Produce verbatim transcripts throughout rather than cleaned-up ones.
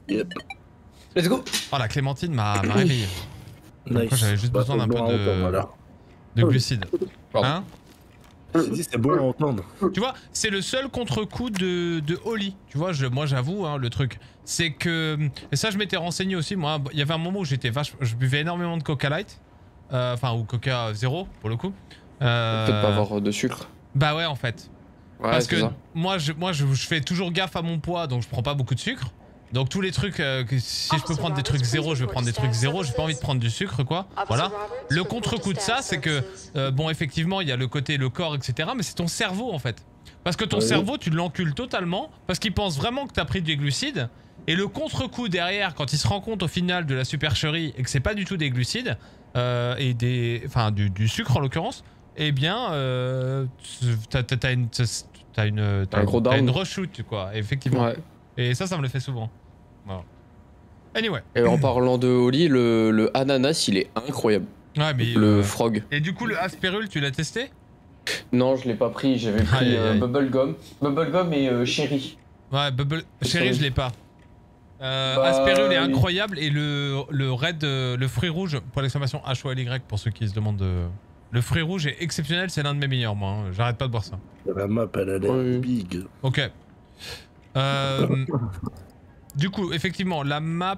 Yep. Let's go. Oh la clémentine m'a réveillé. Nice. J'avais juste bah, besoin d'un peu bon de, voilà. de glucides. Pardon. Hein? J'ai dit c'est bon à entendre. Tu vois, c'est le seul contre-coup de, de Oli. Tu vois, je, moi j'avoue, hein, le truc, c'est que... Et ça je m'étais renseigné aussi, moi, il y avait un moment où j'étais vache... Je buvais énormément de Coca Light. Enfin, euh, ou Coca Zéro, pour le coup. Euh... Peut-être pas avoir de sucre. Bah ouais, en fait. Ouais, Parce que ça. moi, je, moi je, je fais toujours gaffe à mon poids, donc je prends pas beaucoup de sucre. Donc tous les trucs, euh, que si je peux prendre des trucs zéro, je vais prendre des trucs zéro, j'ai pas envie de prendre du sucre quoi. Voilà. Le contre-coup de ça, c'est que, euh, bon effectivement, il y a le côté, le corps, et cetera. Mais c'est ton cerveau en fait. Parce que ton oui. cerveau, tu l'encules totalement, parce qu'il pense vraiment que t'as pris des glucides. Et le contre-coup derrière, quand il se rend compte au final de la supercherie et que c'est pas du tout des glucides, euh, et des, enfin du, du sucre en l'occurrence, eh bien, euh, t'as as une, t'as une, t'as une, une reshoot quoi, effectivement. Ouais. Et ça, ça me le fait souvent. Voilà. Anyway. Et en parlant de Oli, le, le ananas, il est incroyable. Ouais, mais le euh... frog. Et du coup, le aspérule, tu l'as testé? Non, je l'ai pas pris. J'avais pris aïe, euh, aïe. bubblegum, bubblegum et euh, cherry. Ouais, bubble, cherry, je l'ai pas. Euh, bah, aspérule est incroyable et le le red, euh, le fruit rouge pour l'exclamation H O L Y pour ceux qui se demandent de... Le fruit rouge est exceptionnel, c'est l'un de mes meilleurs moi. Hein. J'arrête pas de boire ça. La map, elle a l'air oui. big. Ok. Euh, du coup, effectivement, la map...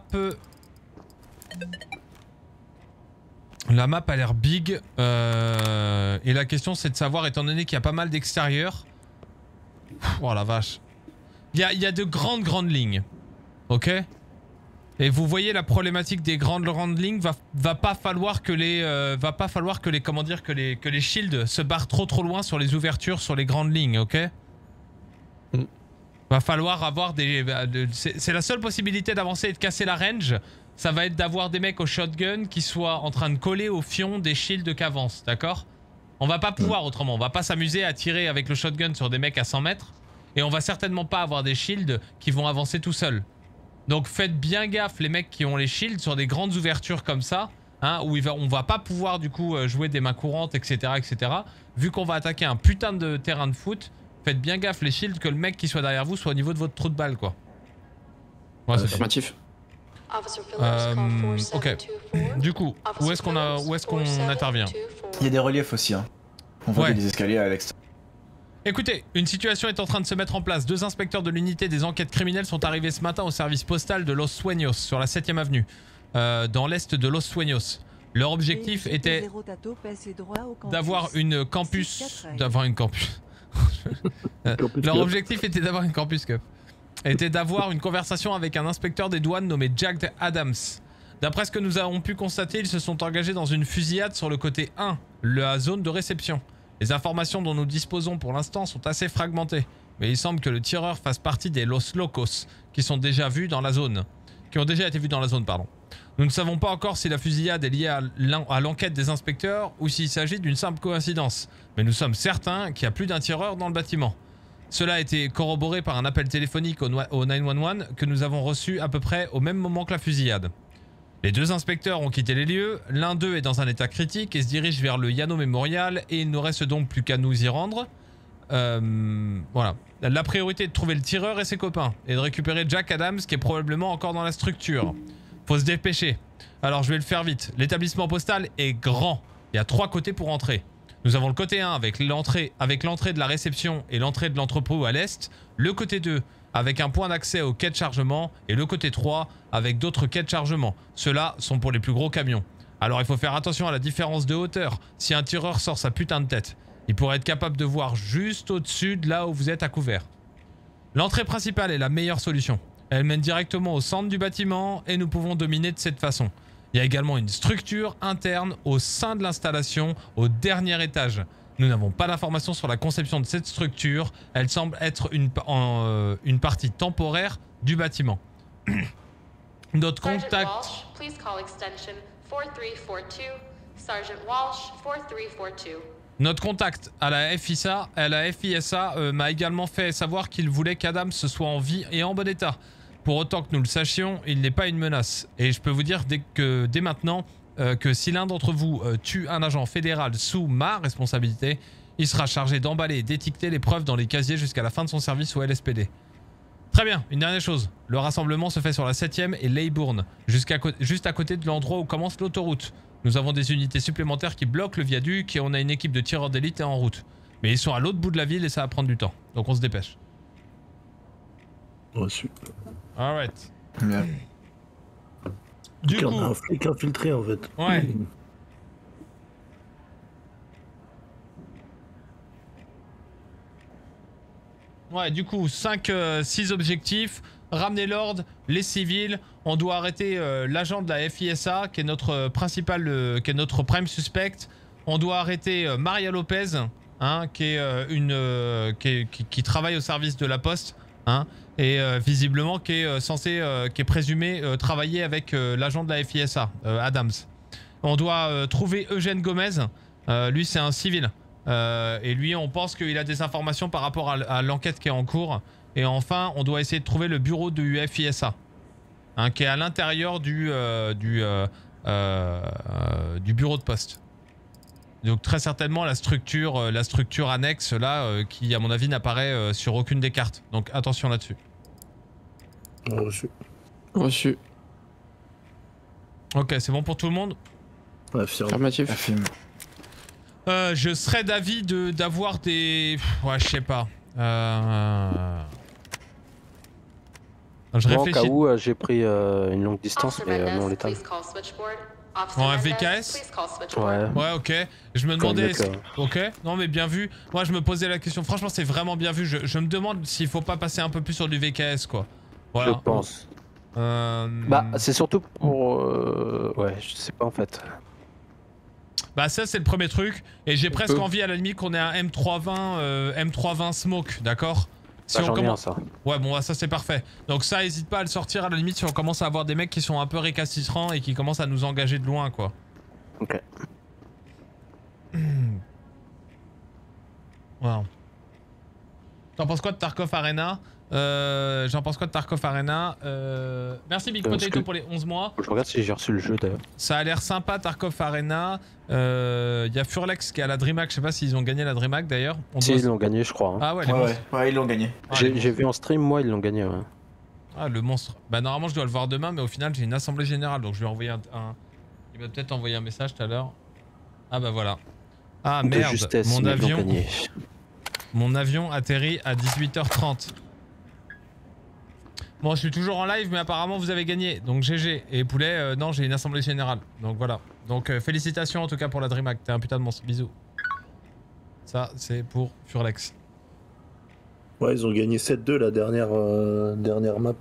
La map a l'air big. Euh, et la question, c'est de savoir, étant donné qu'il y a pas mal d'extérieur... Oh la vache. Il y a, il y a de grandes, grandes lignes. Ok? Et vous voyez la problématique des grandes, grandes lignes, va, va pas falloir que les... Euh, va pas falloir que les... Comment dire? Que les, que les shields se barrent trop, trop loin sur les ouvertures, sur les grandes lignes, ok? Mm. Va falloir avoir des... C'est la seule possibilité d'avancer et de casser la range. Ça va être d'avoir des mecs au shotgun qui soient en train de coller au fion des shields qu'avancent, d'accord? On va pas pouvoir autrement. On va pas s'amuser à tirer avec le shotgun sur des mecs à cent mètres. Et on va certainement pas avoir des shields qui vont avancer tout seuls. Donc faites bien gaffe les mecs qui ont les shields sur des grandes ouvertures comme ça. Hein, où il va, on va pas pouvoir du coup jouer des mains courantes, et cetera et cetera. Vu qu'on va attaquer un putain de terrain de foot. Faites bien gaffe les shields que le mec qui soit derrière vous soit au niveau de votre trou de balle quoi. Ouais, c'est affirmatif. Euh, ok. Du coup, où est-ce qu'on a, où est-ce qu'on intervient? Il y a des reliefs aussi. Hein. On voit ouais. des escaliers à l'extérieur. Écoutez, une situation est en train de se mettre en place. Deux inspecteurs de l'unité des enquêtes criminelles sont arrivés ce matin au service postal de Los Sueños sur la septième avenue, euh, dans l'est de Los Sueños. Leur objectif était d'avoir une campus, d'avoir une campus. Leur objectif était d'avoir une campus cup. Était d'avoir une conversation avec un inspecteur des douanes nommé Jack Adams. D'après ce que nous avons pu constater, ils se sont engagés dans une fusillade sur le côté un, la zone de réception. Les informations dont nous disposons pour l'instant sont assez fragmentées, mais il semble que le tireur fasse partie des Los Locos, qui sont déjà vus dans la zone. Qui ont déjà été vus dans la zone, pardon. Nous ne savons pas encore si la fusillade est liée à l'enquête des inspecteurs ou s'il s'agit d'une simple coïncidence, mais nous sommes certains qu'il y a plus d'un tireur dans le bâtiment. Cela a été corroboré par un appel téléphonique au, au neuf un un que nous avons reçu à peu près au même moment que la fusillade. Les deux inspecteurs ont quitté les lieux, l'un d'eux est dans un état critique et se dirige vers le Yano Memorial et il ne reste donc plus qu'à nous y rendre. Euh, voilà. La priorité est de trouver le tireur et ses copains et de récupérer Jack Adams qui est probablement encore dans la structure. Faut se dépêcher. Alors je vais le faire vite. L'établissement postal est grand. Il y a trois côtés pour entrer. Nous avons le côté un avec l'entrée avec l'entrée de la réception et l'entrée de l'entrepôt à l'est. Le côté deux avec un point d'accès au quai de chargement. Et le côté trois avec d'autres quais de chargement. Ceux-là sont pour les plus gros camions. Alors il faut faire attention à la différence de hauteur. Si un tireur sort sa putain de tête, il pourrait être capable de voir juste au-dessus de là où vous êtes à couvert. L'entrée principale est la meilleure solution. Elle mène directement au centre du bâtiment et nous pouvons dominer de cette façon. Il y a également une structure interne au sein de l'installation au dernier étage. Nous n'avons pas d'informations sur la conception de cette structure. Elle semble être une, en, euh, une partie temporaire du bâtiment. Notre contact... Notre contact à la F I S A, à la F I S A euh, m'a également fait savoir qu'il voulait qu'Adams soit en vie et en bon état. Pour autant que nous le sachions, il n'est pas une menace. Et je peux vous dire dès, que, dès maintenant euh, que si l'un d'entre vous euh, tue un agent fédéral sous ma responsabilité, il sera chargé d'emballer et d'étiqueter les preuves dans les casiers jusqu'à la fin de son service au L S P D. Très bien, une dernière chose. Le rassemblement se fait sur la septième et Leybourne, jusqu'à juste à côté de l'endroit où commence l'autoroute. Nous avons des unités supplémentaires qui bloquent le viaduc et on a une équipe de tireurs d'élite en route. Mais ils sont à l'autre bout de la ville et ça va prendre du temps. Donc on se dépêche. Reçu. Alright. Yeah. Du coup... On a un flic infiltré en fait. Ouais. Ouais, du coup, cinq, six objectifs. Ramener l'ordre, les civils. On doit arrêter euh, l'agent de la F I S A qui est notre euh, principal, euh, qui est notre prime suspect. On doit arrêter euh, Maria Lopez, hein, qui est euh, une, euh, qui, est, qui, qui travaille au service de la Poste, hein, et euh, visiblement qui est euh, censé, euh, qui est présumé euh, travailler avec euh, l'agent de la F I S A, euh, Adams. On doit euh, trouver Eugène Gomez. Euh, lui, c'est un civil. Euh, et lui, on pense qu'il a des informations par rapport à, à l'enquête qui est en cours. Et enfin, on doit essayer de trouver le bureau du F I S A, hein, qui est à l'intérieur du, euh, du, euh, euh, euh, du bureau de poste. Donc très certainement la structure, euh, la structure annexe là, euh, qui à mon avis n'apparaît euh, sur aucune des cartes. Donc attention là-dessus. Reçu. Reçu. Ok, c'est bon pour tout le monde? Affirmatif. Affirme. Euh, je serais d'avis de d'avoir des... Ouais, je sais pas. Euh... Je Moi, réfléchis. au cas où, euh, j'ai pris euh, une longue distance, mais euh, non létale. En un V K S? Ouais. Ouais, ok. Je me demandais... mieux que- Ok, non mais bien vu. Moi je me posais la question, franchement c'est vraiment bien vu. Je, je me demande s'il faut pas passer un peu plus sur du V K S quoi. Voilà. Je pense. Euh... Bah, c'est surtout pour... Euh... Ouais, je sais pas en fait. Bah ça c'est le premier truc. Et j'ai presque peut. envie à la limite qu'on ait un M trois vingt, euh, M trois vingt Smoke, d'accord? Si Bah, on j'en ai un, commence... ça. Ouais bon bah, ça c'est parfait. Donc ça hésite pas à le sortir à la limite si on commence à avoir des mecs qui sont un peu récalcitrants et qui commencent à nous engager de loin quoi. Ok. Wow. T'en penses quoi de Tarkov Arena? euh, J'en pense quoi de Tarkov Arena? euh, Merci Big Euh, Potato que- pour les onze mois. Je regarde si j'ai reçu le jeu d'ailleurs. Ça a l'air sympa Tarkov Arena. Il euh, y a Furlex qui est à la DreamHack. Je sais pas s'ils ont gagné la DreamHack d'ailleurs. On Si, doit- ils l'ont gagné, je crois. hein. Ah ouais, les Ouais, monstres. ouais, ouais, ils l'ont gagné. Ah, les J'ai monstres. j'ai vu en stream, moi, ils l'ont gagné. Ouais. Ah le monstre. Bah normalement je dois le voir demain, mais au final j'ai une assemblée générale, donc je vais envoyer un. un... Il va peut-être envoyer un message tout à l'heure. Ah bah voilà. Ah De merde. justesse, mon mais ils l'ont avion. gagné. Mon avion atterrit à dix-huit heures trente. Bon, je suis toujours en live, mais apparemment vous avez gagné. Donc G G. Et Poulet, euh, non, j'ai une assemblée générale. Donc voilà. Donc euh, félicitations en tout cas pour la DreamHack. T'es un putain de monstre. Bisous. Ça, c'est pour Furlex. Ouais, ils ont gagné sept deux la dernière, euh, dernière map.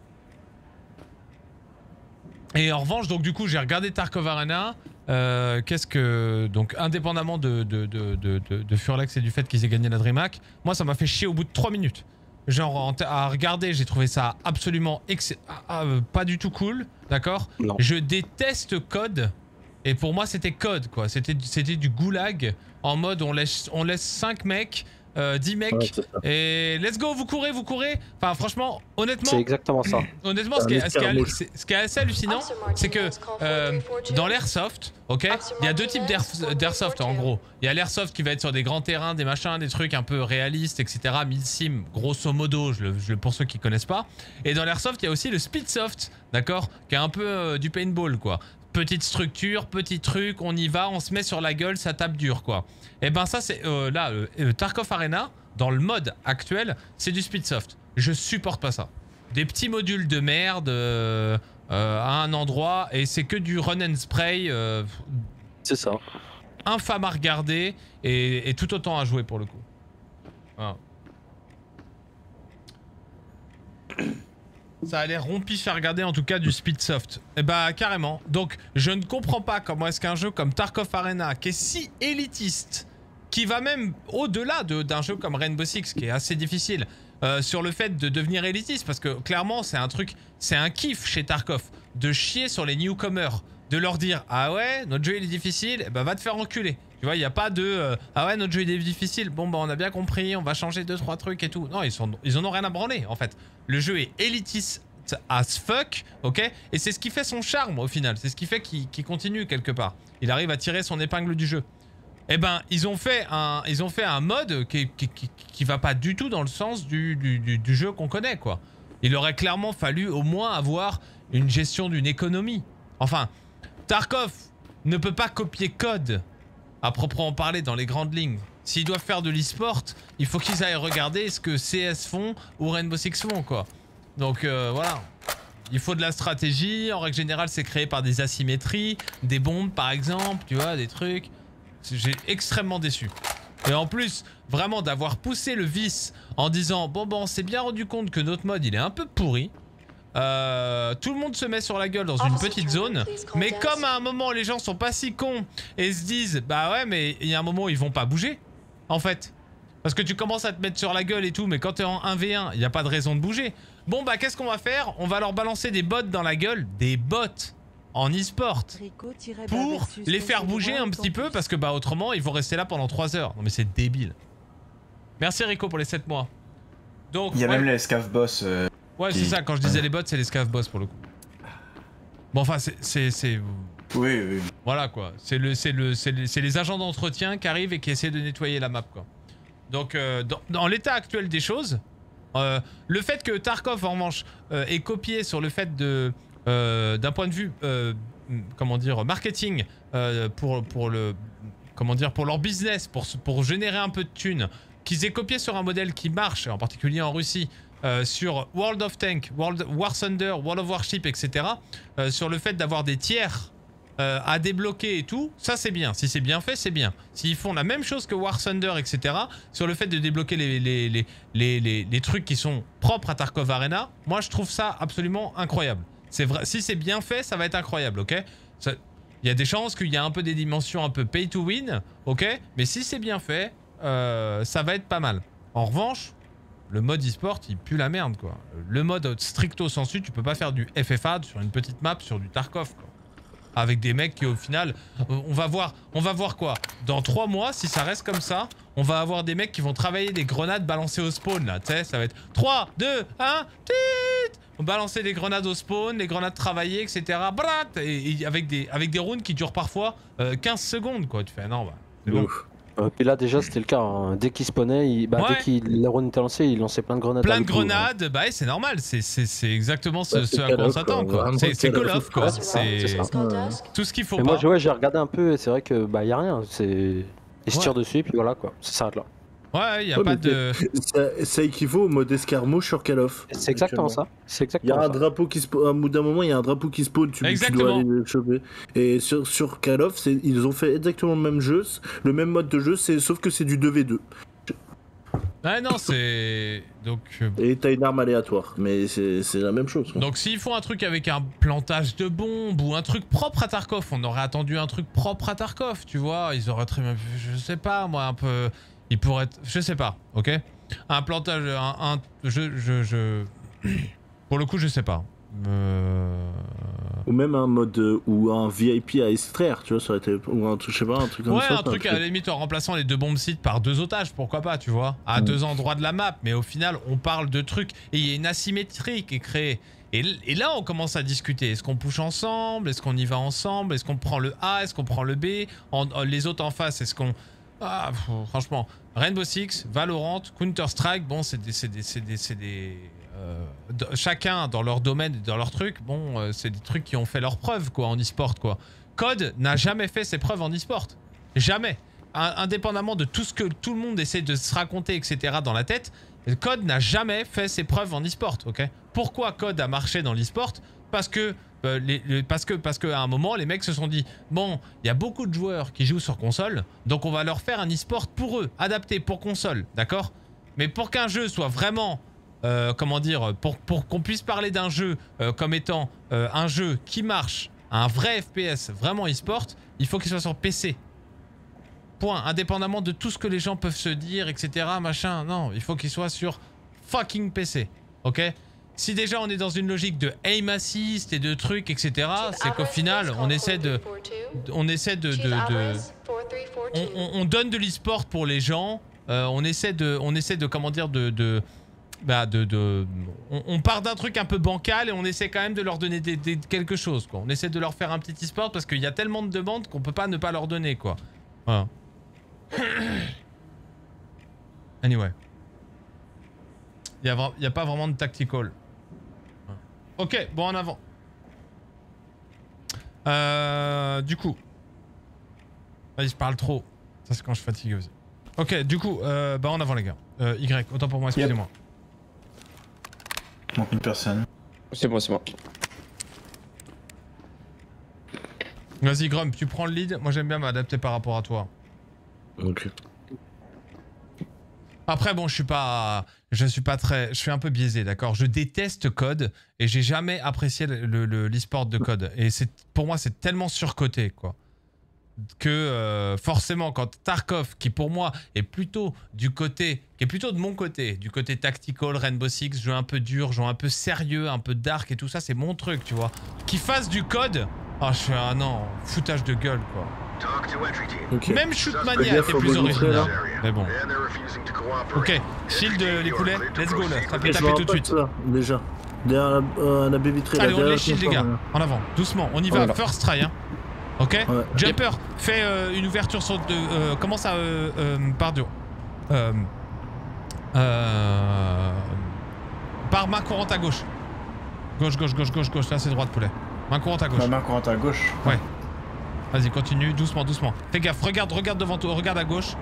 Et en revanche, donc du coup, j'ai regardé Tarkov Arena. Euh, Qu'est-ce que... Donc, indépendamment de, de, de, de, de, de Furlex et du fait qu'ils aient gagné la DreamHack, moi, ça m'a fait chier au bout de trois minutes. Genre, en à regarder, j'ai trouvé ça absolument... Ex ah, ah, euh, pas du tout cool, d'accord? Non. Je déteste Code. Et pour moi, c'était Code, quoi. C'était du goulag. En mode, on laisse, on laisse cinq mecs... Euh, dix mecs Ouais, c'est ça. et let's go, vous courez, vous courez. Enfin franchement, honnêtement, C'est exactement ça. honnêtement, ce qui, est, ce, qui est, escarmouche. c'est- ce qui est assez hallucinant, c'est que euh, dans l'airsoft, ok, il y a deux types d'air- d'airsoft en gros. Il y a l'airsoft qui va être sur des grands terrains, des machins, des trucs un peu réalistes, et cetera. mille sim, grosso modo, je le, je le- pour ceux qui connaissent pas. Et dans l'airsoft, il y a aussi le speedsoft, d'accord, qui est un peu euh, du paintball, quoi. Petite structure, petit truc, on y va, on se met sur la gueule, ça tape dur, quoi. Et ben ça, c'est euh, là, euh, Tarkov Arena, dans le mode actuel, c'est du speedsoft. Je supporte pas ça. Des petits modules de merde euh, euh, à un endroit, et c'est que du run and spray euh, C'est ça. infâme à regarder, et, et tout autant à jouer pour le coup. Voilà. Ça a l'air rompif à regarder en tout cas du speedsoft. Et bah carrément. Donc je ne comprends pas comment est-ce qu'un jeu comme Tarkov Arena, qui est si élitiste, qui va même au-delà de- d'un jeu comme Rainbow Six, qui est assez difficile, euh, sur le fait de devenir élitiste, parce que clairement c'est un truc, c'est un kiff chez Tarkov, de chier sur les newcomers, de leur dire ah ouais notre jeu il est difficile, et bah va te faire enculer. Tu vois, il n'y a pas de euh, ah ouais notre jeu il est difficile, bon bah on a bien compris, on va changer deux trois trucs et tout. Non, ils, sont, ils en ont rien à branler en fait. Le jeu est élitiste as fuck, ok? Et c'est ce qui fait son charme au final, c'est ce qui fait qu'il qu'il continue quelque part. Il arrive à tirer son épingle du jeu. Eh ben, ils ont fait un, ils ont fait un mode qui, qui, qui, qui va pas du tout dans le sens du, du, du, du jeu qu'on connaît, quoi. Il aurait clairement fallu au moins avoir une gestion d'une économie. Enfin, Tarkov ne peut pas copier Code, à proprement parler, dans les grandes lignes. S'ils doivent faire de l'e-sport, il faut qu'ils aillent regarder ce que C S font ou Rainbow Six font, quoi. Donc euh, voilà. Il faut de la stratégie. En règle générale, c'est créé par des asymétries, des bombes par exemple, tu vois, des trucs. J'ai extrêmement déçu. Et en plus, vraiment d'avoir poussé le vice en disant bon bon, on s'est bien rendu compte que notre mode il est un peu pourri. Euh, tout le monde se met sur la gueule dans une petite zone, mais comme à un moment les gens sont pas si cons et se disent bah ouais mais il y a un moment où ils vont pas bouger en fait. Parce que tu commences à te mettre sur la gueule et tout, mais quand t'es en un v un, il n'y a pas de raison de bouger. Bon bah qu'est-ce qu'on va faire? On va leur balancer des bots dans la gueule, des bots en e-sport, pour les faire bouger un petit peu, parce que bah autrement ils vont rester là pendant trois heures. Non mais c'est débile. Merci Rico pour les sept mois. Donc, il y a ouais. même les scav boss. Euh, ouais qui... c'est ça, quand je disais les bots c'est les scav boss pour le coup. Bon enfin c'est... Oui oui. Voilà quoi, c'est le, le, les, les agents d'entretien qui arrivent et qui essaient de nettoyer la map quoi. Donc euh, dans, dans l'état actuel des choses, euh, le fait que Tarkov en revanche euh, ait copié sur le fait de... Euh, d'un point de vue, euh, comment dire, marketing, euh, pour, pour le... Comment dire, pour leur business, pour, pour générer un peu de thunes, qu'ils aient copié sur un modèle qui marche, en particulier en Russie, euh, sur World of Tanks, World, War Thunder, World of Warship, et cetera, euh, sur le fait d'avoir des tiers euh, à débloquer et tout, ça c'est bien. Si c'est bien fait, c'est bien. S'ils font la même chose que War Thunder, et cetera, sur le fait de débloquer les, les, les, les, les, les trucs qui sont propres à Tarkov Arena, moi je trouve ça absolument incroyable. C'est vrai, si c'est bien fait, ça va être incroyable, ok? Ça, il y a des chances qu'il y a un peu des dimensions un peu pay to win, ok? Mais si c'est bien fait, euh, ça va être pas mal. En revanche, le mode e-sport, il pue la merde, quoi. Le mode stricto sensu, tu peux pas faire du F F A sur une petite map sur du Tarkov, quoi. Avec des mecs qui, au final, on va voir, on va voir quoi? Dans trois mois, si ça reste comme ça, on va avoir des mecs qui vont travailler des grenades balancées au spawn, là, tu sais, ça va être trois, deux, un, tit. On balancer des grenades au spawn, les grenades travaillées, et cetera. Brat, et, et avec des avec des rounds qui durent parfois euh, quinze secondes, quoi. Tu fais non, bah, c'est bon. Euh, et là déjà c'était le cas, hein. Dès qu'il spawnait, il... bah, Ouais. dès qu'il la run était lancée, il lançait plein de grenades. Plein de avec nous, grenades, bah ouais, c'est normal, c'est exactement ce, Ouais, ce c'est à Call quoi on of, s'attend, quoi. quoi. Vraiment C'est Call Call of. of, quoi. Ouais, c'est ça, c'est C'est ça. tout ce qu'il faut Mais pas. moi, ouais, j'ai regardé un peu et c'est vrai que bah y a rien, c'est ils se Ouais. tirent dessus et puis voilà quoi, ça s'arrête là. Ouais, y a Ouais, pas mais de... Ça, ça équivaut au mode escarmouche sur Call of. C'est exactement actuellement. ça. C'est Il y a exactement un ça. drapeau qui spawn, à un bout d'un moment, il y a un drapeau qui spawn, tu, tu dois Exactement. aller le choper. Et sur, sur Call of, ils ont fait exactement le même jeu, le même mode de jeu, sauf que c'est du deux v deux. Ouais, non, c'est... Donc... euh, Et t'as une arme aléatoire, mais c'est la même chose. Quoi. Donc s'ils font un truc avec un plantage de bombes ou un truc propre à Tarkov, on aurait attendu un truc propre à Tarkov, tu vois, ils auraient très bien... Je sais pas, moi, un peu... Ils pourraient... être- Je sais pas, ok? Un plantage... Un... un- Je... Je... je... Pour le coup, je sais pas. Euh... Ou même un mode euh, ou un V I P à extraire, tu vois, ça aurait été. Ou un truc, je sais pas, un truc comme Ouais, ça. un truc à la limite en remplaçant les deux bombes sites par deux otages, pourquoi pas, tu vois, à Mm. deux endroits de la map, mais au final, on parle de trucs et il y a une asymétrie qui est créée. Et, et là, on commence à discuter. Est-ce qu'on push ensemble? Est-ce qu'on y va ensemble? Est-ce qu'on prend le A? Est-ce qu'on prend le B? en, en- Les autres en face, est-ce qu'on... Ah, pff, franchement, Rainbow Six, Valorant, Counter-Strike, bon, c'est des... c'est des, c'est des, c'est des euh, de- chacun dans leur domaine, dans leur truc, bon, euh, c'est des trucs qui ont fait leurs preuves, quoi, en e-sport, quoi. Code n'a jamais fait ses preuves en e-sport. Jamais. Un- indépendamment de tout ce que tout le monde essaie de se raconter, et cetera dans la tête, Code n'a jamais fait ses preuves en e-sport, ok? Pourquoi Code a marché dans l'e-sport? Parce que, euh, les, les- parce que, parce qu'à un moment, les mecs se sont dit, bon, il y a beaucoup de joueurs qui jouent sur console, donc on va leur faire un e-sport pour eux, adapté pour console, d'accord? Mais pour qu'un jeu soit vraiment, euh, comment dire, pour, pour qu'on puisse parler d'un jeu euh, comme étant euh, un jeu qui marche, un vrai F P S, vraiment e-sport, il faut qu'il soit sur P C. Point. Indépendamment de tout ce que les gens peuvent se dire, et cetera. Machin. Non, il faut qu'il soit sur fucking P C. Ok? Si déjà on est dans une logique de aim assist et de trucs, et cetera, c'est qu'au final, on essaie de... On essaie de... de, de on, on, on donne de l'e-sport pour les gens. Euh, on essaie de... On essaie de... Comment dire? De... de bah de... de on, on part d'un truc un peu bancal et on essaie quand même de leur donner des, des, quelque chose, quoi. On essaie de leur faire un petit e-sport parce qu'il y a tellement de demandes qu'on peut pas ne pas leur donner, quoi. Voilà. Anyway. Il n'y a, a pas vraiment de tactical. Ok, bon, en avant. Euh, du coup. Vas-y, je parle trop. Ça, c'est quand je suis fatigué aussi. Ok, du coup, euh, bah en avant, les gars. Euh, y, autant pour moi, excusez-moi. Yep. Manque une personne. C'est moi, c'est moi. Vas-y, Grump, tu prends le lead. Moi, j'aime bien m'adapter par rapport à toi. Ok. Après, bon, je suis pas... Je suis pas très... Je suis un peu biaisé, d'accord? Je déteste COD et j'ai jamais apprécié le, le, l'e-sport de COD. Et c'est, pour moi, c'est tellement surcoté, quoi. Que euh, forcément, quand Tarkov, qui pour moi est plutôt du côté... Qui est plutôt de mon côté, du côté tactical, Rainbow Six, jeu un peu dur, jeu un peu sérieux, un peu dark et tout ça, c'est mon truc, tu vois. Qui fasse du COD... Ah, oh, je suis un non, foutage de gueule, quoi. Okay. Même Shootmania était plus original. Mais bon. Ok, shield les poulets, let's go là. Ça peut taper tout de suite. Là, déjà. Derrière la, euh, la baby tray. Allez, on les shield les gars. En avant, doucement. On y va, oh, first try. Hein. Ok ouais. Jumper, fais euh, une ouverture sur de. Euh, comment ça euh, euh, Pardon. Euh, euh, par main courante à gauche. Gauche, gauche, gauche, gauche, gauche. Là, c'est droite, poulet. Main courante à gauche. La main courante à gauche. Ouais. Vas-y, continue, doucement, doucement. Fais gaffe, regarde, regarde devant toi, regarde à gauche.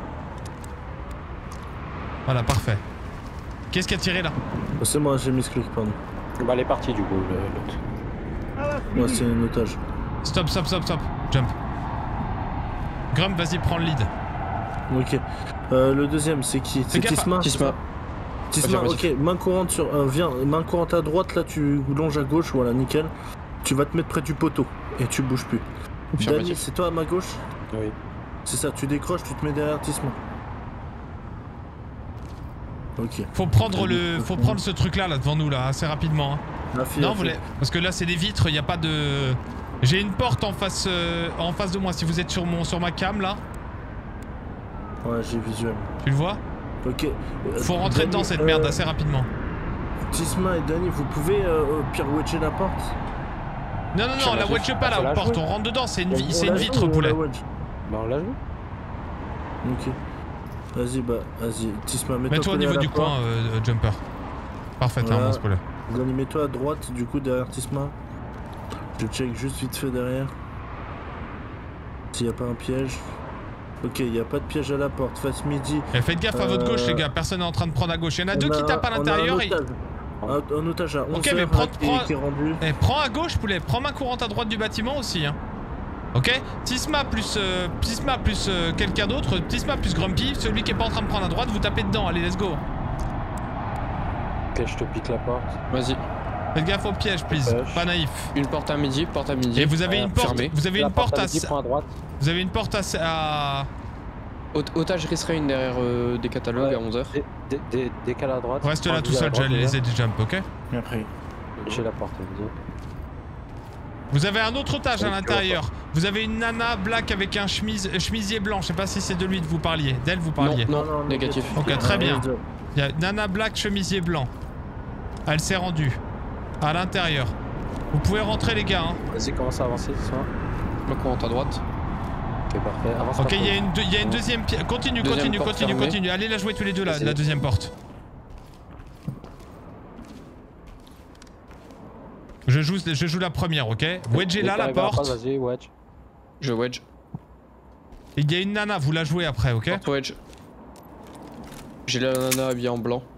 Voilà, parfait. Qu'est-ce qui a tiré là? C'est moi, j'ai mis ce clic, pardon. Bah, elle est partie du coup, l'autre. Moi, c'est un otage. Stop, stop, stop, stop. Jump. Grump, vas-y, prends le lead. Ok. Euh, le deuxième, c'est qui? C'est Tisma. Tisma. Tisma, ok. Main courante sur. Euh, viens, main courante à droite, là, tu longes à gauche, voilà, nickel. Tu vas te mettre près du poteau et tu bouges plus. Dani, c'est toi à ma gauche? Oui. C'est ça, tu décroches, tu te mets derrière Tisma. Ok. Faut prendre le, faut prendre ce truc là, là devant nous là, assez rapidement. Hein. La fille, non, la vous fille. Parce que là c'est des vitres, il y a pas de. J'ai une porte en face, euh, en face de moi. Si vous êtes sur mon, sur ma cam là. Ouais, j'ai visuel. Tu le vois? Ok. Faut rentrer Dani, dedans cette euh, merde assez rapidement. Tisma et Dani, vous pouvez euh, pire wedger la porte? Non, non, non, la wedge pas la porte, on rentre dedans, c'est une, c'est une vitre, poulet. Bah, on l'a joué. Ok. Vas-y, bah, vas-y. Tisma, mets-toi Mets-toi au niveau du coin, euh, Jumper. Parfait, voilà. Hein, mon spoiler. Dani, mets-toi à droite, du coup, derrière Tisma. Je check juste vite fait derrière. S'il n'y a pas un piège. Ok, il n'y a pas de piège à la porte, face midi. Et faites gaffe à votre euh... gauche, les gars, personne n'est en train de prendre à gauche. Il y en a deux a, qui tapent à l'intérieur et. Un, un otage à onze ok, mais prends, qui, prends, qui est rendu. Eh, prends à gauche, poulet. Prends main courante à droite du bâtiment aussi. Hein. Ok, Tisma plus, euh, Tisma plus euh, quelqu'un d'autre. Tisma plus Grumpy. Celui qui est pas en train de prendre à droite, vous tapez dedans. Allez, let's go. Ok, je te pique la porte. Vas-y. Faites gaffe au piège, please. Pêche. Pas naïf. Une porte à midi, porte à midi. Et vous avez euh, une porte. Fermée. Vous avez la une porte, porte à. Midi, à droite. Vous avez une porte à. à... Otage restrain derrière euh, des catalogues ouais. à onze heures. Dé, dé, dé, décale à droite. Reste là tout seul, j'allais les aider jump, ok? Et après. J'ai la porte, elle me dit. Vous avez un autre otage à l'intérieur. Vous avez une nana black avec un chemise, chemisier blanc. Je sais pas si c'est de lui que vous parliez. D'elle vous parliez. Non, non, non négatif. Ok, très bien. Il y a nana black, chemisier blanc. Elle s'est rendue. À l'intérieur. Vous pouvez rentrer les gars. Hein. Vas-y, commence à avancer, c'est ça. Ma courante à droite. Ok, parfait. Avance. Ok, il y a une, il y a une deuxième pièce. Continue, deuxième continue, continue, fermée. continue. Allez la jouer tous les deux là, la deuxième porte. Je joue, je joue la première, ok? Wedgez là la porte. Vas-y, wedge. Je wedge. Il y a une nana, vous la jouez après, ok? Porte wedge. J'ai la nana habillée en blanc.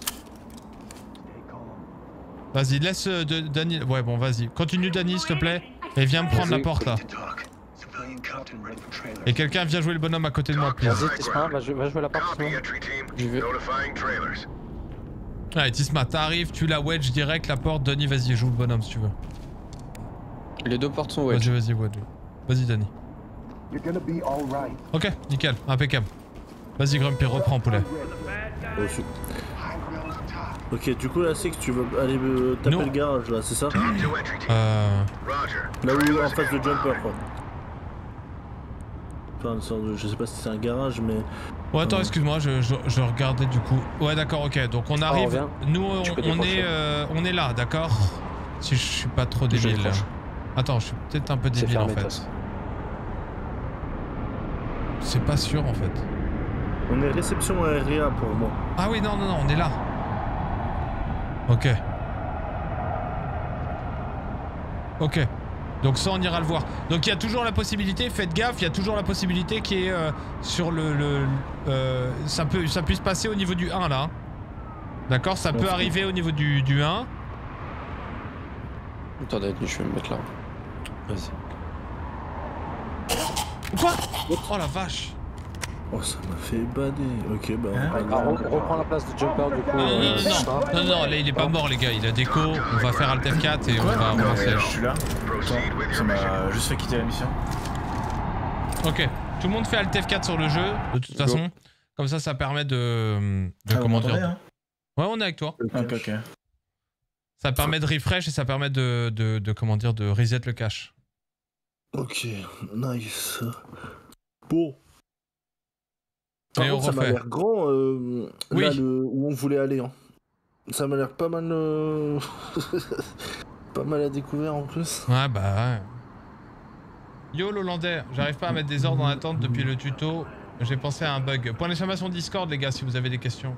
Vas-y, laisse euh, de, Dani. Ouais, bon, vas-y. Continue, Dani, s'il te plaît. Et viens me prendre la porte là. Et quelqu'un vient jouer le bonhomme à côté de moi, please. Vas-y, Tisma, va, va jouer la porte. J'y vais. Allez, Tisma, t'arrives, tu la wedge direct, la porte. Dani, vas-y, joue le bonhomme si tu veux. Les deux portes sont wedge. Vas-y, vas-y, wedge. Vas-y, Dani. Ok, nickel, impeccable. Vas-y, Grumpy, reprends, poulet. Reçu. Ok, du coup, là, c'est que tu veux aller euh, taper non. le garage, là, c'est ça? Euh... Là où, en face de Jumper, quoi. Enfin, une sorte de, je sais pas si c'est un garage, mais... Ouais, attends, euh... excuse-moi, je, je, je regardais du coup. Ouais, d'accord, ok. Donc on arrive. Oh, nous, on, on est, euh, on est là, d'accord? Si je suis pas trop débile. Là. Attends, je suis peut-être un peu débile en fait. C'est pas sûr en fait. On est réception aérienne pour moi. Ah oui, non, non, non, on est là. Ok. Ok. Donc ça on ira le voir. Donc il y a toujours la possibilité, faites gaffe, il y a toujours la possibilité qui est euh, sur le... le euh, ça, peut, ça puisse passer au niveau du un là. D'accord, ça peut arriver au niveau du, du un. Attendez, je vais me mettre là. Vas-y. Quoi? Oh la vache. Oh, ça m'a fait bader. Ok, bah. Hein on Ah, va- on reprend la place de Jumper du coup. Non, non, euh, non, ça. non, non, non, là il est pas mort les gars, il a déco, on va faire Alt F quatre et on Quoi va Non, avancer. mais je suis là. Attends, ça m'a juste fait quitter la mission. Ok, tout le monde fait Alt F quatre sur le jeu, de toute façon. Comme ça, ça permet de... de Ah, vous comment m'entendez, dire... hein Ouais, on est avec toi. Ok, ok. Ça permet de refresh et ça permet de, de, de comment dire, de reset le cache. Ok, nice. Bon. Par Et on contre, ça m'a refait. l'air grand, euh, Oui. là, le, où on voulait aller. Hein. Ça m'a l'air pas mal... euh, pas mal à découvrir en plus. Ouais, bah ouais. Yo l'Hollandais, j'arrive pas à mettre des ordres en attente depuis le tuto. J'ai pensé à un bug. Point d'exclamation Discord les gars si vous avez des questions.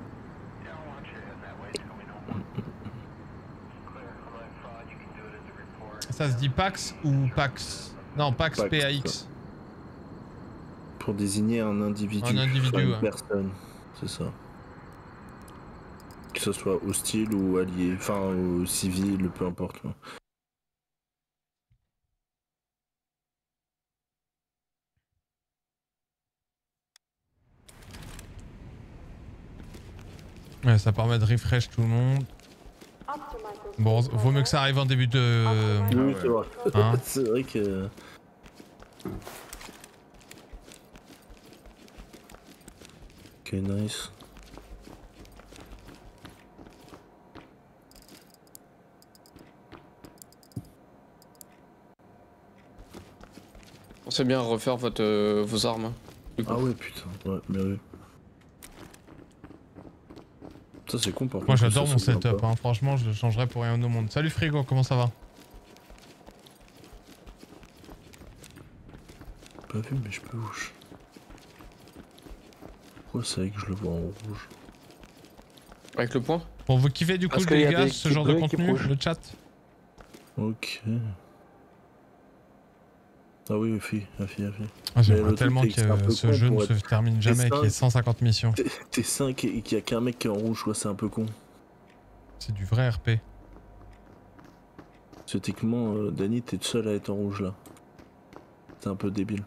Ça se dit Pax ou Pax? Non, Pax, Pax, P A X. Pour désigner un individu. Un individu, enfin, une ouais. personne. C'est ça. Que ce soit hostile ou allié. Enfin, ou civil, peu importe. Quoi. Ouais, ça permet de refresh tout le monde. Bon, vaut mieux que ça arrive en début de... Oui, ouais. c'est vrai. Hein C'est vrai que... Ok, nice. Pensez bien à refaire votre, euh, vos armes. hein, du coup. Ah ouais, putain. Ouais, bien vu. Ça, c'est con par contre. Moi j'adore ça mon se souvient setup, pas. hein. Franchement je le changerais pour rien au monde. Salut Frigo, comment ça va? Pas vu, mais je peux bouger. Pourquoi c'est vrai que je le vois en rouge? Avec le point. Bon, vous kiffez du coup Parce qu'il les y a gars des ce petits genre de bleus qui contenu, bougent. le chat? Ok. Ah oui, fille, la fille, la fille. Ah, J'aimerais le truc, tellement c'est que c'est un que peu ce con jeu ne pour se être- termine jamais et qu'il y ait cent cinquante missions. T'es cinq et qu'il y a qu'un mec qui est en rouge, quoi, c'est un peu con. C'est du vrai R P. Parce que techniquement, euh, Danny, t'es le seul à être en rouge là. C'est un peu débile.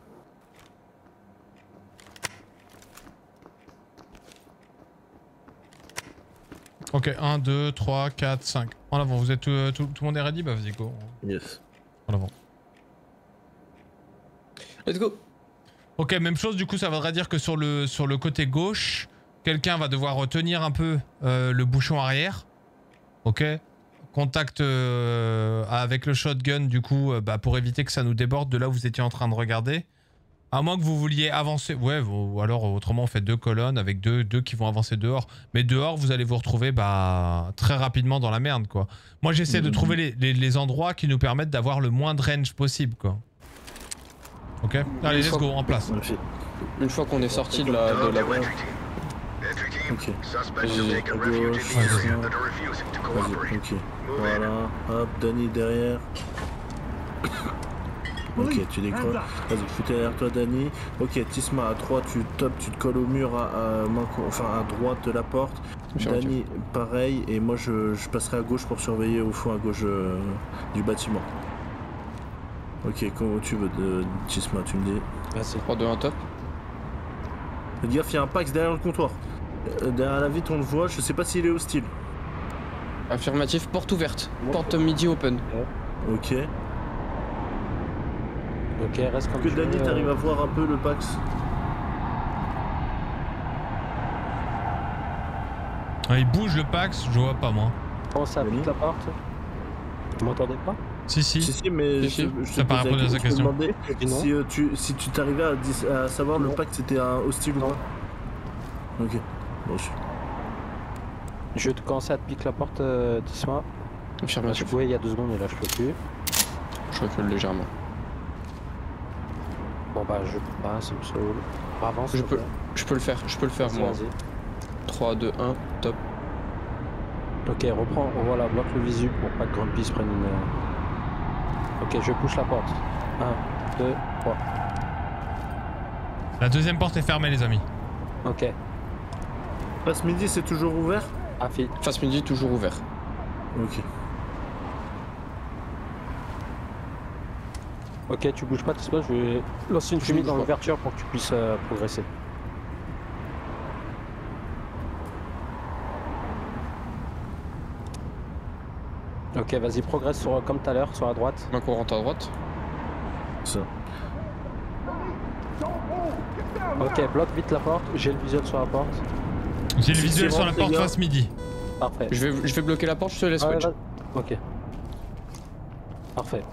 Ok, un, deux, trois, quatre, cinq. En avant, vous êtes euh, tout, tout le monde est ready? Bah vas-y go. Yes. En avant. Let's go. Ok, même chose, du coup ça voudrait dire que sur le, sur le côté gauche, quelqu'un va devoir retenir un peu euh, le bouchon arrière. Ok. Contact euh, avec le shotgun du coup euh, bah, pour éviter que ça nous déborde de là où vous étiez en train de regarder. À moins que vous vouliez avancer, ouais, ou alors autrement on fait deux colonnes avec deux, deux qui vont avancer dehors. Mais dehors vous allez vous retrouver bah, très rapidement dans la merde quoi. Moi j'essaie de Mhm. trouver les, les, les endroits qui nous permettent d'avoir le moins de range possible quoi. Ok, allez let's go, en place. Ouais, fille. Une fois qu'on est sorti de la, de la Ok. Vas-y. À gauche. Vas-y, ok. Voilà. Hop, Danny derrière. Ok, tu décroches. Vas-y, foutez derrière toi, Danny. Ok, Tisma, à droite, tu top, tu te colles au mur à, à main, co- enfin à droite de la porte. Affirmatif. Danny, pareil. Et moi, je, je passerai à gauche pour surveiller au fond à gauche euh, du bâtiment. Ok, comment tu veux de Tisma, tu me dis. Vas-y. trois, deux, un, top. Faites gaffe, il y a un Pax derrière le comptoir. Euh, derrière la vitre, on le voit. Je sais pas s'il est hostile. Affirmatif, porte ouverte. Porte midi open. Ok. Ok, reste comme Que tu Danny, veux, t'arrives euh, à voir un peu le Pax. Ah, il bouge le Pax, je vois pas moi. Pense à Danny. la porte. Vous m'entendez pas? Si si. Si, si, mais Si, si. je, je Ça te pas posais répondu à sa je te question. demandais Et non. si, euh, tu, si tu t'arrivais à, dis- à savoir le Non. Pax c'était un hostile ou Non. pas. Ok. Bon, je... Je te commence à te piquer la porte, euh, Tisma. Je Affirmatif. pouvais il y a deux secondes et là je peux plus. Je recule légèrement. Bon bah je peux pas, ça me saoule. Avance. Je s'il te peux, plaît. je peux le faire, je peux le faire Vas-y, moi. vas-y. trois, deux, un, top. Ok, reprends, voilà, bloque le visu pour pas que Grumpy se prenne une... Ok, je pousse la porte. un, deux, trois. La deuxième porte est fermée, les amis. Ok. Passe midi, c'est toujours ouvert? Affi. Face midi, toujours ouvert. Ok. Ok, tu bouges pas, tu sais pas, je vais lancer une Je fumée bouge dans pas. l'ouverture pour que tu puisses euh, progresser. Ok, vas-y, progresse sur, comme tout à l'heure, sur la droite. Main courante à droite. Ça. Ok, bloque vite la porte, j'ai le visuel sur la porte. J'ai le Si visuel c'est sur bon, la les porte gars. face midi. Parfait. Je vais, je vais bloquer la porte, je te laisse Ouais, wedge. vas-y. Ok. Parfait.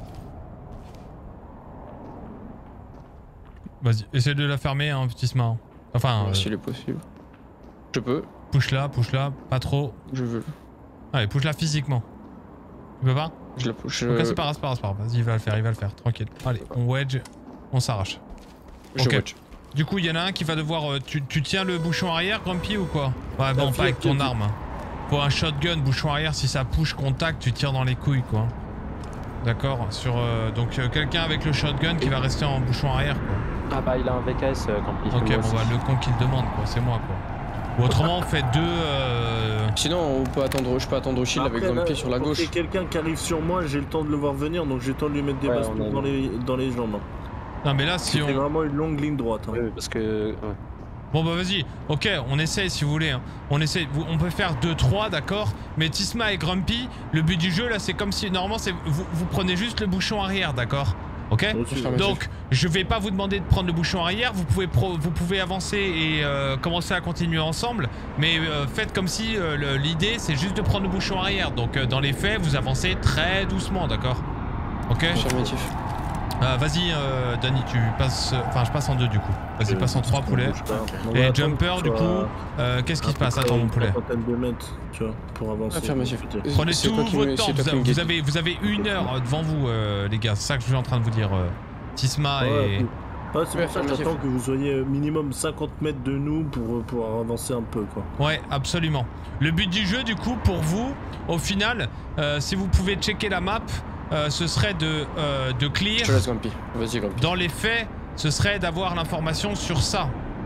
Vas-y, essaie de la fermer, hein, petit Sma. Enfin, euh, S'il est possible. Je peux, push-la, push-la, pas trop. je veux. Allez, push-la physiquement. Tu peux pas? Je la push. Ok, c'est pas grave, c'est pas grave, c'est pas grave. Vas-y, il va le faire, il va le faire, tranquille. Allez, on wedge, on s'arrache. Je Ok. wedge. Du coup, il y en a un qui va devoir... euh, tu, tu tiens le bouchon arrière, Grumpy, ou quoi? Ouais, bon, Ah, pas avec viens, ton viens, arme. Pour un shotgun, bouchon arrière, si ça push contact, tu tires dans les couilles, quoi. D'accord. Sur euh, Donc, euh, quelqu'un avec le shotgun qui va rester en bouchon arrière, quoi. Ah bah il a un V K S, euh, Grumpy. Ok, moi bon, aussi. bah, le con qu'il demande, quoi, c'est moi, quoi. Ou autrement, on fait deux... Euh... Sinon, on peut attendre, je peux attendre au shield avec Après, Grumpy là, sur la pour gauche. qu'il y ait quelqu'un qui arrive sur moi, j'ai le temps de le voir venir, donc j'ai le temps de lui mettre des Ouais, bastons on a- dans les, dans les jambes. hein. Non, mais là, si C'est on... vraiment une longue ligne droite. hein. Oui, parce que... ouais. Bon bah vas-y, ok, on essaye si vous voulez, hein. On essaye, Vous- on peut faire deux trois, d'accord. Mais Tisma et Grumpy, le but du jeu là c'est comme si, normalement c'est vous, vous prenez juste le bouchon arrière, d'accord. Ok. Ok. Donc je vais pas vous demander de prendre le bouchon arrière, vous pouvez, pro, vous pouvez avancer et euh, commencer à continuer ensemble. Mais euh, faites comme si euh, le- l'idée c'est juste de prendre le bouchon arrière. Donc euh, dans les faits, vous avancez très doucement, d'accord. Ok. Affirmatif. Euh, Vas-y euh, Danny, tu passes, enfin je passe en deux du coup. Vas-y, Euh, passe en trois poulet. bouge pas. On va Et attendre Jumper qu'il du soit coup, euh, qu'est-ce qui à se peu passe? près Attends mon une poulet. trentaine de mètres, tu vois, pour avancer. Affirmatif. Putain. Prenez C'est tout toi qui votre me- temps, c'est toi vous, qui me vous guide. avez, vous avez une heure euh, devant vous euh, les gars, c'est ça que je suis en train de vous dire. euh, Tisma Ouais, et... ouais, ouais, c'est Ouais, pour ça que affirmatif. j'attends que vous soyez minimum cinquante mètres de nous pour pouvoir avancer un peu, quoi. Ouais, absolument. Le but du jeu du coup pour vous, au final, euh, si vous pouvez checker la map, euh, ce serait de, euh, de clear. Je te laisse Grumpy. Vas-y Grumpy. Dans les faits, ce serait d'avoir l'information sur ça,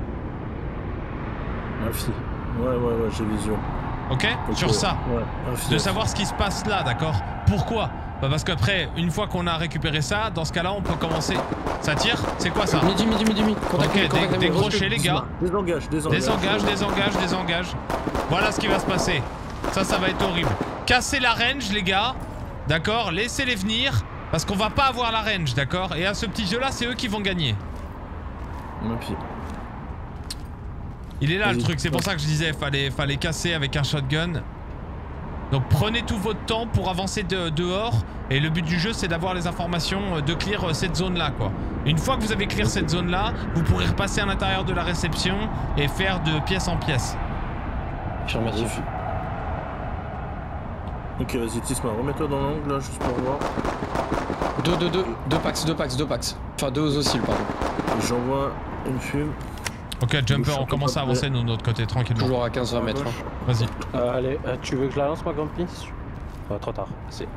Infi. Ouais, ouais, ouais, j'ai vision. ok, Ok, sur ça. Ouais, infi. De savoir ce qui se passe là, d'accord. Pourquoi? Bah parce qu'après, une fois qu'on a récupéré ça, dans ce cas-là, on peut commencer. Ça tire? C'est quoi ça? Midi, midi, midi, midi. Contact, Ok, contact, dé- contact, décrochez les gars. Désengage, désengage. Désengage, désengage, désengage. Voilà ce qui va se passer. Ça, ça va être horrible. Cassez la range, les gars. D'accord? Laissez-les venir. Parce qu'on va pas avoir la range, d'accord? Et à ce petit jeu-là, c'est eux qui vont gagner. Infi. Il est là le Vas-y. truc. C'est pour ça que je disais, fallait, fallait casser avec un shotgun. Donc prenez tout votre temps pour avancer de, dehors. Et le but du jeu, c'est d'avoir les informations, euh, de clear euh, cette zone-là, quoi. Une fois que vous avez clear cette zone-là, vous pourrez repasser à l'intérieur de la réception et faire de pièce en pièce. Affirmatif. Ok, vas-y, Tisma, remets-toi dans l'angle là, juste pour voir. Deux, deux, deux. Deux packs, deux packs, deux packs. Enfin, deux aux oscilles, pardon. J'envoie une fume. Ok, Jumper, Bouge on commence à pas de avancer de notre côté, tranquillement. Toujours à quinze vingt mètres. hein. Vas-y. Euh, allez, euh, tu veux que je la lance, moi, Grumpy? Ah, trop tard. C'est...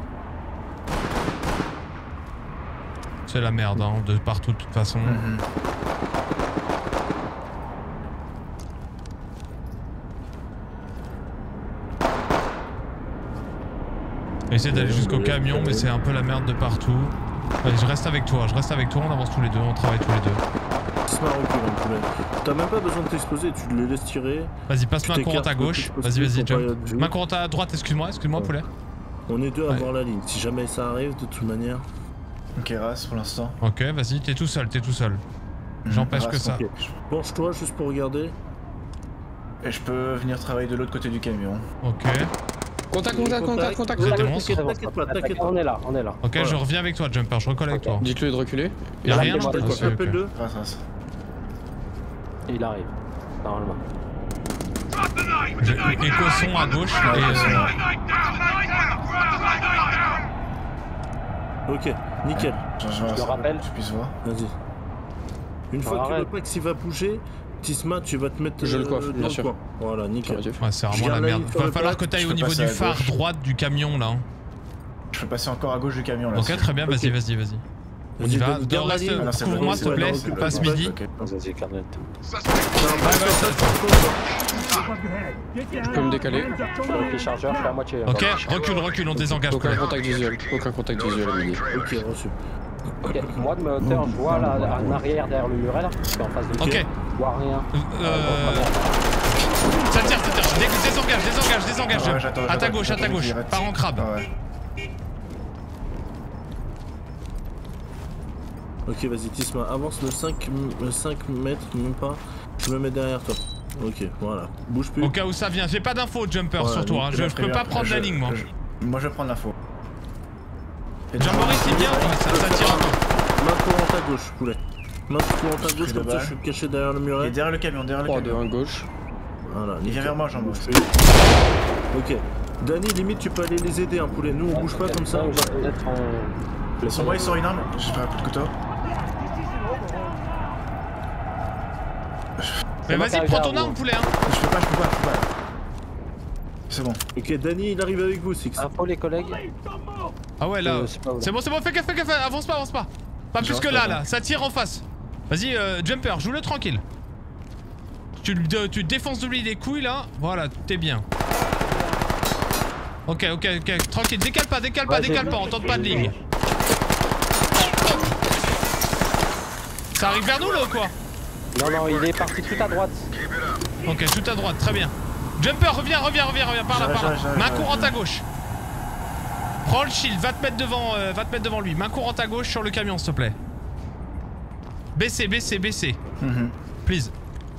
C'est la merde, hein, de partout, de toute façon. Mhm. Essaye d'aller jusqu'au camion, mais c'est un peu la merde de partout. Allez, je reste avec toi, je reste avec toi, on avance tous les deux, on travaille tous les deux. Tisma recule un poulet. T'as même pas besoin de t'exposer, tu le laisses tirer. Vas-y, passe Tu main courante à t'écartes le gauche. plus Vas-y, possible vas-y, pour pas y jump. être vu. Main courante à droite, excuse-moi, excuse-moi, Ouais. poulet. On est deux à Ouais. voir la ligne. Si jamais ça arrive, de toute manière. Ok, race pour l'instant. Ok, vas-y, t'es tout seul, t'es tout seul. J'empêche Race, que ça. Ok. Penche-toi juste pour regarder. Et je peux venir travailler de l'autre côté du camion. Ok. Contact, contact, contact, contact. Vous êtes des T'inquiète monstres. pas, T'inquiète pas, t'inquiète pas. On est là, on est là. Ok, Voilà. je reviens avec toi, Jumper, je recolle avec Ok. toi. Dites-le de reculer. Y'a Là, rien il est là mort. Ah, c'est ok. Appelle-le. Race, race. Il arrive, normalement. J'ai écho son à gauche Ouais, et... c'est euh, bon. Ok, nickel. Je, je, le rappelle. Que tu puisses voir. Vas-y. Une fois que Arrête. le Pax va bouger, Tisma, tu vas te mettre Je le euh, coiffe, dans bien le sûr. coin. Voilà, nickel. Affirmatif. Ouais, c'est Je vraiment garde la la merde. ligne sur Va le falloir plat, que t'ailles je au peux niveau passer du à phare gauche. droite du camion là. hein. Je peux passer encore à gauche du camion là. Ok, très bien, vas-y, vas-y, vas-y. On y va. Garde la Reste, ligne. Ah non, c'est couvre-moi bon, s'il te c'est plaît, bon, c'est bon, passe c'est bon, midi. ok. Vas-y, Carnet. Je peux me décaler. Je suis avec les chargeurs, je suis à moitié. Ok, recule, recule, on désengage. Aucun Poulet. contact visuel. Aucun contact visuel à midi. Ok, reçu. Ok, moi de ma hauteur, je vois là, en arrière derrière le muret là, qui est en face de moi. Ok, Je vois rien. euh. Ça tire, ça tire. Dé- Désengage, désengage, désengage. Ah ouais, j'attends, À ta j'attends, gauche, à ta j'attends, gauche. j'arrête. Pars en crabe. Ah ouais. Ok, vas-y, Tisma, avance de cinq mètres, même pas. Je me mets derrière toi. Ok, voilà. Bouge plus. Au cas où ça vient, j'ai pas d'infos jumper Ouais, sur toi, hein. je, Très je peux bien. pas prendre Je- la ligne moi. je- Moi je vais prendre l'info. Jean-Maurice il vient, ouais, ça, ça tire encore. Main courante à gauche, poulet. Main courante à gauche, Pris de comme ça balle. je suis caché derrière le Il est muret. derrière le camion, derrière le trois, deux, camion. un gauche. Voilà, Il vient nickel. vers moi, Jean-Maurice. Bouge plus. Ok. Danny, limite, tu peux aller les aider, hein, poulet. Nous, on bouge pas comme ça. Sur moi, ils sont une arme. Je fais un coup de couteau. Mais moi vas-y, qui prends arrive ton derrière arme, poulet. Hein. Je peux pas, je peux pas, je peux pas. C'est bon. Ok, Danny, il arrive avec vous, Six. Info les collègues. Ah ouais, là. Euh, c'est pas où, là. C'est bon, c'est bon, fais gaffe, fais gaffe, avance pas, avance pas. Pas plus J'avance que pas, là, ouais. là. Ça tire en face. Vas-y, euh, jumper, joue-le tranquille. Tu, le- tu défonces de lui les couilles là. Voilà, t'es bien. Ok, ok, ok, tranquille, décale pas, décale pas, Ouais, décale j'ai pas, vu. on tente pas de ligne. Ça arrive vers nous là ou quoi? Non, non, il est parti tout à droite. Ok, tout à droite, très bien. Jumper, reviens, reviens, reviens, reviens, par là, J'arrive, par là. j'arrive, j'arrive, Main j'arrive, courante à j'arrive. gauche. Prends le shield, va te mettre devant, euh, va te mettre devant lui. Main courante à gauche sur le camion, s'il te plaît. Baissez, baissez, baissez. Mhm. Please.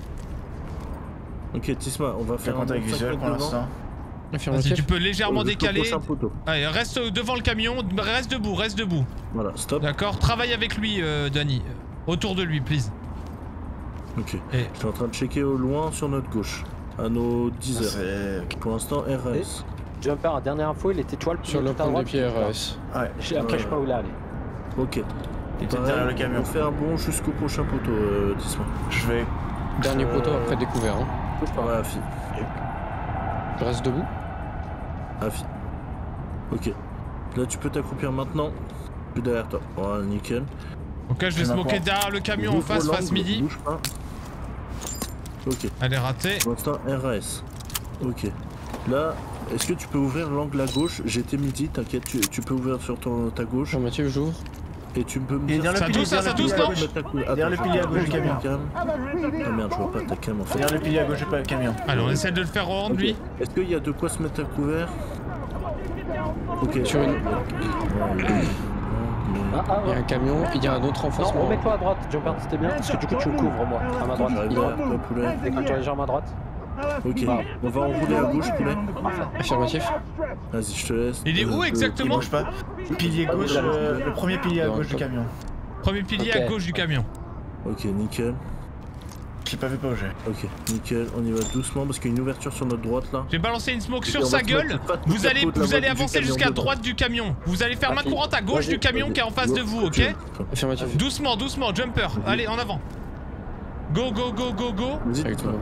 Ok, Tisma, on va Fais faire un contact bon cinq visuel mètres pour devant. l'instant. Vas-y, Affirmatif. tu peux légèrement Jusqu'au décaler. prochain poteau. Allez, reste devant le camion, reste debout, reste debout. Voilà, stop. D'accord, travaille avec lui, euh, Danny. Autour de lui, please. Ok. Et Je suis en train de checker au loin sur notre gauche. À nos dix heures. C'est. Pour l'instant, R S. Jumper, à dernière info, il était tu vois le Sur le tout à pont des droite. pieds R S. Ouais. Je après, je sais pas où il est allé. Ok. Il était Pareil, derrière le camion. On fait un bond jusqu'au prochain poteau, euh, Tisma. Je vais. Dernier Euh, poteau après découvert. Hein. Bouge pas. Ouais, Afi. Je reste debout. Afi. Ok. Là, tu peux t'accroupir maintenant. Je suis derrière toi. Voilà, nickel. ok, je vais Je smoker m'apprends. derrière le camion en Ouvre face, l'angle, face midi. Bouge pas. Ok. Elle est ratée. Pour l'instant, R S. Ok. Là, est-ce que tu peux ouvrir l'angle à gauche? J'étais midi, t'inquiète, tu, tu peux ouvrir sur ton, ta gauche. Affirmatif, j'ouvre. Et tu peux me Il est dire... derrière Ça le pilier, tousse, ça, derrière ça le tousse, pilier à non gauche. Mettre ta cou- Attends, Derrière le je pilier à vais gauche du mettre camion. ta cam. Ah merde, je vois pas ta cam en fait. Derrière le pilier à gauche, j'ai pas le camion. Allez, on essaie de le faire au rang de Ok. lui. Est-ce qu'il y a de quoi se mettre à couvert? Ok. Sur une- Ouais, il est- Ah, ah, Il y a un camion, il y a un autre non, renforcement. remets-toi à droite, Jumper, c'était bien. Parce que du coup, tu me couvres, moi, à ma droite. J'arrive derrière toi, poulet. Décolle-toi légèrement à droite. Ok, on va enrouler à gauche, poulet. Affirmatif. Vas-y, je te laisse. Il est où Euh, Il exactement? bouge pas. Pilier gauche, euh, le premier pilier à Dans gauche le du top. camion. Premier pilier Ok. à gauche du camion. Ok, nickel. Je l'ai pas vu pas où j'ai. Ok, nickel. On y va doucement parce qu'il y a une ouverture sur notre droite là. J'ai balancé une smoke Et sur on sa va se mettre gueule. pas tout Vous à allez, côté de la vous allez voie du avancer camion jusqu'à dedans. droite du camion. Vous allez faire main Vas-y. courante à gauche Vas-y, du camion vas-y. qui est en face de vous, ok? Recule. Affirmatif. Doucement, doucement, jumper. Allez, en avant. Go, go, go, go, go. Vas-y, Avec dis-moi. toi.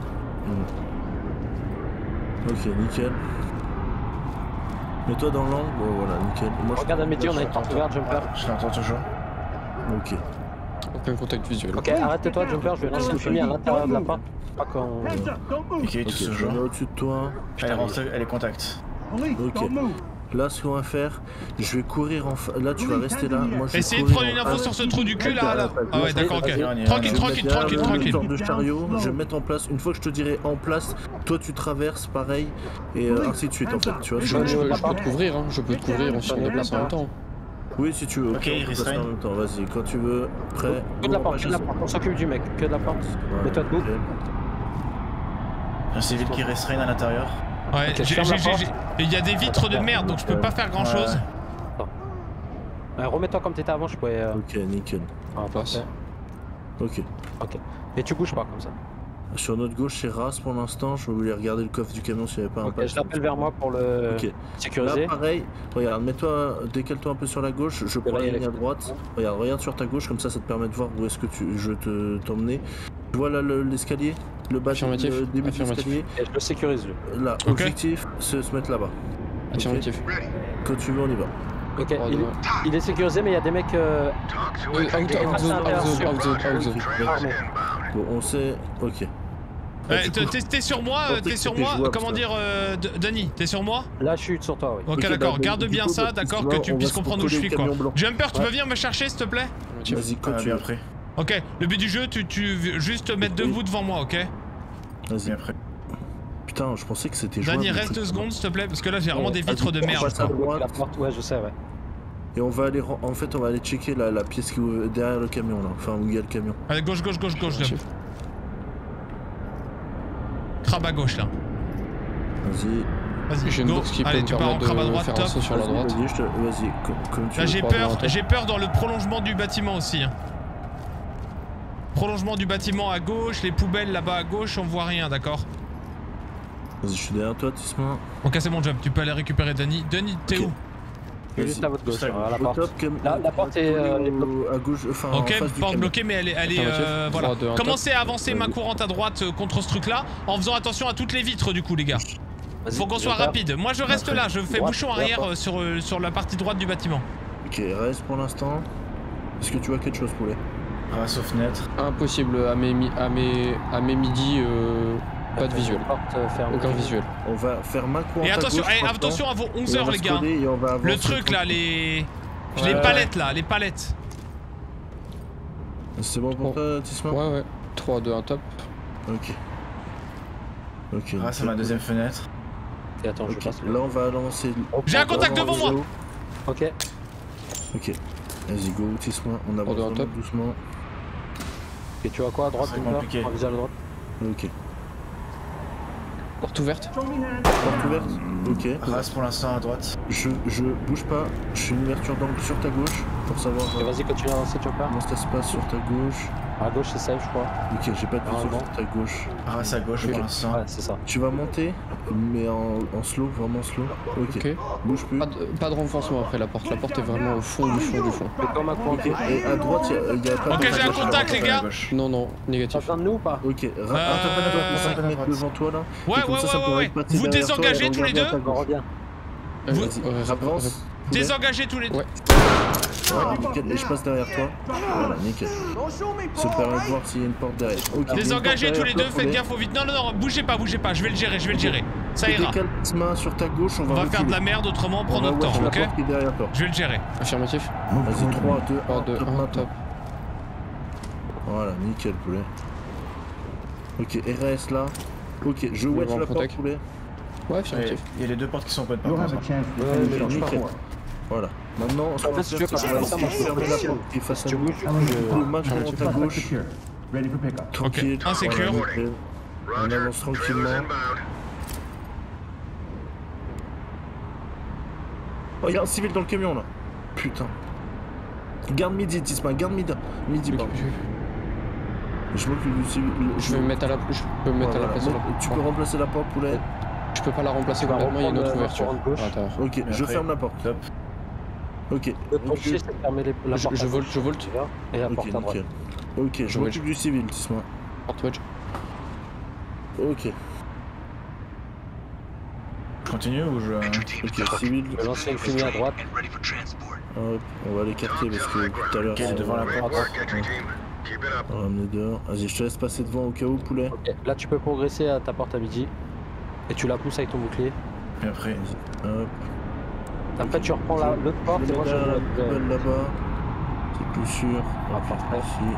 Ok, nickel. Mets-toi dans l'angle, bon, voilà, nickel. Moi, je- Regarde à midi, on a une porte ouverte, Jumper. Je l'entends toujours. Ok. Aucun contact visuel. Ok, arrête-toi, Jumper, je vais lancer une fumée à l'intérieur de la porte. Pas qu'on. Ok, tout Ok, ce je jour. mets au-dessus de toi. Elle est rentrée, elle est contact. Ok. Là, ce qu'on va faire, je vais courir en fa... Là, tu vas rester là. Moi, je vais Essayez de courir prendre une en info face. sur ce trou du cul là. là. Ah ouais, d'accord, ok. Vas-y, on y va, Tranquille, on y Je va. vais tranquille, mettre tranquille, derrière tranquille. Une sorte de chariot, je vais mettre en place. Une fois que je te dirai en place, toi tu traverses pareil et euh, ainsi de suite en fait. Tu vois, Je, je- je peux, je peux te couvrir, hein. Je peux te couvrir, on se déplace en même temps. Oui, si tu veux. Ok, on il peut reste passer en rien. même temps. Vas-y, quand tu veux. Prêt. Que de la porte, que de la porte, on s'occupe du mec, que de la porte. Mets-toi debout. Un civil qui restreint à l'intérieur. Ouais, Ok, j'ai- ferme la j'ai- porte. j'ai- il y a des vitres de merde donc je peux pas faire grand chose. Ouais. Euh, Remets-toi comme t'étais avant, je pouvais. euh, Ok, nickel. en place. Ok. Ok. Et tu bouges pas comme ça. Sur notre gauche, c'est Ras pour l'instant. Je voulais regarder le coffre du camion s'il n'y avait pas un Ok, patch. je l'appelle vers moi pour le Ok. Là, sécuriser. pareil, regarde, mets-toi, décale-toi un peu sur la gauche, je prends là, la il y a ligne à les- droite. Regarde, regarde sur ta gauche, comme ça, ça te permet de voir où est-ce que tu, je te t'emmener. Tu vois là le- l'escalier, le bas, Affirmatif, le début de affirmatif. l'escalier. Et je le sécurise lui. Là, Ok. objectif, se, se mettre là-bas. Affirmatif. Quand tu veux, on y va. Ok, Oh, il, ouais. il est sécurisé, mais il y a des mecs. Euh... Euh, out, out zone, out zone, out zone, out zone. armés. Bon, on sait. Ok. Ouais, du t'es coup, t'es sur moi, je euh, pensais t'es que sur c'était moi, jouable, comment ça. dire, euh, D- Denis, t'es sur moi? Là, je suis sur toi, oui. Ok, Ok, d'accord, bah, garde du bien coup, ça, bah, d'accord, on que va- tu on va puisses se comprendre où je recoller suis au quoi. camion blanc. Jumper, tu peux Ouais. venir me chercher s'il te plaît? Vas-y, quand Ah, tu bien veux. après. Ok, le but du jeu, tu, tu juste mettre Oui. debout devant moi, ok? Vas-y. Bien après. Putain, je pensais que c'était jouable. Dani, le reste truc, deux là. secondes s'il te plaît, parce que là j'ai vraiment Ouais, des vas-y, vitres de on merde passe à quoi. droite. La porte, ouais, je sais, ouais. Et on va aller. ren- En fait, on va aller checker la, la pièce qui est derrière le camion là. Enfin, où il y a le camion. Allez, gauche, gauche, gauche, gauche, Affirmatif. jump. Crabe à gauche là. Vas-y. Vas-y, J'ai une go. box qui peut Allez, me tu pars en permettre crabe à de droite, faire un top. saut sur la Vas-y, droite. vas-y, je te- vas-y, co- comme tu Là veux. j'ai pardon, peur, attends. j'ai peur dans le prolongement du bâtiment aussi. hein. Prolongement du bâtiment à gauche, les poubelles là-bas à gauche, on voit rien, d'accord? Vas-y, je suis derrière toi, Tisma. Ok, c'est bon, jump, tu peux aller récupérer Dani. Dani, t'es Ok. où? Je suis juste à votre gauche, Juste à à la Au porte. top, cam- La- la porte est, euh, est bloquée. à gauche, enfin en Ok, face du porte camion. bloquée, mais elle est, elle est Affirmatif. euh, voilà. trois, deux, un, Commencez à avancer main Vas-y. courante à droite euh, contre ce truc-là, en faisant attention à toutes les vitres du coup, les gars. Vas-y, Faut qu'on soit Jumper. rapide. Moi, je reste Après, là, je fais droite, bouchon droite, arrière droite. euh, sur, euh, sur la partie droite du bâtiment. Ok, reste pour l'instant. Est-ce que tu vois quelque chose, poulet? Grâce aux fenêtres. Impossible, à mes, mi- à mes, à mes midi, euh, pas de visuel. Porte euh, fermée. Aucun visuel. On va faire main courante Et à attention, gauche, eh, maintenant, attention à vos onze et on heures, va les se gars. coller et on va Le avancer truc là, tranquille. les. Ouais, les ouais. palettes là, les palettes. C'est bon pour Oh. toi, Tisma? Ouais, ouais. trois, deux, un, top. Ok. Ok. Grâce à ma deuxième fenêtre. Et attends, je Ok, passe. là on va lancer. J'ai un on va contact devant avancer. moi. Ok. Ok. Vas-y, go, Tisma. On avance On est en vraiment top. doucement. Et tu vois quoi à droite, C'est Jumper? compliqué. En visage à droite. Ok. Porte ouverte. Porte ouverte. Ok. Grâce pour l'instant à droite. Je, je bouge pas. Je fais une ouverture d'angle sur ta gauche pour savoir Et euh, vas-y, continue à avancer, Jumper. comment ça se passe sur ta gauche. À gauche, c'est safe, je crois. Ok, j'ai pas de vision Normalement. sur ta gauche. Grâce à gauche Ok. pour l'instant. Ouais, c'est ça. Tu vas monter, mais en, en slow, vraiment slow. Ok. Ok. Bouge plus. Pas de, pas de renforcement après la porte. La porte est vraiment au fond du fond du fond. Mais comme un coin. Ok. Et à droite, il y a, y a pas Ok, de j'ai un gauche. contact, les gars. Non, non, T'as négatif. besoin de nous ou pas? Ok. Ra- Euh, Interpelle cinq mètres devant toi là. Ouais, Et comme ouais, ça, ça ouais, pourrait ouais, être ouais. passé Vous derrière toi et désengagez tous les regarder à deux. ta On gauche. revient. Euh, Vas-y, ouais, rap- avance. rap- Désengagez tous les deux. Ouais. Ouais, nickel. Et je passe derrière toi. Voilà, nickel. Ça permet de voir s'il y a une porte derrière. Ok. il y a une Désengagez porte tous les deux, derrière toi, faites poulet. gaffe au vite. Non, non, non, bougez pas, bougez pas, je vais le gérer, je vais le gérer. Ça Tu ira. décales ta main sur ta gauche, on va On va faire de reculer. la merde, autrement on prend On va notre watch temps, la ok? porte qui est derrière toi. Je vais le gérer. Affirmatif. Vas-y, trois, deux, trois, un, deux, top un, maintenant. top. Voilà, nickel, poulet. Ok, R S là. Ok, je On va watch en la porte, contact. poulet. Ouais, Et affirmatif. Il y a les deux portes qui sont open par contre. Ouais, nickel. Voilà. Maintenant, ce qu'on va si faire, tu veux c'est pas qu'on va faire ça, moi, je fermer peux la aussi. porte qui est face Si à tu nous. bouges, je- Le match monte à gauche. Tranquille. un sécure. Voilà, nickel. On avance tranquillement. Oh, il y a un civil dans le camion là. Putain. Garde midi, Tisma, garde midi. Midi, pardon. Je m'occupe du civil. Je vais me mettre à la, je peux me mettre à la Voilà. place de la Bon, Tu porte. peux remplacer la porte, poulet. Je peux pas la remplacer Tu vas complètement, il y a une autre reprendre la ouverture courante gauche. à l'intérieur. Ok, Mais je après- ferme la porte. Top. Ok. Le ton chier, c'est de fermer les- la Je- porte. je à volte, gauche, je volte. tu vois, Et la Ok, porte à droite. nickel. Ok, je Je m'occupe du civil, Tisma. Porte wedge. Ok. Je continue ou je. Ok, civil. Je vais lancer une fumée à droite. Hop, on va l'écarter parce que tout à l'heure, Ok, ça- devant la porte. on va ramener dehors. Vas-y, je te laisse passer devant au cas où, poulet. Ok, là tu peux progresser à ta porte à midi. Et tu la pousses avec ton bouclier. Et après. Hop. Après tu reprends la- l'autre porte Je et le moi mets je derrière la je- poubelle là-bas. C'est plus sûr. Ah, parfait. Ici.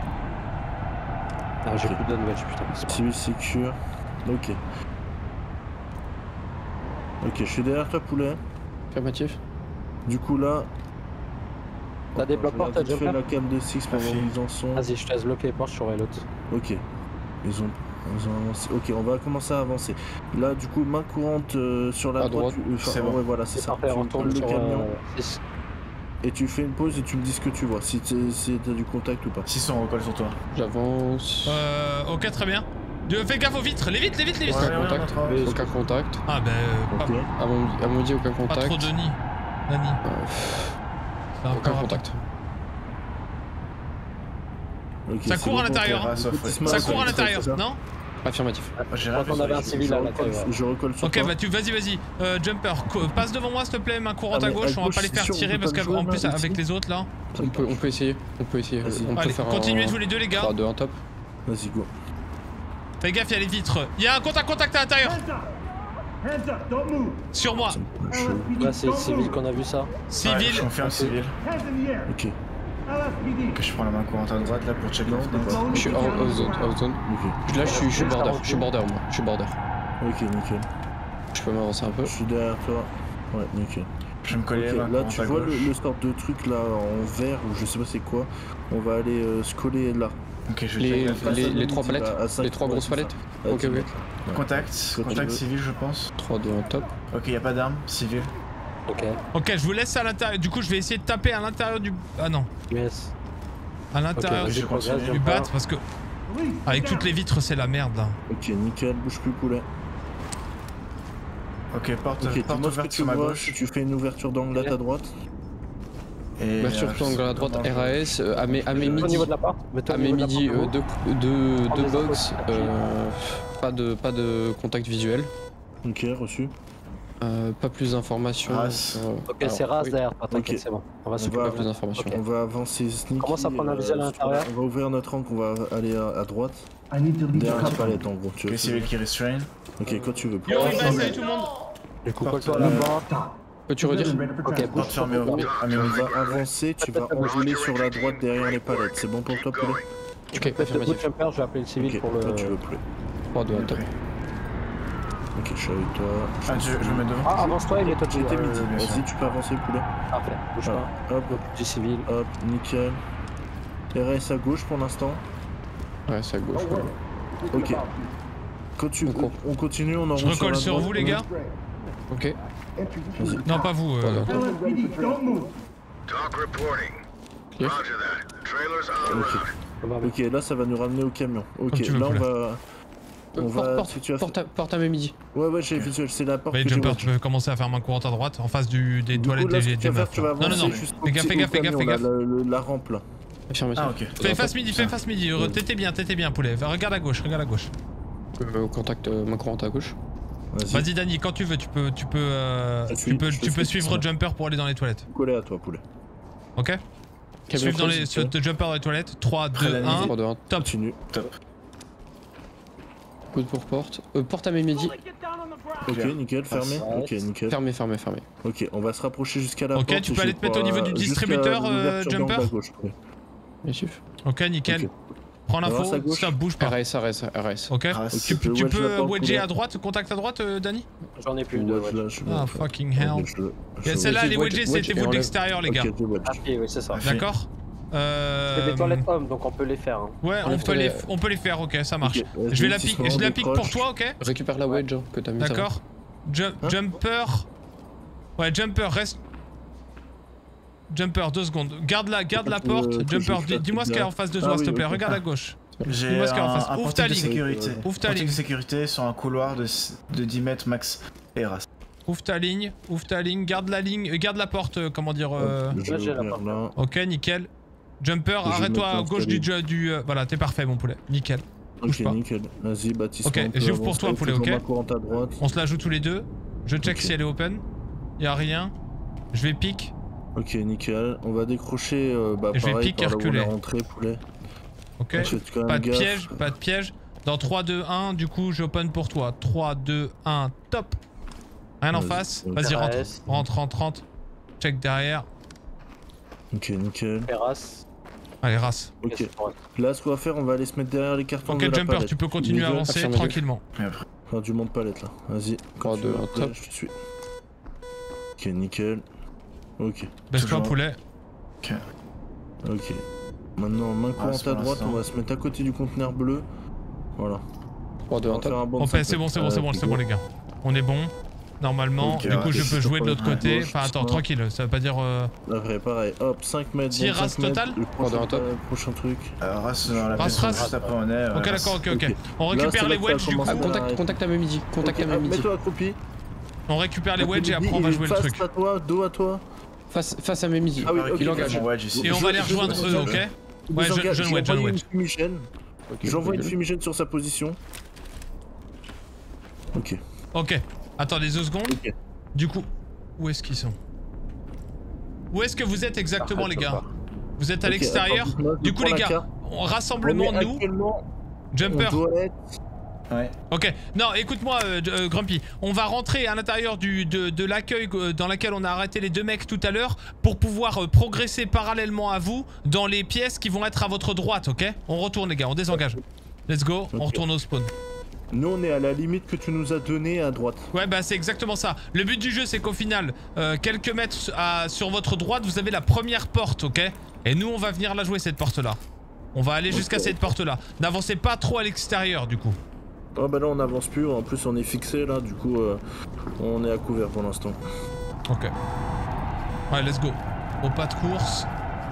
Ah, j'ai Ok. plus de nouvelles, putain. c'est pas Civil secure. Ok. Ok, je suis derrière toi, poulet. Affirmatif. Du coup, là. T'as des blocs portes, t'as déjà déjà fait fait la cam de six pour voir où ils en sont. Vas-y, je te laisse bloquer les portes, je surveille l'autre. Ok. Ils ont, ils ont avancé. Ok, on va commencer à avancer. Là, du coup, main courante euh, sur la À droite. droite. tu- enfin, C'est bon. ouais, voilà, c'est C'est ça. parfait, Tu on tourne le sur camion euh, six. et tu fais une pause et tu me dis ce que tu vois. Si t'es- si t'as du contact ou pas. six on recolle sur toi. J'avance. Euh, ok, très bien. De- Fais gaffe aux vitres, les vitres, les vitres, les vitres. Ouais, Aucun ouais, contact. on est Aucun contact. Ah bah, euh, pas, Ok. À mon, à mon dit, aucun pas contact. trop Denis. Dani. Euh, C'est aucun encore contact. Ok, Ça c'est court à bon, l'intérieur, bon, hein. bon, Ça petit Ça smash, court à c'est l'intérieur, ça. non? Affirmatif. J'ai Je rien crois fait qu'on avait sur un les- civil Je à recolle, l'intérieur. je recolle sur Ok, toi. bah tu vas-y, vas-y. Euh, Jumper, co- passe devant moi s'il te plaît, main courante Ah, à mais gauche. à On va gauche, pas les c'est faire sûr, on tirer peut parce pas le qu'en jouer, plus là, avec ici. les autres là. On peut, on peut essayer. On peut essayer. Vas-y. On peut Allez, faire continuez un... tous les deux les gars. trois, deux, un top. Vas-y, go. Fais gaffe, il y a les vitres. Il y a un contact contact à l'intérieur. Sur moi. Là, c'est civil qu'on a vu ça. Ouais, Civil. je confirme civil. Ok, Que je prends la main courante à droite là pour check la fenêtre. Je suis hors off zone. Off zone. ok. Là, je suis, je suis border. Je suis border, moi. Je suis border. Ok, nickel. Je peux m'avancer un peu. Je suis derrière toi. Ouais, nickel. Je vais me coller Ok, la main là, courante tu à vois le, gauche. le sort de truc là en vert ou je sais pas c'est quoi. On va aller euh, se coller là. Ok, je vais Les, check la les, fenêtre. les trois palettes. À cinq, Les trois ouais, grosses c'est ça. palettes. Ouais, Ok, tu ok. vois. Ouais. Contact, Quand tu contact veux. civil je pense. trois, deux, un top. Ok, y a pas d'arme, civil. Ok. Ok, je vous laisse à l'intérieur. Du coup, je vais essayer de taper à l'intérieur du. Ah non, Yes. à l'intérieur Ok, du, je continue. du bat parce que avec toutes les vitres, c'est la merde là. Ok, nickel, bouge plus poulet. Ok, porte, Ok, porte dis-moi ce que ouverte tu sur ma vois, gauche. si tu fais une ouverture d'angle à ta droite. Et Ouverture euh, tout angle à droite, comment je- R A S. euh, À mes, à mes Au midi. niveau de la porte. Mets-toi À au mes niveau de la midi, porte, euh, gros. deux, deux, Prends deux les box. infos. euh, pas, de, pas de contact visuel. Ok, reçu. Euh, pas plus d'informations. Race. euh, Ok, alors, c'est race oui, derrière toi, t'inquiète, Ok. c'est bon. On va On s'occuper. va- Pas plus d'informations. Ok. On va avancer sneaky. Commence à prendre un visuel à sur- l'intérieur. On va ouvrir notre angle, on va aller à, à droite. Derrière la palette en gros. Tu Ok, veux civil qui restrain. Ok, quand tu veux. Yo, Riva, salut tout le monde. Du coup, Porte, colle-toi à la euh, porte. Peux-tu redire? Ok, bouge Porte fermée au à mes On midi. va avancer, tu vas enrouler sur la droite derrière les palettes. C'est bon pour toi, poulet? Ok, Faites le coup de affirmatif. jumper, je vais appeler le civil Ok, pour le. quand tu veux, poulet. trois, deux, un top. Ok, je suis avec toi. Ah, je, je me mets devant. Ah, avance-toi et mets-toi J'étais dessus. midi. bien sûr. Vas-y, tu peux avancer, poulet. Parfait, bouge pas. Ah, hop, Du civil. hop, nickel. R S à gauche pour l'instant. Ouais, c'est à gauche. ouais. Ok. Quand tu... On court. On continue, on enroule Je recolle la sur droite. vous les gars. Ok. Vas-y. Non, pas vous. euh, Trois, deux, un top. Talk reporting. Clear. Roger that. Trailers en Ok. route. On va Ok, là ça va nous ramener au camion. Ok, Comme tu veux, là on poulet. va... On Porte, va... porte, si tu as porte, à, porte à mes midi. Ouais, ouais, j'ai visuel, c'est la porte Bah, que j'ai Jumper, ouverte. tu peux commencer à faire main courante à droite en face du, des Du coup, toilettes là, ce des, que tu des vas faire, meufs. tu vas là. Non, non, avancer non. jusqu'au Fais gaffe, petit- fais au gaffe, fais gaffe, camion, fais là, gaffe. le- le- La rampe là. Affirmatif. Ah, ok. Fais face midi, fais face midi. Re- T'étais bien, t'étais bien, poulet. Va, regarde à gauche, regarde à gauche. Euh, contact euh, main courante à gauche. Vas-y, Vas-y, Dani, quand tu veux, tu peux, tu peux, euh, Je tu suis- peux, je tu peux suis- suivre Jumper pour aller dans les toilettes. collé à toi, poulet. Ok? Camion Suive dans creuse, les, ok. sur- de Jumper dans les toilettes. trois, Très deux, bien, un. trois, deux, un. Top. Continue. Coude pour porte. Euh, porte à mes midi. Ok, nickel, fermé. Ouais. Ok, nickel. Fermé, fermé, fermé. Ok, on va se rapprocher jusqu'à la Ok, porte. tu peux et aller je te mettre au crois niveau du jusqu'à distributeur, euh, l'ouverture d'angle Jumper à gauche, poulet. Bien sûr. Ok, nickel. Ok. Prends Avance à l'info. gauche. Stop, bouge pas. R S, R S, R S. Ok? Race. Tu, Ok, tu wedge la peux porte, wedger poulet. à droite, contact à droite, euh, Dani? J'en ai plus de Ouais, wedge. là, je suis Ah, bon. fucking hell. Ok, je- je- Et Celle-là, elle est wedge, wedgée, wedge, c'était et vous de enlève. l'extérieur, les gars. Ok, je wedge. Ah, oui, oui, c'est ça. Parfait. D'accord? Euh... C'est des toilettes hommes, donc on peut les faire. hein. Ouais, on Enlève peut, les, les- on peut les faire, ok, ça marche. Ok, vas-y, Je vais la si pique, souvent je on la pique pour décroche. toi, ok? Récupère la wedge hein, que t'as mis. ça va. D'accord. Ju- Hein Jumper. Ouais, Jumper, reste. Jumper, deux secondes. Garde la, garde la Que- porte. que Jumper, je dis- fasse dis-moi ce qu'il y a en face de Ah toi, s'il te oui, plaît. ok. Regarde à gauche. J'ai Dis-moi ce qu'il y a en un, face. un Ouvre ta portique de ligne. sécurité. Ouvre ta Portique ligne. de sécurité sur un couloir de, de dix mètres max. Et race. Ouvre ta ligne, ouvre ta ligne, garde la ligne, euh, garde la porte, euh, comment dire. euh, Hop, je Là, j'ai la vais porte. là. Ok, nickel. Jumper, Je vais arrête-toi mettre à un gauche du. escalier. du euh, voilà, t'es parfait, mon poulet. Nickel. Bouge Ok, pas. nickel. Vas-y, Baptiste. Ok, on peut j'ouvre pour avancer. toi, poulet, Toujours ok main courante à droite. On se la joue tous les deux. Je check Ok. si elle est open. Y'a rien. Je vais pique. Ok, nickel. On va décrocher, euh, bah, Et je vais pareil, piquer par là où on est reculer. rentré, poulet. Ok. Faites quand même Pas de gaffe. piège, pas de piège. Dans trois, deux, un, du coup, j'open pour toi. trois, deux, un, top. Rien en Vas-y, face. ok. Vas-y, rentre. R S. Rentre, rentre, rentre. Check derrière. Ok, nickel. Terrasse. Allez, race. Ok. Là, ce qu'on va faire, on va aller se mettre derrière les cartons Ok, de la Jumper, palette. tu peux continuer à Niveau- avancer affirmatif. tranquillement. Et après. Enfin, du monde palette là. Vas-y. trois, Quand tu deux, veux, un, poulet, top. je te suis. Ok, nickel. Ok, Baisse-toi, Toujours. poulet. Ok. ok. Maintenant, main courante c'est à pour droite, l'instant. on va se mettre à côté du conteneur bleu. Voilà. trois, deux, On un va faire top. un bon On de fait, cinq c'est bon, c'est bon, mètres. c'est bon, Euh, c'est bon, les gars. On est bon. Normalement, Ok, du coup, ouais, je c'est peux sur jouer de le l'autre point côté. gauche, Enfin, attends, doucement. tranquille, ça veut pas dire. euh, Après, pareil, hop, cinq mètres. Tir, vingt-cinq race mètres, total Le prochain, Pendant un top. euh, prochain truc. Euh, race dans la Race, pièce race. juste après on est. euh, Ok, race. d'accord, ok, ok. Ok. On Là, récupère c'est les là que ça wedges du coup. commence Ah, à- contact, contact à mes midi. Contact Ok, à mes ah, midi. mets-toi accroupi. On récupère les wedges et L'après-midi, après on va il est jouer le face truc. à toi, dos à toi. Face, face à mes midi. Ah oui, ok, Il engage. Mon wedge ici. Et on va les Je- je- rejoindre je- eux, je- ok? je- Ouais, je- jeune- j'ai jeune wedge, jeune envoyé wedge. une fumigène. Ok, J'envoie une ok. fumigène sur sa position. Ok. Ok. Attendez deux secondes. Ok. Du coup, où est-ce qu'ils sont? Où est-ce que vous êtes exactement, les gars? Vous êtes à Ok, l'extérieur? attends, dites-moi, je Du coup, prends les la gars, carte. on- rassemblement, On est nous. actuellement- Jumper. On doit être... Ouais. Ok, non, écoute-moi, euh, euh, Grumpy. On va rentrer à l'intérieur du de, de l'accueil euh, dans laquelle on a arrêté les deux mecs tout à l'heure pour pouvoir euh, progresser parallèlement à vous dans les pièces qui vont être à votre droite, ok? On retourne, les gars, on désengage. Let's go, on Ok. retourne au spawn. Nous, on est à la limite que tu nous as donnée à droite. Ouais, bah c'est exactement ça. Le but du jeu, c'est qu'au final, euh, quelques mètres à- sur votre droite, vous avez la première porte, ok? Et nous, on va venir la jouer, cette porte-là. On va aller jusqu'à cette porte-là. N'avancez pas trop à l'extérieur, du coup. Oh bah là, on n'avance plus. En plus, on est fixé là. Du coup, euh, on est à couvert pour l'instant. Ok. Ouais, let's go. Au pas de course.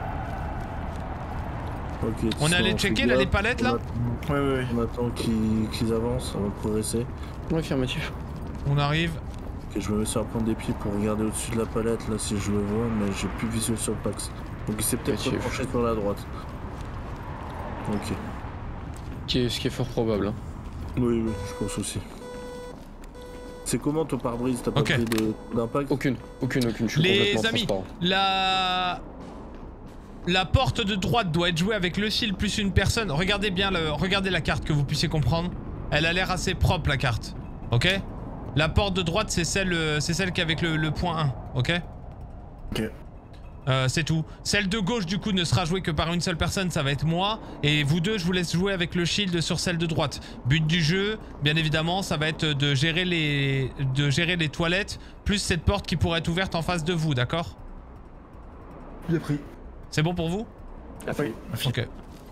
Ok. On est ça, allé fait checker là gaffe. les palettes là? Ouais, ouais, ouais. On attend qu'ils qu'ils avancent avant de progresser. Ouais, affirmatif. On arrive. Ok, je me mets sur la pointe des pieds pour regarder au-dessus de la palette là si je le vois, mais j'ai plus de visuel sur le Pax. Donc il s'est peut-être Ok. penché sur la droite. Ok. Qui est, ce qui est fort probable. Hein. Oui, oui, je pense aussi. C'est comment ton pare-brise? T'as pas Ok. pris de- d'impact? Aucune, aucune, aucune. Je suis Les complètement amis, transparent. la... La porte de droite doit être jouée avec le shield plus une personne. Regardez bien, le... regardez la carte que vous puissiez comprendre. Elle a l'air assez propre la carte. Ok? La porte de droite c'est celle, euh, c'est celle qui est avec le, le point un. Ok? Ok. Euh, c'est tout. Celle de gauche du coup ne sera jouée que par une seule personne, ça va être moi. Et vous deux, je vous laisse jouer avec le shield sur celle de droite. But du jeu, bien évidemment, ça va être de gérer les, de gérer les toilettes, plus cette porte qui pourrait être ouverte en face de vous, d'accord? Bien pris. C'est bon pour vous? Oui. Ok.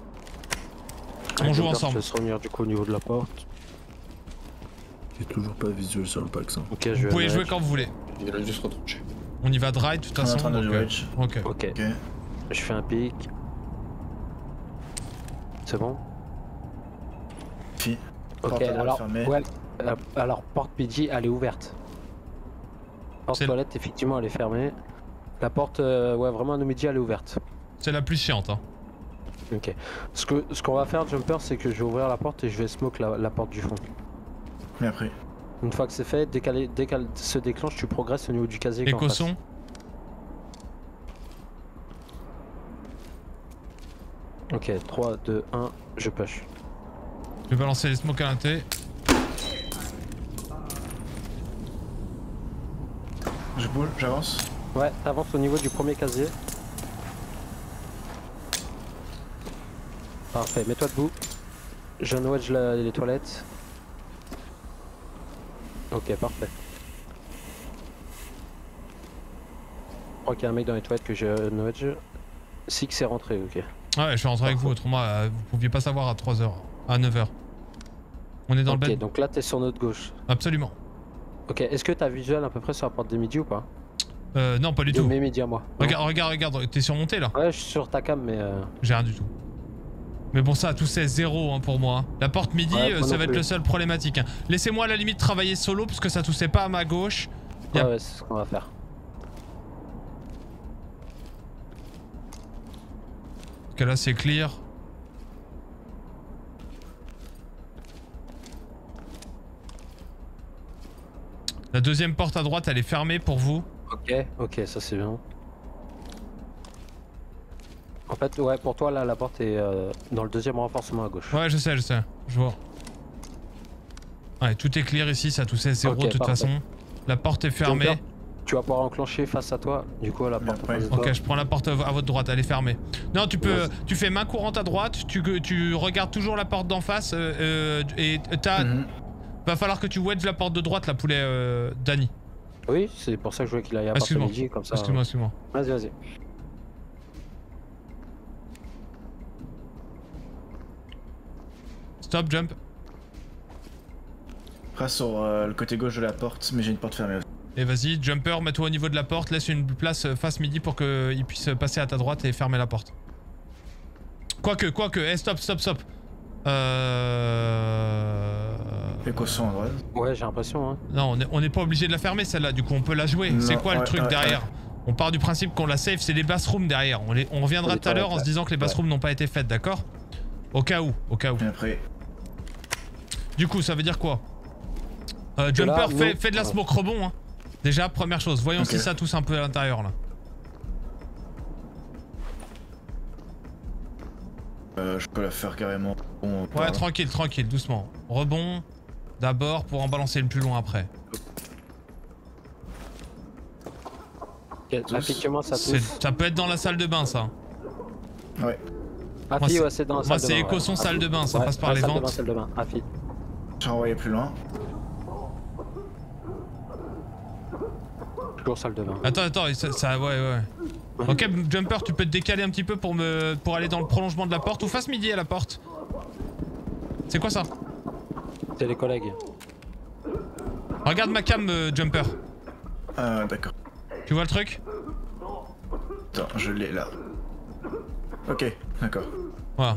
On joue ensemble. Je vais se revenir du coup au niveau de la porte. J'ai toujours pas de visuel sur le Pax. Hein. Ok, je Vous vais pouvez mettre- jouer quand vous voulez. Il va juste retrancher. On y va de ride de toute On est en façon. train de donc, jouer euh, Edge. Ok. Ok, Ok. je fais un pic. C'est bon? Fi. Ok, Porte à droite alors, fermée. ouais, euh, alors porte P G, elle est ouverte. Porte C'est- toilette, effectivement, elle est fermée. La porte, euh, ouais, vraiment, à nos midi, elle est ouverte. C'est la plus chiante. Hein. Ok. Ce que ce qu'on va faire, Jumper, c'est que je vais ouvrir la porte et je vais smoke la, la porte du fond. Bien pris. Une fois que c'est fait, dès qu'elle est- dès qu'elle se déclenche, tu progresses au niveau du casier. Et qu'en face. Cosson. Ok, trois, deux, un, je push. Je vais balancer les smokes à l'inté. Je bouge, j'avance. Ouais, t'avances au niveau du premier casier. Parfait, mets-toi debout. Je wedge la- les toilettes. Ok, parfait. Je crois qu'il y a un mec dans les toilettes que je wedge. Six est rentré, ok. Ah ouais, je suis rentré avec vous, autrement euh, vous pouviez pas savoir à trois heures. À neuf heures. On est dans Ok, le bed. donc là t'es sur notre gauche. Absolument. Ok, est-ce que t'as visuel à peu près sur la porte des midi ou pas? Euh, non, pas du De tout. mes midi à moi. Non. Regarde, regarde, regarde, t'es surmonté là? Ouais, je suis sur ta cam, mais euh... J'ai rien du tout. Mais bon, ça, tout c'est zéro hein, pour moi. La porte midi, Ouais, euh, moi ça non va être plus. le seul problématique. hein. Laissez-moi à la limite travailler solo parce que ça toussait pas à ma gauche. Yep. ouais, ouais, c'est ce qu'on va faire. Parce que là, c'est clear. La deuxième porte à droite, elle est fermée pour vous. Ok, ok, ça c'est bien. En fait, ouais, pour toi, là, la porte est euh, dans le deuxième renforcement à gauche. Ouais, je sais, je sais. Je vois. Ouais, tout est clear ici, ça toussait zéro Ok, de toute parfait. façon. La porte est fermée. Jumper, tu vas pouvoir enclencher face à toi, du coup, à la porte en Ouais. face de toi. Ok, je prends la porte à votre droite, elle est fermée. Non, tu peux, tu fais main courante à droite, tu, tu regardes toujours la porte d'en face euh, euh, et t'as, Mhm. va falloir que tu wedges la porte de droite, la poulet euh, Danny. Oui, c'est pour ça que je voulais qu'il aille à partir Excuse-moi. midi, comme ça. Excuse-moi, excuse-moi. Vas-y, vas-y. Stop, jump. Reste sur euh, le côté gauche de la porte, mais j'ai une porte fermée aussi. Et vas-y, jumper, mets-toi au niveau de la porte, laisse une place euh, face midi pour qu'il puisse passer à ta droite et fermer la porte. Quoique, quoique, eh stop, stop, stop. Euh... Et Cosson à droite. Ouais, j'ai l'impression, hein. Non, on n'est on est pas obligé de la fermer celle-là, du coup on peut la jouer. Non, C'est quoi le ouais, truc ouais, derrière? On part du principe qu'on la save, c'est les bathrooms derrière. On, les, on reviendra Les tout à l'heure en toilettes, se disant que les ouais. bathrooms n'ont pas été faites, d'accord? Au cas où, au cas où. Bien pris. Du coup, ça veut dire quoi? Euh, Que Jumper, là, fais, nous- fais de la ouais. smoke rebond. Hein. Déjà, première chose. Voyons Ok. si ça tousse un peu à l'intérieur là. Euh, je peux la faire carrément. Bon, par Ouais, là. tranquille, tranquille, doucement. Rebond d'abord pour en balancer le plus loin après. Ok, effectivement, ça C'est- touche. Ça peut être dans la salle de bain ça. Ouais. Afi, moi, c'est- ouais, c'est dans la moi, salle de c'est bain. Écosson, ouais. salle Afi. de bain, ça Ouais, passe par ouais, les salle de ventes. bain, salle de bain, Afi. J'ai renvoyé plus loin. Toujours salle de bain. Attends, attends, ça, ça- ouais, ouais. Ok, Jumper, tu peux te décaler un petit peu pour me, pour aller dans le prolongement de la porte ou face midi à la porte. C'est quoi ça? C'est les collègues. Regarde ma cam, euh, Jumper. Euh, d'accord. Tu vois le truc? Attends, je l'ai là. Ok, d'accord. Voilà.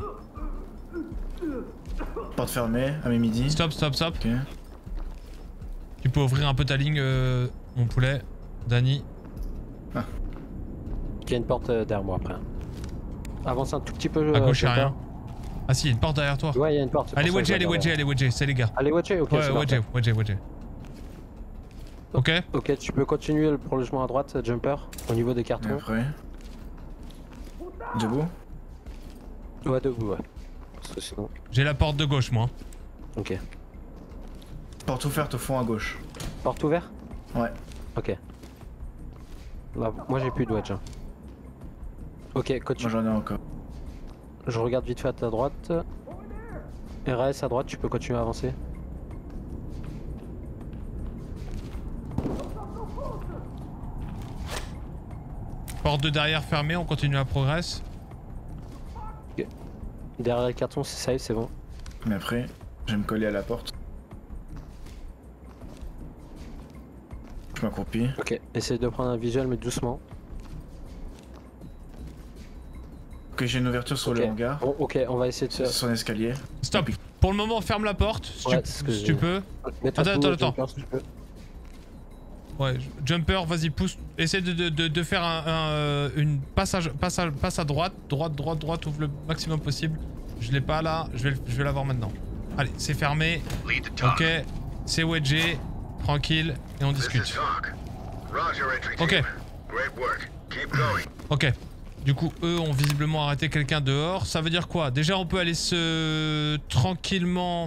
Porte fermée, à mes midi. Stop, stop, stop. Ok. Tu peux ouvrir un peu ta ligne, euh, mon poulet. Dani. Il y a une porte euh, derrière moi après. Avance un tout petit peu. À euh, gauche, y'a Jumper. rien. Ah si, il y a une porte derrière toi. Ouais, il y a une porte. c'est Allez, pour ça que wedgé, allez, je wedgé, regarde. allez, wedgé, c'est les gars. Allez, wedgé, ok. Ouais, c'est wedgé, parfait. wedgé, wedgé. Ok. Ok, tu peux continuer le prolongement à droite, Jumper, au niveau des Et cartons. après. Debout. Ouais, debout, ouais. Parce que sinon. J'ai la porte de gauche, moi. Ok. Porte ouverte au fond à gauche. Porte ouverte? Ouais. Ok. Bah, moi j'ai plus de wedge. hein. Ok, coach. Moi j'en ai encore. Je regarde vite fait à ta droite. R A S à droite, tu peux continuer à avancer. Porte de derrière fermée, on continue à progresse. Derrière les cartons, c'est safe, c'est bon. Mais après, je vais me coller à la porte. Je m'accroupis. Ok, essaye de prendre un visuel, mais doucement. Ok, j'ai une ouverture sur Ok. le hangar. Bon, ok, on va essayer de se. Sur un escalier. Stop. Pour le moment, ferme la porte, si Ouais, tu, c'est ce que si j'ai tu dit. peux. Mets-toi Attends, debout, attends, Jumper, si tu peux. Ouais, Jumper, vas-y, pousse. Essaie de, de, de, de faire un, un, euh, une passage, passage, passe à droite, droite, droite, droite, ouvre le maximum possible. Je l'ai pas là, je vais, le- je vais l'avoir maintenant. Allez, c'est fermé. Lead the talk. Ok, c'est wedgé, tranquille, et on This is discute. talk. Roger, entry team. Ok. Great work. Keep going. Ok. Du coup, eux ont visiblement arrêté quelqu'un dehors. Ça veut dire quoi? Déjà, on peut aller se... tranquillement...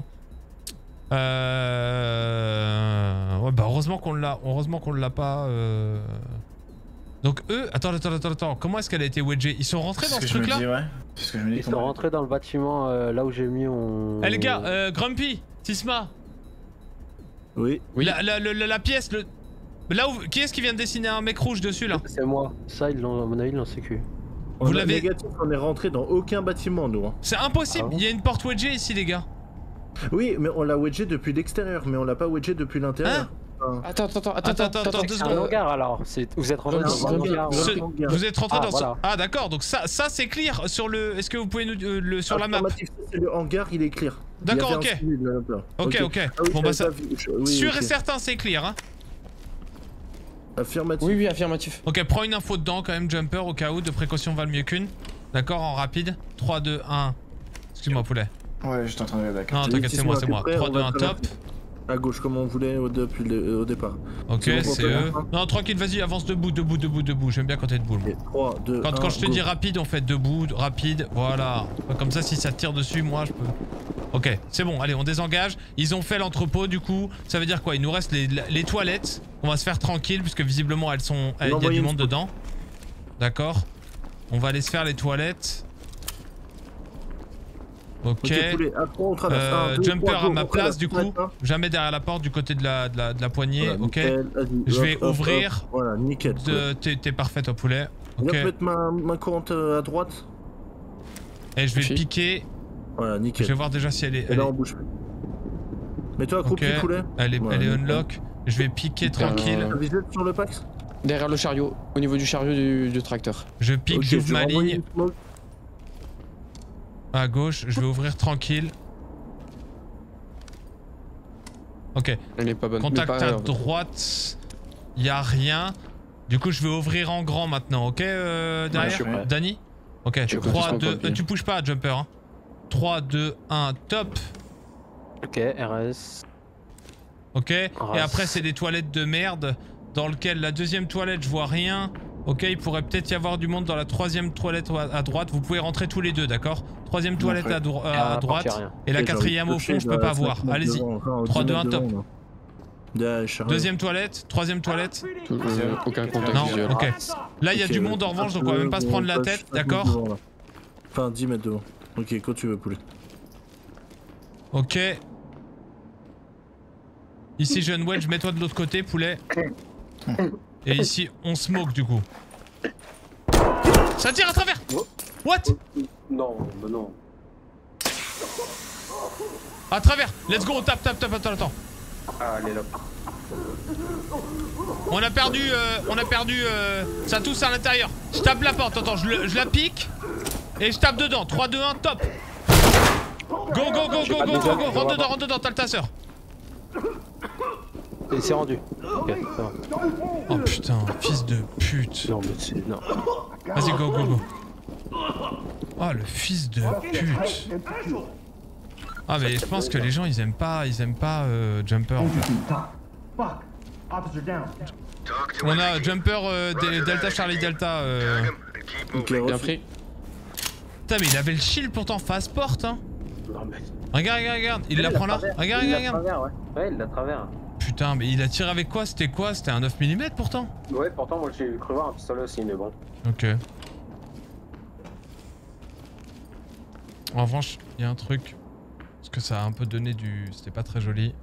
Euh... Ouais, bah heureusement qu'on l'a. Heureusement qu'on l'a pas... Euh... Donc eux... Attends, attends, attends, attends. Comment est-ce qu'elle a été wedgée? Ils sont rentrés C'est dans ce ce que je me truc-là? dis, ouais. C'est ce que je me dis. Ils sont comment- rentrés dans le bâtiment euh, là où j'ai mis on. Eh les gars, euh, Grumpy, Tisma, Oui. Oui. la, la, la, la- la pièce, le... Là où... Qui est-ce qui vient de dessiner un mec rouge dessus, là? C'est moi. Ça, ils l'ont, à mon avis, ils l'ont sécu. On Vous a l'avez- négatif, on est rentré dans aucun bâtiment, nous. hein. C'est impossible, Ah bon il y a une porte wedgée ici, les gars. Oui, mais on l'a wedgé depuis l'extérieur, mais on l'a pas wedgé depuis l'intérieur. Enfin, Attends, attends, attends, Attends, attends, attends, attends, attends. deux C'est un secondes. hangar alors. C'est... Vous êtes rentrés Non, dans c'est un un hangar. hangar. Ce- hangar. Vous êtes rentré Ah, dans voilà. ce... Ah d'accord, donc ça, ça c'est clear sur le... Est-ce que vous pouvez nous... euh, le... sur la map? Affirmatif, c'est le hangar, il est clear. Il y D'accord, avait un ok. civil là-bas. Ok, ok. Ah oui, Bon j'avais bah ça... pas vu. Je- oui, Sûr ok. et certain c'est clear, hein. Affirmatif. Oui, oui, affirmatif. Ok, prends une info dedans quand même, Jumper, au cas où, de précaution valent mieux qu'une. D'accord, en rapide. trois, deux, un... Excuse-moi, poulet. Ouais, j'étais en train de regarder la carte. Non, t'inquiète, c'est moi, c'est moi. Prêt, trois, on deux, va un, top. traverser. À gauche, comme on voulait au, depuis le- au départ. Ok, C'est bon pour c'est toi, eux. hein Non, tranquille, vas-y, avance debout, debout, debout, debout. J'aime bien quand t'es debout. moi. trois, deux, Quand, un, quand je te go. dis rapide, on fait debout, rapide, voilà. Comme ça, si ça tire dessus, moi, je peux... Ok, c'est bon, allez, on désengage. Ils ont fait l'entrepôt, du coup. Ça veut dire quoi? Il nous reste les, les toilettes. On va se faire tranquille, puisque visiblement, elles sont... Il y a envoyez du une monde photo. dedans. D'accord. On va aller se faire les toilettes. Ok. Ok, poulet, après on traverse. Euh, Un, deux, jumper trois, à go, ma on place, traverse. du coup. Hein. Jamais derrière la porte, du côté de la, de la, de la poignée. Voilà, ok. nickel, vas-y, Je vais hop, hop, ouvrir. hop. Voilà, nickel. De- T'es t'es parfait, toi, poulet. Viens Ok. mettre ma, ma courante euh, à droite. Et je vais Fi. piquer. Voilà, Je nickel. vais voir déjà si elle est... Et Elle là est... on bouge plus. Mets-toi accroupi, Ok. poulet. Elle est, Voilà, elle est nickel. unlock. Je vais piquer Super. tranquille. Euh, T'as visé sur le Pax? Derrière le chariot, au niveau du chariot du, du tracteur. Je pique, Ok, j'ouvre je ma vais renvoyer ligne une smoke. à gauche. Je vais ouvrir tranquille. Ok. Elle est pas bonne. Contact mais pas à grave. droite. Y a rien. Du coup, je vais ouvrir en grand maintenant. Ok, euh, derrière je suis prêt. Danny. Ok. Je peux trois, juste deux. mon papier. Tu bouges pas, Jumper. Hein. trois, deux, un, top. Ok, R A S. Ok. Ah, et après c'est des toilettes de merde dans lequel la deuxième toilette je vois rien. Ok, il pourrait peut-être y avoir du monde dans la troisième toilette à droite. Vous pouvez rentrer tous les deux, d'accord? Troisième toilette à, dro à Ah, droite. rien. Et la Ok, quatrième au fond, je peux pas voir. Allez-y. trois, deux, un, top. Deuxième toilette, troisième toilette. Tout- euh, aucun contact Non, visuel. ok. Là, il y a Ok, du ouais. monde en revanche, donc on va même pas se prendre la tête, d'accord? Enfin, dix mètres devant. Ok, quand tu veux, poulet. Ok. Ici, jeune Wedge, mets-toi de l'autre côté, poulet. Et ici, on smoke du coup. Ça tire à travers! What? Non, bah non. À travers! Let's go, tape, tape, tape, attends, attends. Ah, elle est là. On a perdu, euh, on a perdu, euh, ça tousse à l'intérieur. Je tape la porte, attends, je, le- je la pique. Et je tape dedans. trois, deux, un, top! Go, go, go, go, go, go, go, rentre dedans, rentre dedans, t'as le tasseur. Et c'est rendu. Ok, ça va. Oh putain, fils de pute. Non, mais c'est. Non. Vas-y, go, go, go. Oh, le fils de pute. Ah, mais je pense que les gens, ils aiment pas, ils aiment pas euh, Jumper. En fait. Talk to On entry a team. Jumper euh, des- Delta Charlie Delta. Euh... Tag him and keep Ok, moving. Bien reçu. pris. Putain, mais il avait le shield pourtant face porte, hein. Non, mais. Regarde, regarde, regarde. Il la prend là. Regarde, Il la regarde, regarde. travers, ouais. Ouais, il la travers. Putain, mais il a tiré avec quoi? C'était quoi? C'était un neuf millimètres pourtant? Ouais, pourtant, moi j'ai cru voir un pistolet aussi, mais bon. Ok. En revanche, il y a un truc. Parce que ça a un peu donné du... C'était pas très joli.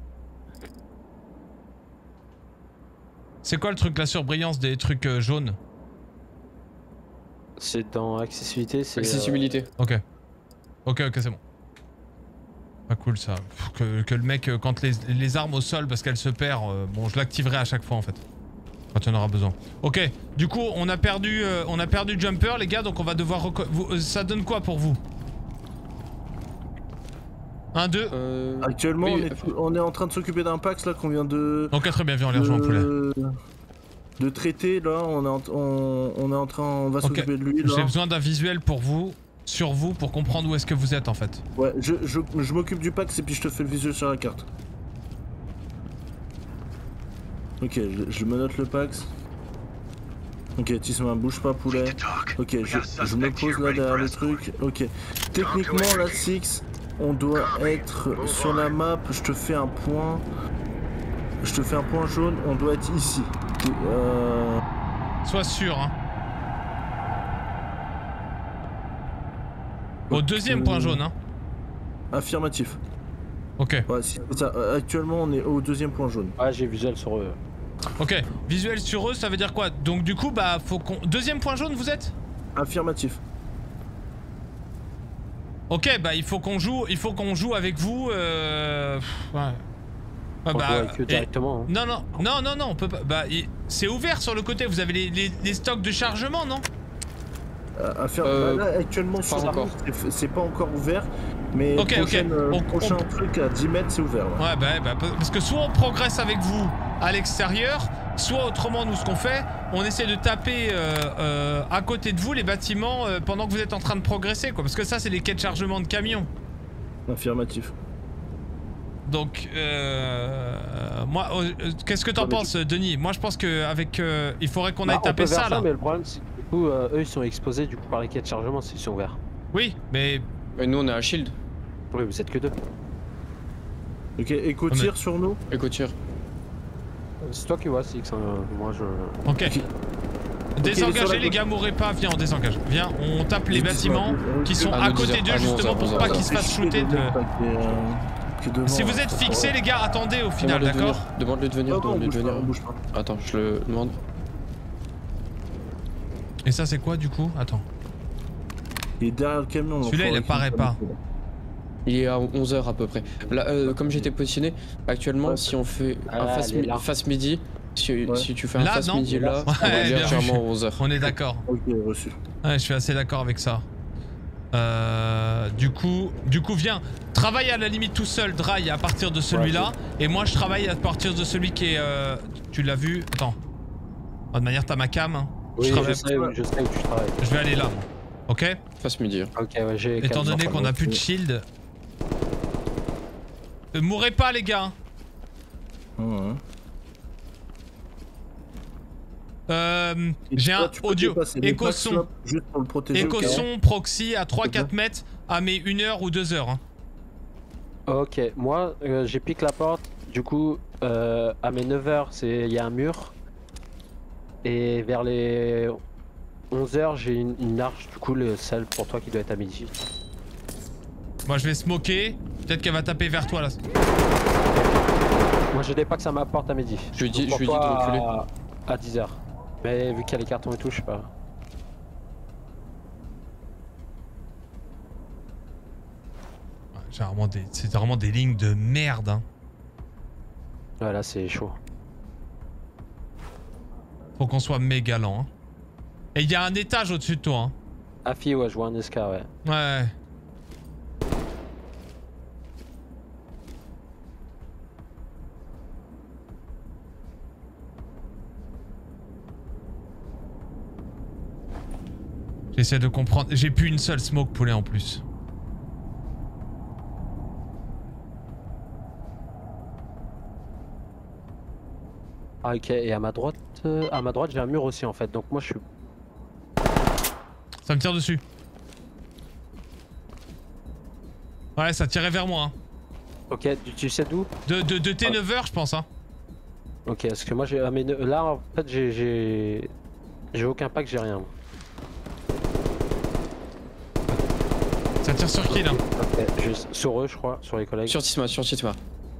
C'est quoi le truc, la surbrillance des trucs euh, jaunes? C'est dans accessibilité, c'est. Accessibilité. Ok. Ok, ok, c'est bon. Pas cool ça. Faut que, que le mec, euh, quand les, les armes au sol, parce qu'elles se perdent, euh, bon, je l'activerai à chaque fois en fait. Quand il y en aura besoin. Ok, du coup, on a perdu, euh, on a perdu Jumper, les gars, donc on va devoir... reco- vous, euh, ça donne quoi pour vous? un, deux. Euh... Actuellement, oui, on, est, on est en train de s'occuper d'un Pax là qu'on vient de. Ok, très bien, viens, on les rejoint, poulet. de... de traiter là. On est en, on, on est en train. On va Ok. s'occuper de lui J'ai là. besoin d'un visuel pour vous, sur vous, pour comprendre où est-ce que vous êtes en fait. Ouais, je, je, je m'occupe du Pax et puis je te fais le visuel sur la carte. Ok, je, je me note le Pax. Ok, Tisma, bouge pas, poulet. Ok, je, je me pose là derrière le truc. Ok. Techniquement, là, Six, on doit être sur la map. Je te fais un point. Je te fais un point jaune. On doit être ici. Euh... Sois sûr, hein. Au deuxième point jaune, hein. Affirmatif. Ok. Ouais, si, c'est ça. Euh, Actuellement, on est au deuxième point jaune. Ah, j'ai visuel sur eux. Ok. Visuel sur eux, ça veut dire quoi? Donc du coup, bah, faut qu'on... Deuxième point jaune, vous êtes? Affirmatif. Ok, bah il faut qu'on joue, il faut qu'on joue avec vous. Euh... pff, Ouais. Ah, On bah, joue avec eux et- directement. hein. Non, non, non, non, non, on peut pas. Bah, il- c'est ouvert sur le côté. Vous avez les, les- les stocks de chargement, non? Euh, affir- Euh, bah, là, actuellement, sur encore. nous, c'est- c'est pas encore ouvert. Mais Ok, ok. prochaine, euh, On- prochain on- truc à dix mètres, c'est ouvert. Ouais. Ouais, bah, bah, parce que soit on progresse avec vous à l'extérieur, soit autrement, nous, ce qu'on fait, on essaie de taper euh, euh, à côté de vous les bâtiments euh, pendant que vous êtes en train de progresser, quoi. Parce que ça, c'est les quais de chargement de camions. Affirmatif. Donc, euh, moi, euh, euh, qu'est-ce que t'en Ouais, mais penses, Denis? Moi, je pense que avec, euh, il faudrait qu'on Bah, aille on peut taper faire ça, là. Mais le problème, c'est que du coup, euh, eux ils sont exposés du coup par les quais de chargement s'ils sont ouverts. Oui, mais Et nous on a un shield. Oui, vous êtes que deux. Ok, éco Ah, mais- tir sur nous. Éco-tir. C'est toi qui vois, Six. Hein. Moi je. ok. Ok, Désengagez sur la les gauche. gars, mourrez pas. Viens, on désengage. Viens, on tape les Et bâtiments dis-moi, qui sont Ah, à nous, côté dix heures. d'eux Ah, nous, justement onze pour heures, pas onze qu'ils se heures. fassent shooter de... Si vous êtes fixés les gars, attendez au final, Demande-le de d'accord? venir. Demande-le de venir. Non, non, on Demande-le de bouge pas, venir. on bouge pas. Attends, je le demande. Et ça c'est quoi du coup? Attends. Il est derrière le camion. donc Celui-là, il faudrait qu'il apparaît me pas. fasse- Il est à onze heures à peu près. Là, euh, comme j'étais positionné, actuellement, Ouais. si on fait un Ah, face, elle est mi- là. face midi, si, Ouais. si tu fais un Là, face non. midi là, on Ouais, est bien légèrement vu. à onze heures. On est d'accord. Ok, reçu. Ouais, je suis assez d'accord avec ça. Euh, du coup, du coup, viens, travaille à la limite tout seul, Dry, à partir de celui-là, et moi je travaille à partir de celui qui est. Euh, tu l'as vu? Attends. De toute manière, t'as ma cam. Hein. Oui, je, je, travaille- sais, où- je sais où tu travailles. je vais aller là. moi. Ok. Face midi. Ok, ouais, j'ai. Étant quatre donné enfants. qu'on a plus de shield. Euh, mourrez pas, les gars. Ouais. Euh, Et J'ai toi, un tu peux audio. dépasser les Éco packs, son. là, juste pour le protéger. Éco au cas où. son proxy à trois C'est quatre mètres à mes une heure ou deux heures. Hein. Ok, moi euh, j'ai piqué la porte, du coup euh, à mes neuf heures il y a un mur. Et vers les onze heures j'ai une, une arche, du coup le, celle pour toi qui doit être à midi. Moi je vais smoker, peut-être qu'elle va taper vers toi là. Moi j'ai des packs à ma porte à midi. Je lui dis, Donc, je lui dis pour de toi, reculer. à, à dix heures. Mais vu qu'il y a les cartons et tout, je sais pas. J'ai vraiment des, c'est vraiment des lignes de merde. Hein. Ouais là c'est chaud. Faut qu'on soit méga lent. Hein. Et il y a un étage au-dessus de toi. Hein. Afi, ouais, je vois un S K, ouais. Ouais. J'essaie de comprendre. J'ai plus une seule smoke poulet en plus. Ah ok, et à ma droite, euh, à ma droite j'ai un mur aussi en fait, donc moi je suis... Ça me tire dessus. Ouais, ça tirait vers moi. Hein. Ok, tu, tu sais d'où? De, de, de T neuf heures, je pense. Hein. Ok, parce que moi j'ai... Ah, mais ne- là en fait j'ai... J'ai j'ai aucun pack, j'ai rien. Ça tire sur qui là? Ok, je- sur eux je crois, sur les collègues. Sur Tisma, sur Tisma.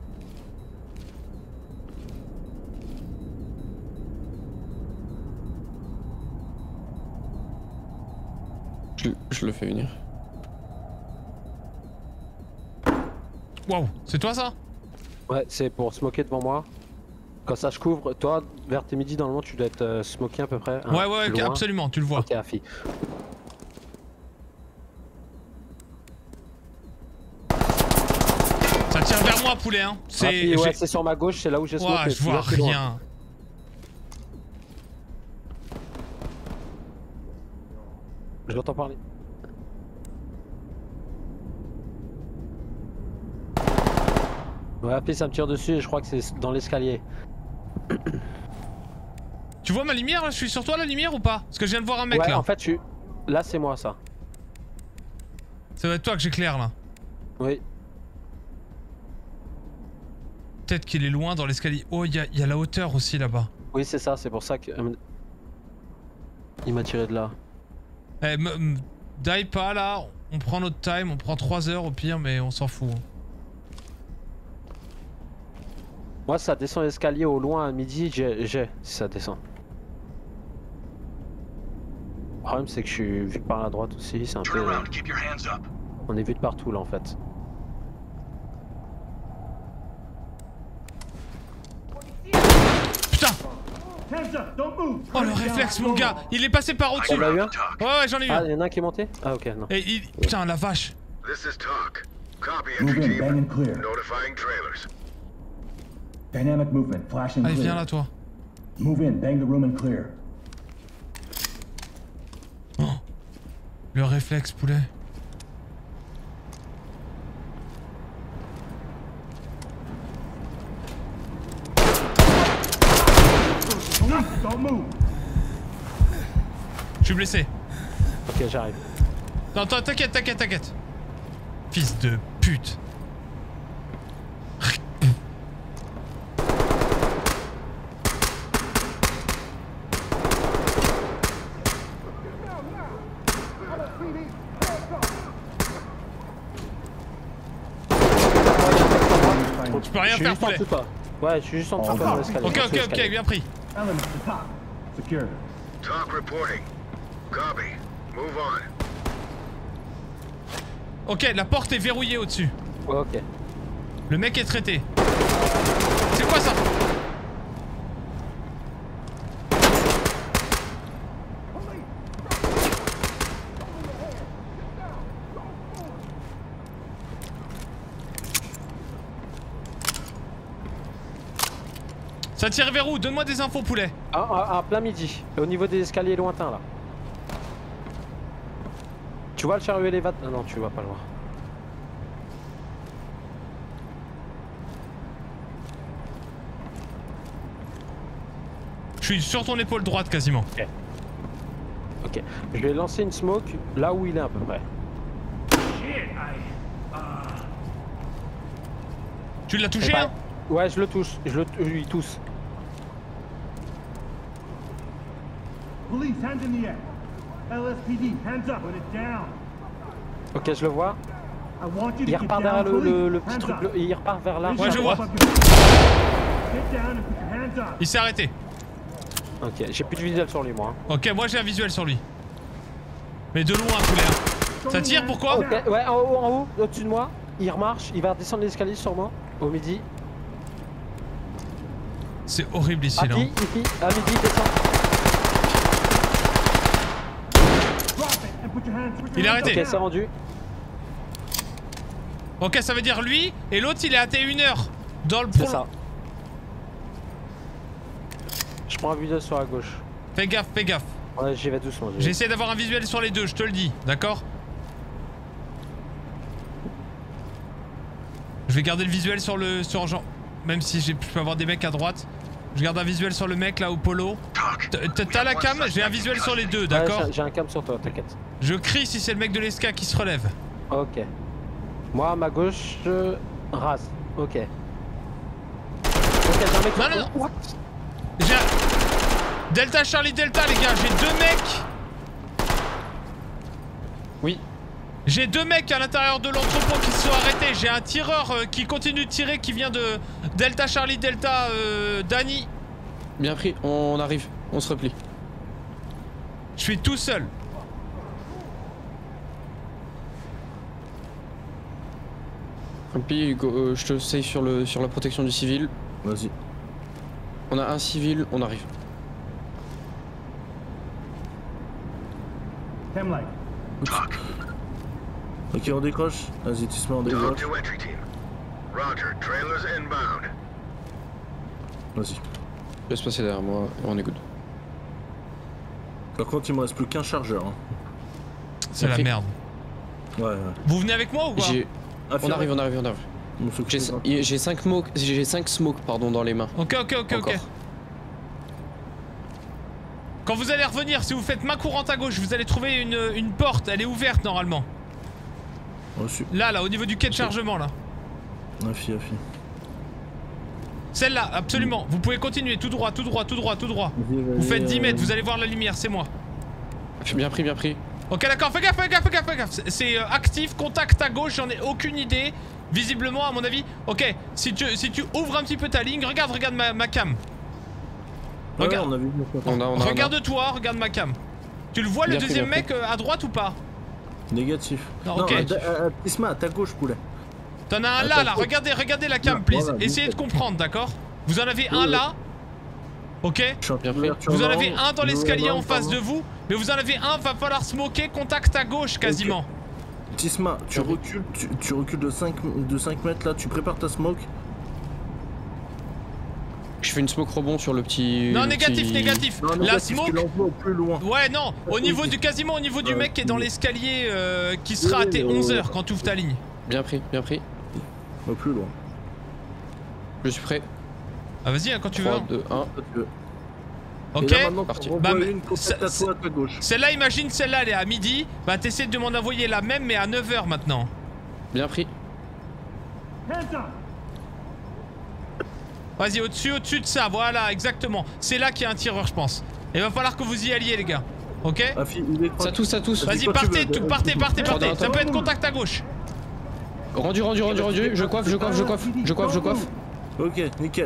Je, je le fais venir. Waouh, c'est toi ça? Ouais, c'est pour smoker devant moi. Quand ça je couvre, toi vers tes midi normalement tu dois être euh, smoké à peu près. hein, Ouais, ouais, loin. absolument, tu le vois. Ok, Afi. Ça tire vers moi, poulet. Hein. C'est. Afi, ouais, j'ai- c'est sur ma gauche, c'est là où j'ai smoké. Ouah, je tu vois plus loin. rien. Je l'entends parler. Ouais, Afi, ça me tire dessus et je crois que c'est dans l'escalier. Tu vois ma lumière là? Je suis sur toi la lumière ou pas? Parce que je viens de voir un mec Ouais, là. en fait, je suis... Là, c'est moi, ça. Ça va être toi que j'éclaire là. Oui. Peut-être qu'il est loin dans l'escalier. Oh, il y, a- y a la hauteur aussi là-bas. Oui, c'est ça, c'est pour ça que... euh, Il m'a tiré de là. Eh, m- m- die pas là. On prend notre time. On prend trois heures au pire, mais on s'en fout. Moi, ça descend l'escalier au loin à midi, j'ai, j'ai, si ça descend. Le problème, c'est que je suis vu par la droite aussi, c'est un peu... Turn around. Keep your hands up. On est vu de partout, là, en fait. Putain! Oh, le réflexe, mon gars! Il est passé par au-dessus! T'en as eu un? Ouais, ouais, j'en ai eu Ah, un. il y en a un qui est monté? Ah, ok, non. Et il... Putain, la vache! This is talk. Copy, Move entry in, team. bang and clear. Notifying trailers. Dynamic movement, flash and Allez, clear. viens là, toi. Move in, bang the room and clear. Oh. Le réflexe, poulet. Don't move. Je suis blessé. Ok, j'arrive. Non, toi, t'inquiète, t'inquiète, t'inquiète. Fils de pute. Je peux rien Je suis faire, juste en poulet. dessous de toi. Ouais, je suis juste en dessous de toi dans l'escalier. Ok, sur ok, ok, l'escalier. bien pris. Elements to top. Secure. Talk reporting. Copy. Move on. Ok, la porte est verrouillée au-dessus. Ouais, ok. Le mec est traité. C'est quoi ça? Ça tire vers où? Donne-moi des infos, poulet. Ah, ah, ah, plein midi. Au niveau des escaliers lointains, là. Tu vois le chariot élévateur? Ah non, tu vas pas le voir. suis sur ton épaule droite quasiment. Ok. Ok. Je vais lancer une smoke là où il est à peu près. Tu l'as touché, Pas... hein? Ouais, je le touche. Je le je lui tousse. Police, hands in the air. L S P D, hands up. Put it down. Ok, je le vois. I want you to Il get repart down, derrière le, le, le police. petit Hands truc. up. Le... Il repart vers l'arche. Ouais, je vois. Get down and put your hands up. Il s'est arrêté. Ok, j'ai plus de visuel sur lui, moi. Ok, moi j'ai un visuel sur lui. Mais de loin, poulet. Hein. Ça tire, pourquoi? Ok, ouais, en haut, en haut, au-dessus de moi. Il remarche, il va descendre l'escalier sur moi, au midi. C'est horrible ici, À là. qui, ici, à midi, descend. Drop it and put your hands, put your Il est hands arrêté. up. Ok, c'est rendu. Ok, ça veut dire lui, et l'autre il est à T une heure. Dans le C'est pro. ça. Je prends un visuel sur la gauche. Fais gaffe, fais gaffe. Ouais, j'y vais doucement. j'y vais. J'essaie d'avoir un visuel sur les deux, je te le dis, d'accord? Je vais garder le visuel sur le... sur genre... Même si je peux avoir des mecs à droite. Je garde un visuel sur le mec là au polo. T'as la cam? J'ai un visuel sur les deux, d'accord? Ouais, j'ai un cam sur toi, t'inquiète. Je crie si c'est le mec de l'esca qui se relève. Ok. Moi, à ma gauche, je rase. Ok. Ok, j'ai un mec Non, sur non, toi. What? J'ai un... Delta Charlie Delta les gars, j'ai deux mecs. Oui. J'ai deux mecs à l'intérieur de l'entrepôt qui se sont arrêtés. J'ai un tireur euh, qui continue de tirer qui vient de Delta Charlie Delta euh, Danny. Bien pris, on arrive, on se replie. Je suis tout seul. Et puis go, euh, je te save sur, le, sur la protection du civil. Vas-y. On a un civil, on arrive. Hemlight. Talk. Ok, on décroche. Vas-y, tu se mets en Talk décroche. to entry team. Roger, trailers inbound. Vas-y. Laisse passer derrière moi, on est good. Par contre, il me reste plus qu'un chargeur. Hein. C'est la Fait. merde. Ouais, ouais. Vous venez avec moi ou quoi? J'ai... Ah, On Fiora, arrive, on arrive, on arrive. on s'occupe J'ai des gars. j'ai cinq smokes, j'ai cinq smokes pardon dans les mains. Ok, ok, ok, Encore. ok. Quand vous allez revenir, si vous faites main courante à gauche, vous allez trouver une, une porte. Elle est ouverte normalement. Reçu. Là, là, au niveau du quai de chargement, là. Affi, affi. Celle-là, absolument. Vous pouvez continuer tout droit, tout droit, tout droit, tout droit. Vas-y, Vous vas-y, faites dix euh, mètres, vous allez voir la lumière, c'est moi. Bien pris, bien pris. Ok, d'accord, fais gaffe, fais gaffe, fais gaffe, fais gaffe. C'est- C'est euh, actif, contact à gauche, j'en ai aucune idée. Visiblement, à mon avis. Ok, si tu, si tu ouvres un petit peu ta ligne, regarde, regarde ma, ma cam. Ouais, Regarde. on a vu. On a, on a, Regarde-toi, regarde ma cam. Tu le vois le Bien fait, deuxième bien mec euh, à droite ou pas? Négatif. Non, Non, ok. à, à, à Tisma, à ta gauche, poulet. T'en as un à là, ta là, gauche. regardez, regardez la cam, Non, please. voilà, Essayez de nickel. comprendre, d'accord? Vous en avez un Oui, là. Ok? Je suis en Bien pris. couverture Vous en marron, avez un dans je l'escalier vois en face de pardon. vous, mais vous en avez un, va falloir smoker, contact à gauche quasiment. Tisma, tu Bien pris. recules, tu, tu recules de cinq, de cinq mètres là, tu prépares ta smoke. Je fais une smoke rebond sur le petit... Non, le négatif, petit- négatif. Non, La négatif, tu smoke. l'envoies au plus loin. Ouais, non, au Oui, niveau oui. du quasiment au niveau du Ouais, mec qui est dans oui. l'escalier euh, qui sera Oui, à tes oui, oui, onze oui. heures quand tu ouvres ta ligne. Bien pris, bien pris. Au plus loin. Je suis prêt. Ah, vas-y, hein, quand tu veux. trois, deux, un. Ça, tu veux. Ok? Et là, maintenant, parti. tu renvoies Bah, mais une ça- contact à toi à ta gauche. Celle-là, imagine, celle-là, elle est à midi. Bah, t'essaies de m'en envoyer la même, mais à neuf heures maintenant. Bien pris. Hands up. Vas-y, au-dessus, au-dessus de ça, voilà, exactement. C'est là qu'il y a un tireur, je pense. Et va falloir que vous y alliez, les gars. Ok? Afi, il est Ça tous, ça tous. Vas-y, quand tu partez, veux, tout- euh, partez, partez, Attends, partez. Ça attends. peut être contact à gauche. Rendu, rendu, rendu, rendu. Je coiffe, je coiffe, je coiffe. Je coiffe, je coiffe. Ok, nickel.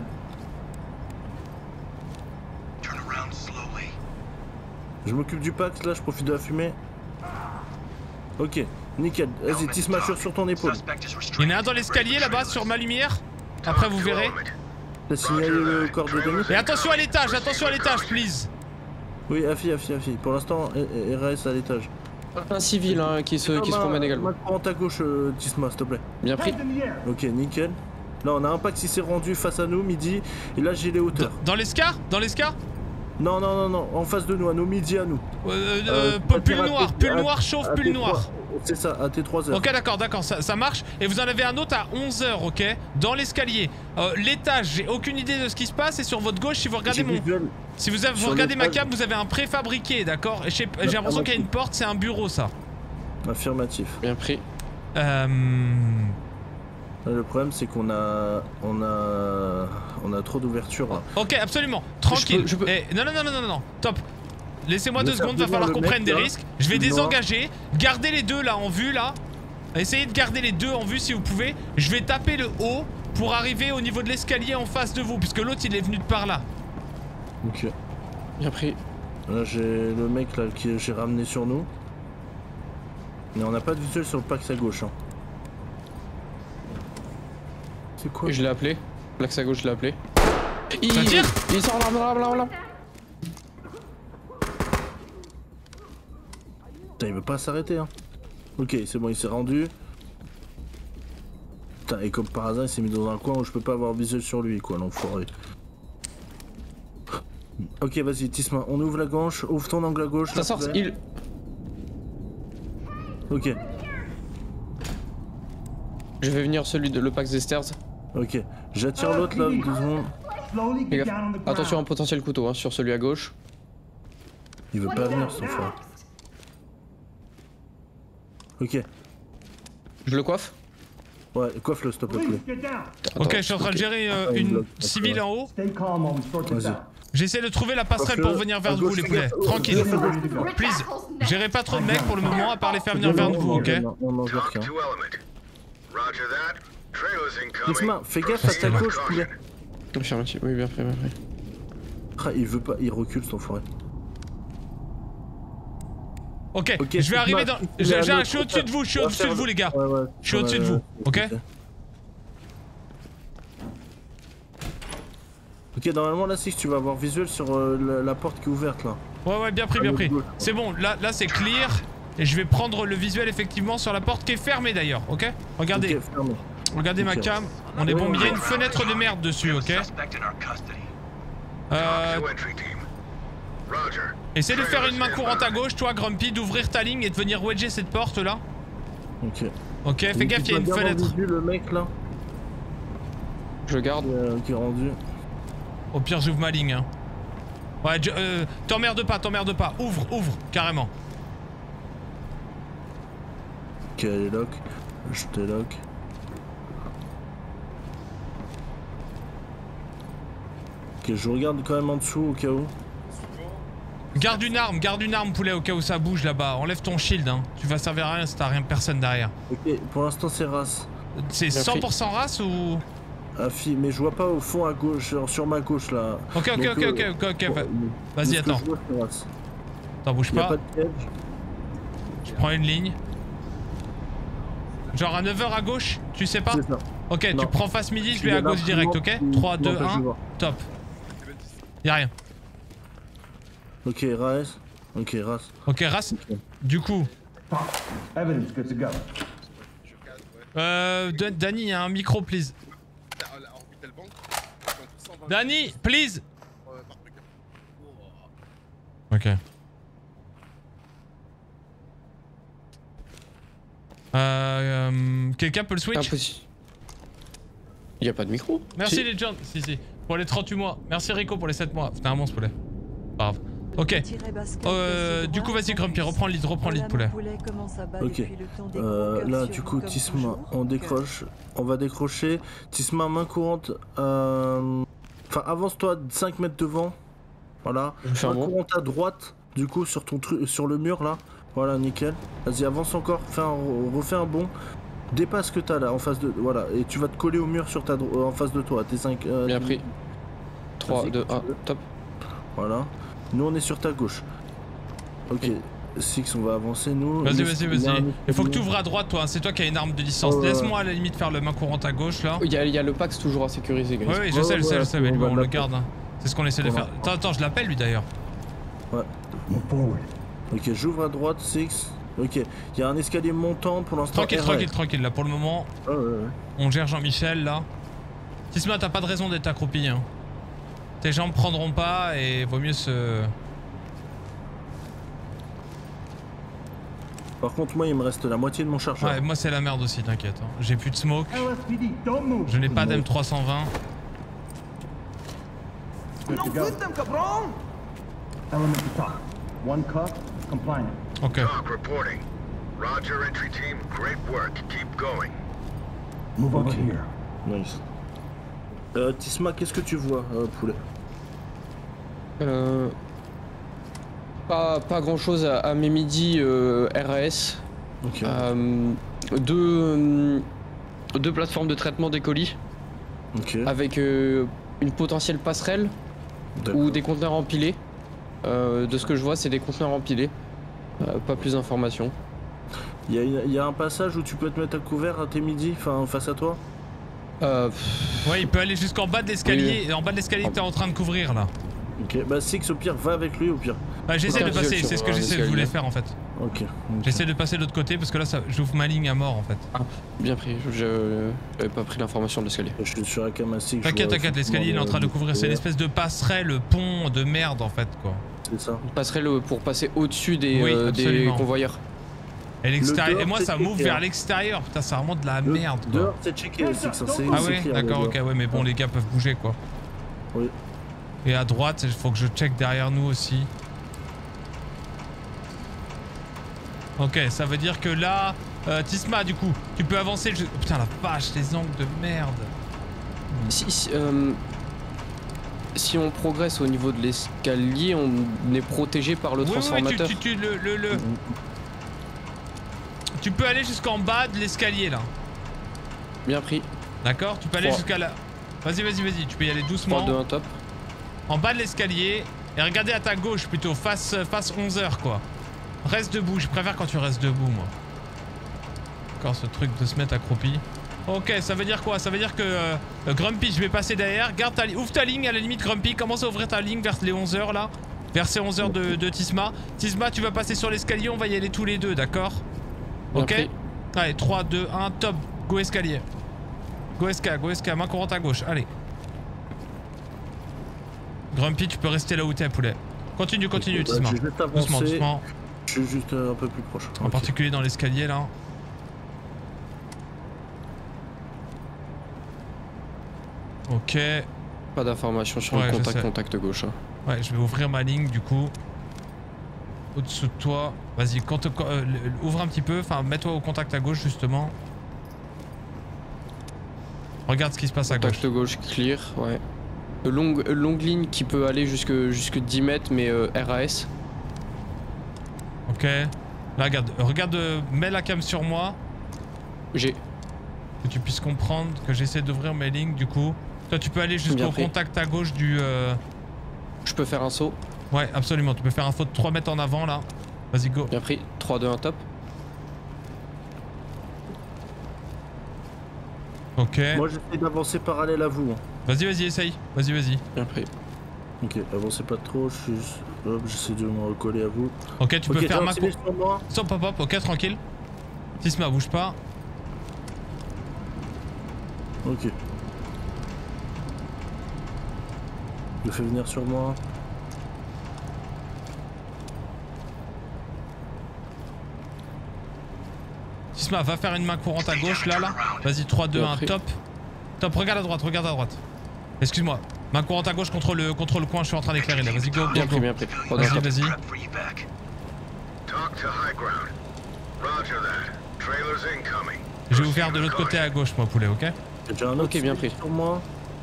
Turn around slowly. Je m'occupe du Pax, là, je profite de la fumée. Ok, nickel. Vas-y, Tisma sur, sur ton épaule. Suspect is Il y restrained. en a un dans l'escalier là-bas sur ma lumière. Après, vous verrez. T'as signalé le corps de Denis? Et attention à l'étage, attention à l'étage, please. Oui, Afi, Afi, Afi. Pour l'instant, R S à l'étage. Un civil hein, qui se, qui se promène également. Prends ta gauche, euh, Tisma, s'il te plaît. Bien pris. Hands in the air. Ok, nickel. Là, on a un Pax qui s'est rendu face à nous, midi. Et là, j'ai les Dans, hauteurs. dans l'escar? Dans l'escar? Non, non, non, non, en face de nous, à nos midi à nous. Euh, euh, Euh, pull pas dire à noir, tes- pull à- noir, chauve, à pull tes noir. trois- C'est ça, à tes trois heures. Ok, d'accord, d'accord, ça, ça marche. Et vous en avez un autre à onze heures, ok? Dans l'escalier. Euh, L'étage, j'ai aucune idée de ce qui se passe. Et sur votre gauche, si vous regardez mon... Visuel. Si vous, avez, vous regardez ma cam, vous avez un préfabriqué, d'accord? J'ai l'impression qu'il y a une porte, c'est un bureau, ça. Affirmatif. Bien pris. Euh... Le problème, c'est qu'on a... On a... On a trop d'ouverture, là. Ok, absolument. Tranquille. Je peux, je peux... Eh, non, non, non, non, non, non. Top. Laissez-moi Je deux vais faire secondes, va venir falloir le qu'on mec, prenne des là. risques. Je vais Il doit- désengager. Gardez les deux là en vue là. Essayez de garder les deux en vue si vous pouvez. Je vais taper le haut pour arriver au niveau de l'escalier en face de vous, puisque l'autre il est venu de par là. Ok. Bien pris. Là, j'ai le mec là que j'ai ramené sur nous. Mais on n'a pas de visuel sur le Pax à gauche. Hein. C'est quoi? Je l'ai appelé. L'axe à gauche, je l'ai appelé. Il, Ça tire il sort là, là, là, là. Putain, il veut pas s'arrêter, hein. Ok, c'est bon, il s'est rendu. Putain, et comme par hasard, il s'est mis dans un coin où je peux pas avoir visuel sur lui, quoi, l'enfoiré. Ok, vas-y, Tisma, on ouvre la gauche, ouvre ton angle à gauche. Ça là, sort, s'il te plaît. il... Ok, Je vais venir celui de le Pax des stairs. ok. J'attire l'autre là, deux secondes. Slowly Fais get gaffe. down on the ground. Attention à un potentiel couteau hein, sur celui à gauche. Il veut pas venir, son frère. Ok, Je le coiffe. ouais, coiffe-le, s'il te plaît. Police, get down. Ok, je suis en train de gérer euh, Ah, il une bloque. civile en haut. Stay calm while we sort this Vas-y. out. J'essaie de trouver la passerelle pour venir vers À vous gauche, les poulets. fais gaffe. Tranquille. Ready to go. Please. Gérez pas trop de mecs pour le moment à part les faire venir vers vous, ok? Non, non, non, je Talk rien. to element. Roger that. Trailers incoming. Tisma, fais gaffe à ta Proceed with gauche, poulet. caution. Affirmatif, oui, bien pris, bien pris. Ah, il veut pas, il recule, son forêt. Ok, Ok, je vais arriver dans... il Je est à j'ai- l'autre je suis au-dessus de vous, je suis On va au-dessus de faire- vous les gars. Ouais, ouais. Je suis au-dessus de Ouais, vous, ouais, ok? Ok, normalement là, c'est que tu vas avoir visuel sur euh, la, la porte qui est ouverte là. Ouais, ouais, bien pris, bien pris. C'est bon, là, là c'est clear. Et je vais prendre le visuel effectivement sur la porte qui est fermée d'ailleurs, ok? Regardez, Ok, fermé. regardez ma ok. cam. On est Ouais, bon, mais il y a une ouais. fenêtre de merde dessus, ok? Suspect in our custody. Euh, Talk to entry team. Roger. essaie de faire une main courante à gauche, toi, Grumpy, d'ouvrir ta ligne et de venir wedger cette porte là. Ok. Ok, fais Donc, gaffe, tu il y a une dois bien fenêtre. avoir vu le mec là Je le garde. euh, qui est rendu. Au pire, j'ouvre ma ligne. Hein. Ouais, je- euh, t'emmerde pas, t'emmerde pas. Ouvre, ouvre, carrément. Ok, elle est lock. Je te lock. Ok, je regarde quand même en dessous au cas où. Garde une arme, garde une arme, poulet, au cas où ça bouge là-bas. Enlève ton shield, hein. Tu vas servir à rien si t'as rien, personne derrière. Ok, pour l'instant c'est race. C'est Bien cent pour cent race ou... Ah, fi, mais je vois pas au fond à gauche, sur, sur ma gauche là. Ok, ok, Donc, ok, euh, ok, ok, ok. bon, va- de Vas-y, ce que attends. je vois, c'est race. Attends, bouge Y a pas. pas de piège. Je prends une ligne. Genre à neuf heures à gauche, tu sais pas? C'est ça. Ok, Non. tu prends face midi, je Il vais y a à gauche direct, ok? l'imprimante qui trois, deux, m'empêche de un, voir. top. Y'a rien. Ok, race. Ok, race. Ok, race. Ok. Du coup, Evidence, good to go. euh, Da- Danny, un micro, please. Danny, please. Ok. Euh, euh, Quelqu'un peut le switch? Impossible. Il y a pas de micro. Merci Si. les gens, si si, pour les trente-huit mois. Merci Rico pour les sept mois. C'était un monstre poulet. Pas grave. Ok. Euh, du coup vas-y Grumpy, reprends le lead, reprends le lead poulet. Ok. Euh, là, du coup, Tisma, on décroche. On va décrocher. Tisma, main courante. euh, Enfin, avance-toi cinq mètres devant. Voilà. Je fais un Main bond. courante à droite, du coup, sur ton truc, sur le mur là. Voilà, nickel. Vas-y, avance encore. Fais un, refais un bond. Dépasse ce que t'as là, en face de. Voilà. Et tu vas te coller au mur sur ta, dro- en face de toi. Tes cinq. euh, Bien pris. trois, Vas-y, deux, un, continue. top. Voilà. Nous, on est sur ta gauche. Ok. Six, on va avancer, nous. Vas-y, Nous, vas-y, il y a vas-y. un Il faut que tu escalier. ouvres à droite toi, hein. C'est toi qui as une arme de distance. Ouais, ouais, Laisse-moi à la limite faire le main courante à gauche là. Il y a, il y a le Pax toujours à sécuriser, guys. Oui, oui, je Ouais, sais, je sais, ouais, je sais, mais on lui va on le l'appeler. garde. hein. C'est ce qu'on essaie de On va- faire. Attends, attends, je l'appelle lui d'ailleurs. Move forward. Ok, j'ouvre à droite, Six. Ok, il y a un escalier montant pour l'instant. Tranquille, R I. tranquille, tranquille. Là pour le moment, Ah, ouais, ouais. on gère Jean-Michel là. Tisma, t'as pas de raison d'être accroupi. Hein. Tes jambes prendront pas et vaut mieux se. Par contre, moi, il me reste la moitié de mon chargeur. Ouais, moi c'est la merde aussi, t'inquiète. Hein. J'ai plus de smoke. L S P D, don't move. Je n'ai pas d'M trois cent vingt. Good to go. Element to talk. One cuff, compliant. Ok. Talk reporting. Roger, entry team. Great work. Keep going. Move over Ok. here. Nice. Euh, Tisma, qu'est-ce que tu vois, euh, poulet? Euh, pas, pas grand chose à, à mes midis euh, R A S. Ok. Euh, deux, euh, deux plateformes de traitement des colis Ok. avec euh, une potentielle passerelle D'accord. ou des conteneurs empilés. Euh, de ce que je vois, c'est des conteneurs empilés. Euh, pas plus d'informations. Il y, a une- il y a un passage où tu peux te mettre à couvert à tes midis, enfin face à toi. Euh, pff, Ouais, il peut aller jusqu'en bas de l'escalier. En bas de l'escalier que t'es en train de couvrir là. Ok. Bah Six, au pire, va avec lui, au pire. Bah, j'essaie de Aucun passer, visuel c'est ce sur que un j'essaie de escalier. voulais faire en fait. Ok. ok. J'essaie de passer de l'autre côté parce que là ça, j'ouvre ma ligne à mort en fait. bien pris. Je j'avais pas pris l'information de l'escalier. Je suis sur Akamasik. T'inquiète, t'inquiète, l'escalier il est en train de couvrir. C'est une espèce de passerelle, pont de merde en fait quoi. C'est ça. Une passerelle pour passer au-dessus des, Oui, euh, des absolument. convoyeurs. Et l'extérieur. dehors, Et moi c'est ça m'ouvre checké, vers hein. l'extérieur. Putain, c'est vraiment de la Le- merde quoi. Dehors, c'est checké, Six. hein, c'est- Ah c'est ouais, clair, d'accord, le ok, dehors. ouais, mais bon, les gars peuvent bouger quoi. Oui. Et à droite, il faut que je check derrière nous aussi. Ok, ça veut dire que là, euh, Tisma, du coup, tu peux avancer. Le... oh, putain, la vache, les angles de merde. Si, si, euh, si on progresse au niveau de l'escalier, on est protégé par le Oui, oui, oui, transformateur. tu, tu, tu, le, le, le- tu peux aller jusqu'en bas de l'escalier là. Bien pris. D'accord? Tu peux aller Trois. jusqu'à là. Vas-y, vas-y, vas-y, tu peux y aller doucement. trois, deux, un, top. En bas de l'escalier. Et regardez à ta gauche plutôt, face, face onze heures quoi. Reste debout, je préfère quand tu restes debout moi. Encore ce truc de se mettre accroupi. Ok, ça veut dire quoi? Ça veut dire que euh, Grumpy, je vais passer derrière. Garde ta ligne, ouvre ta ligne à la limite Grumpy. Commence à ouvrir ta ligne vers les onze heures là. Vers ces onze heures de, de Tisma. Tisma, tu vas passer sur l'escalier, on va y aller tous les deux, d'accord? Bien Ok. pris. Allez, trois, deux, un, top. Go escalier. Go esca, go esca, main courante à gauche, allez. Grumpy, tu peux rester là où t'es, poulet. Continue, continue, Bah, Tisma. je vais juste avancer. Doucement, doucement. Je suis juste euh, un peu plus proche. En Ok. particulier dans l'escalier là. Ok. Ouais, Pas d'informations sur Ouais, le je contact, sais. contact gauche. hein. je vais ouvrir ma ligne du coup. Au-dessous de toi. Vas-y, quand, quand- euh, le- ouvre un petit peu. Enfin, mets-toi au contact à gauche justement. Regarde ce qui se passe à gauche. Contact gauche clear, ouais. Euh, Longue, euh, longue ligne qui peut aller jusque, jusque dix mètres, mais euh, R A S. Ok. Là, regarde, euh, regarde, euh, mets la cam sur moi. J'ai. Que tu puisses comprendre que j'essaie d'ouvrir mes lignes du coup. Toi, tu peux aller Bien jusqu'au pris. contact à gauche du. euh, Je peux faire un saut. Ouais, absolument. Tu peux faire un saut de trois mètres en avant là. Vas-y, go. Bien pris. trois, deux, un, top. Ok. Moi, j'essaie d'avancer parallèle à vous. hein. Vas-y, vas-y, essaye. Vas-y, vas-y. Bien pris. Ok, avancez pas trop. Je suis juste... Hop, j'essaie de me recoller à vous. Ok, tu ok, peux faire ma avancez sur moi. Stop, hop, hop, ok, tranquille. Tisma, bouge pas. Ok. Je le fais venir sur moi. Tisma, va faire une main courante à gauche, là, là. Vas-y, trois, deux, Bien un, pris. top. Top, regarde à droite, regarde à droite. Excuse-moi. Main courante à gauche contre le, contre le coin, je suis en train d'éclairer là. Vas-y, go, go, Bien go. pris, bien pris. trois, deux, un, Vas-y, top. vas-y. Talk to high ground. Roger that. Trailers incoming. Je vais ouvert de l'autre côté à gauche, moi, poulet, ok? J'ai un autre Ok, bien stick pris. sur moi.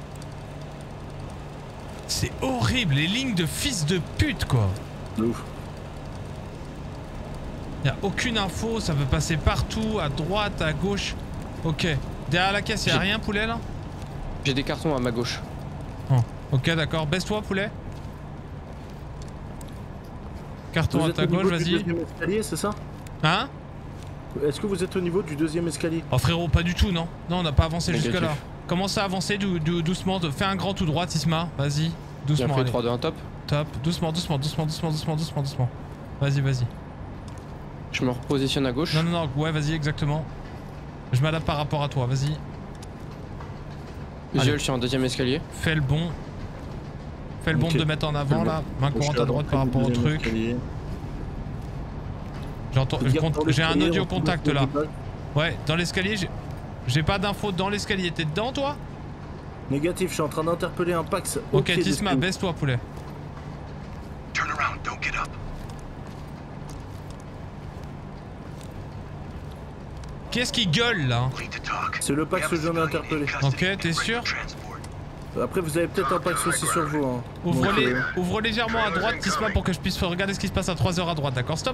C'est horrible, les lignes de fils de pute, quoi. De ouf. Y'a aucune info, ça peut passer partout, à droite, à gauche. Ok. Derrière la caisse, y'a J'ai- rien, poulet, là? J'ai des cartons à ma gauche. Oh. Ok, d'accord. Baisse-toi, poulet. Carton Vous à êtes ta au niveau gauche, du vas-y. deuxième escalier, c'est ça? Hein? Est-ce que vous êtes au niveau du deuxième escalier? Oh frérot, pas du tout, non. Non, on n'a pas avancé Négatif. jusque là. Commence à avancer dou dou doucement. Fais un grand tout droit, Tisma. Vas-y. Bien Doucement, pris. allez. trois, deux, un, top. Top. Doucement, doucement, doucement, doucement, doucement, doucement, doucement. Vas-y, vas-y. Je me repositionne à gauche. Non, non, non. Ouais, vas-y, exactement. Je m'adapte par rapport à toi, vas-y. Visuel sur un deuxième escalier. Fais le bon. Fais le bon Ok. de mettre en avant, Fais le là. bon. Main Je courante suis à droite l'entrée par du rapport au deuxième truc. escalier. J'entends. Regarde dans J'ai un l'escalier, audio on contact trouve là. le bac. Ouais, dans l'escalier, j'ai. J'ai pas d'infos dans l'escalier. T'es dedans toi? Négatif, je suis en train d'interpeller un Pax. au Ok, pied des Tisma, escaliers. baisse-toi, poulet. Turn around, don't get up. Qu'est-ce qui gueule là? Need to talk. C'est le Pax que je viens d'interpeller. Ok, t'es sûr? Après, vous avez peut-être un Pax aussi sur vous. Hein. Ouvre, Donc, les- euh, ouvre légèrement à droite, Tisma, pour que je puisse regarder ce qui se passe à trois heures à droite, d'accord? Stop.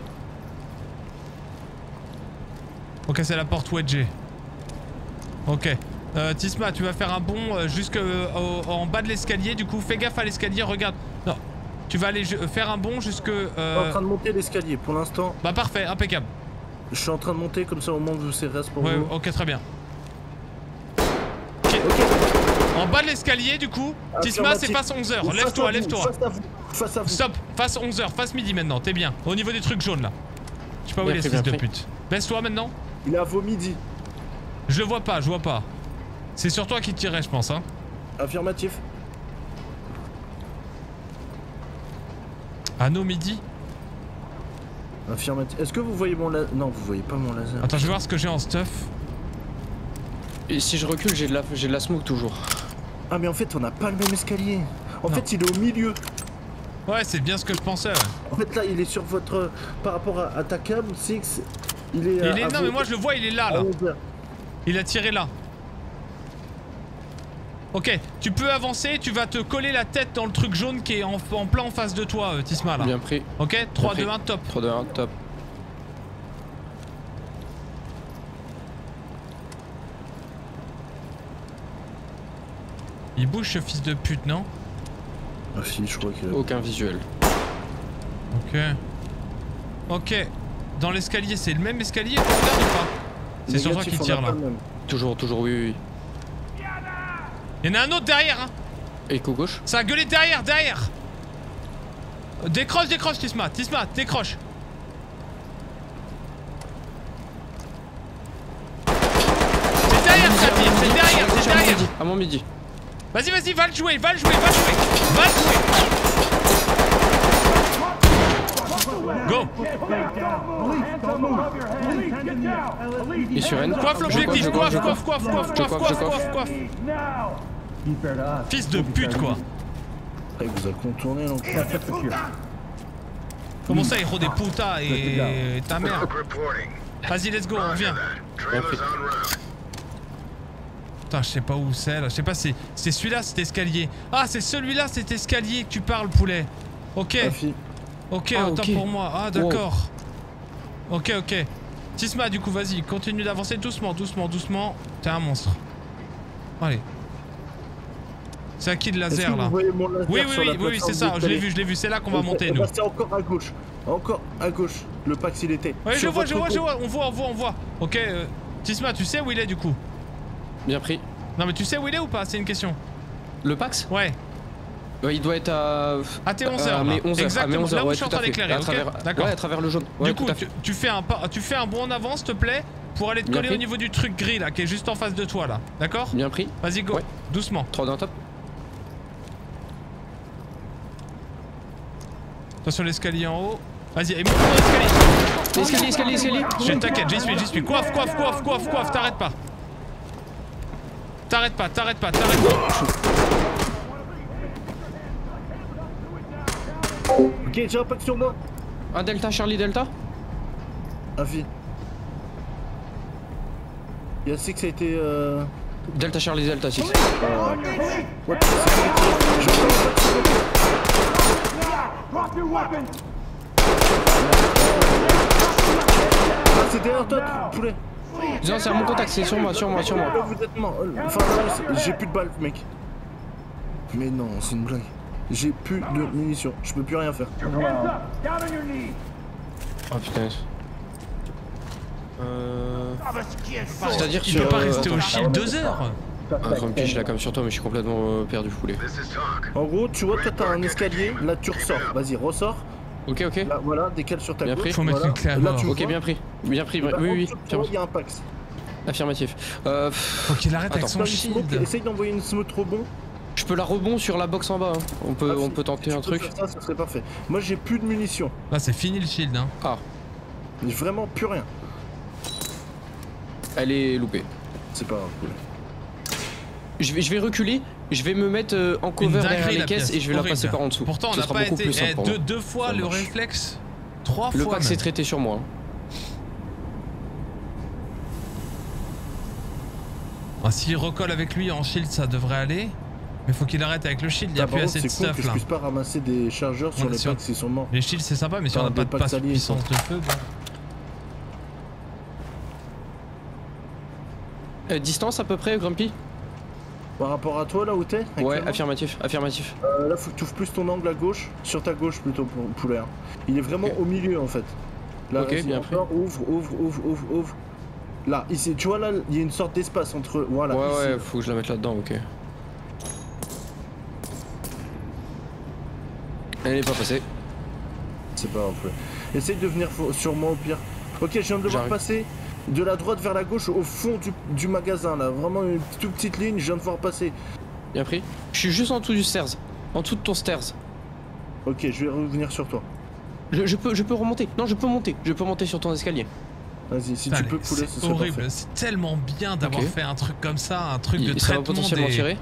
Ok, c'est la porte wedgée. Ok. Euh, Tisma, tu vas faire un bond euh, jusque euh, au- en bas de l'escalier. Du coup, fais gaffe à l'escalier, regarde. Non, tu vas aller euh, faire un bond jusque... Je suis en Euh... train de monter l'escalier. Pour l'instant, Bah parfait, impeccable. je suis en train de monter comme ça au moins vous serrez pour Ouais, vous. ok, très bien. Ok. En bas de l'escalier, du coup, Tisma, c'est face onze heures. Face Lève-toi, à vous, lève-toi. Face à vous, face à vous. Stop, face onze heures, face midi maintenant, t'es bien. Au niveau des trucs jaunes là. Je sais pas où Bien il est ce pris, fils de bien pris. pute. Baisse-toi maintenant. Il est à vos midi. Je le vois pas, je vois pas. C'est sur toi qui tirait, je pense, hein. Affirmatif. À nos midi. Affirmatif. Est-ce que vous voyez mon laser? Non, vous voyez pas mon laser. Attends, je vais voir ce que j'ai en stuff. Et si je recule, j'ai de la, j'ai de la smoke toujours. Ah, mais en fait, on n'a pas le même escalier. En Non. fait, il est au milieu. Ouais, c'est bien ce que je pensais. Ouais. En fait, là, il est sur votre. Par rapport à, à ta cam, Six. Il est. Il euh, est... à Non, vos- mais moi je le vois, il est là, à là. onze heures. Il a tiré là. Ok, tu peux avancer, tu vas te coller la tête dans le truc jaune qui est en, en plein en face de toi, euh, Tisma, là. Bien pris. Ok, trois, pris. deux, un, top. trois, deux, un, top. Il bouge ce fils de pute, non? Ah, si, je crois que. Aucun visuel. Ok. Ok. Dans l'escalier, c'est le même escalier, tu regardes ou pas? C'est sur toi Négatif, qui on tire a là. pas le même. Toujours, toujours, oui, oui. oui. Il y en a un autre derrière, hein. Écho gauche. Ça a gueulé derrière, derrière. Décroche, décroche, Tisma. Tisma, décroche. C'est derrière, ça tire, c'est derrière, c'est derrière. À mon midi. Vas-y, vas-y, va le jouer, va le jouer, va le jouer. Va le jouer. Go. Police, don't move. Police, hands in the air. Et sur N. Coiffe l'objectif, Je coiffe, je coiffe, coiffe, coiffe, Je coiffe, coiffe, je coiffe, coiffe, coiffe. Now. Be fair to us. Fils de pute, quoi. Ah, il vous a contourné, donc. Comment ça, héros des putas et ta mère? Reporting. Vas-y, let's go, on revient. Trailer's en route. Putain, je sais pas où c'est là. Je sais pas si c'est celui-là, cet escalier. Ah, c'est celui-là, cet escalier que tu parles, poulet. Ok, La fille. ok, Ah, autant ok. pour moi. Ah, d'accord. Ok, ok. Tisma, du coup, vas-y, continue d'avancer doucement, doucement, doucement. T'es un monstre. Allez. C'est à qui le Est-ce laser que là? vous voyez mon laser Oui, oui, sur la oui, oui, oui, c'est plateforme ça. de Je l'ai télé? vu, je l'ai vu. C'est là qu'on va Ok, monter, eh nous. ben, c'est encore à gauche. Encore à gauche. Le Pax, il était. Ouais, je Sur vois, je votre vois, je dos. vois. On voit, on voit, on voit. Ok, euh, Tisma, tu sais où il est du coup? Bien pris. Non, mais tu sais où il est ou pas? C'est une question. Le Pax Ouais. Ouais, il doit être à. À tes onze heures, à là. mes onze heures. Exactement, à mes onze là heures, où ouais, je suis en tout à train fait. d'éclairer, À ok? travers- D'accord. Ouais, à travers le jaune. Ouais, Du coup, tout à tu, fait. tu fais un pas, tu fais un bond en avant, s'il te plaît, pour aller te Bien coller au pris. niveau du truc gris là, qui est juste en face de toi là. D'accord? Bien pris. Vas-y, go. Ouais. Doucement. trois, deux, un, top. Attention l'escalier en haut. Vas-y, et monte dans l'escalier. Escalier, escalier, escalier. Je t'inquiète, j'y suis, j'y suis. Coiffe, coiffe, coiffe, coiffe, coiffe, t'arrêtes pas. T'arrêtes pas, t'arrêtes pas, t'arrêtes pas. Ok, j'ai un Pax sur moi. Un Delta, Charlie Delta. Un fille. Il y a Six qui a été. Euh... Delta, Charlie Delta, six. What the sécurité. Je prends un Pax sur moi. Drop your weapon. Ah, c'est derrière toi, poulet. Non, c'est à mon contact, c'est sur moi, sur moi, sur moi. Là, vous êtes mort. Enfin, là, c'est- j'ai plus de balles, mec. Mais non, c'est une blague. J'ai plus de munitions. Je peux plus rien faire. Hands up. Down on your knees. Oh putain. Euh. C'est-à-dire Il peut sur. pas euh, rester au attends. shield deux heures. Ah, Grumpy, je la comme sur toi, mais je suis complètement euh, perdu poulet. This is talk. En gros, tu vois, toi, t'as un escalier. Là, tu ressors. Vas-y, ressors. Ok, ok. Là, voilà, décale sur ta Bien gauche. pris. Faut mettre voilà. une clé à Là, mort. tu Ok, vois. bien pris. Bien pris, Bah, oui, en oui, dessous de oui. toi, il y a un Pax. Affirmatif. Euh. Faut qu'il arrête avec Attends. son T'as une smoke, shield. essaye d'envoyer une smoke rebond. Je peux la rebond sur la box en bas. hein. On peut, Ah, on si peut tenter tu un peux truc. faire Ça, ça serait parfait. Moi, j'ai plus de munitions. Là, c'est fini le shield, hein. Ah. Vraiment plus rien. Elle est loupée. C'est pas grave. Cool. Je vais, je vais reculer, je vais me mettre euh, en cover derrière les caisses et je vais la passer par en dessous. Pourtant, on Ce n'a sera pas beaucoup été plus simple eh, pour deux, moi. deux fois Ça le marche. réflexe. Trois Le fois. pack même. s'est traité sur moi. Ah, s'il recolle avec lui en shield, ça devrait aller. Mais faut qu'il arrête avec le shield, il n'y a Ah, plus par assez de contre, c'est con stuff que je là. puisse pas ramasser des chargeurs sur On est les sur- packs s'ils sont morts. Les shields c'est sympa, mais si on Enfin, n'a pas des de packs passe alliés, puissance ils de feu, bon. Euh, distance à peu près, Grumpy? Par rapport à toi là où t'es? Ouais, actuellement affirmatif, affirmatif. Euh, là faut que tu ouvres plus ton angle à gauche, sur ta gauche plutôt pour poulet. hein. Il est vraiment Ok. au milieu en fait. Là, Ok, vas-y, bien encore, ouvre, ouvre, ouvre, ouvre, ouvre. Là, ici, tu vois là, il y a une sorte d'espace entre. Voilà. ouais, ici. ouais, faut que je la mette là-dedans, ok. Elle n'est pas passée. C'est pas grave. ouais. Essaye de venir fo- sur moi au pire. Ok, je viens de devoir J'arrive. passer de la droite vers la gauche au fond du, du magasin là. Vraiment une toute petite ligne, je viens de devoir passer. Bien pris. Je suis juste en dessous du stairs. En dessous de ton stairs. Ok, je vais revenir sur toi. Je, je peux, je peux remonter. Non, je peux monter. Je peux monter sur ton escalier. Vas-y, si Putain, tu peux pouler, ce c'est serait horrible, parfait. c'est tellement bien d'avoir Ok. fait un truc comme ça, un truc de Il- ça va traitement potentiellement des... tirer.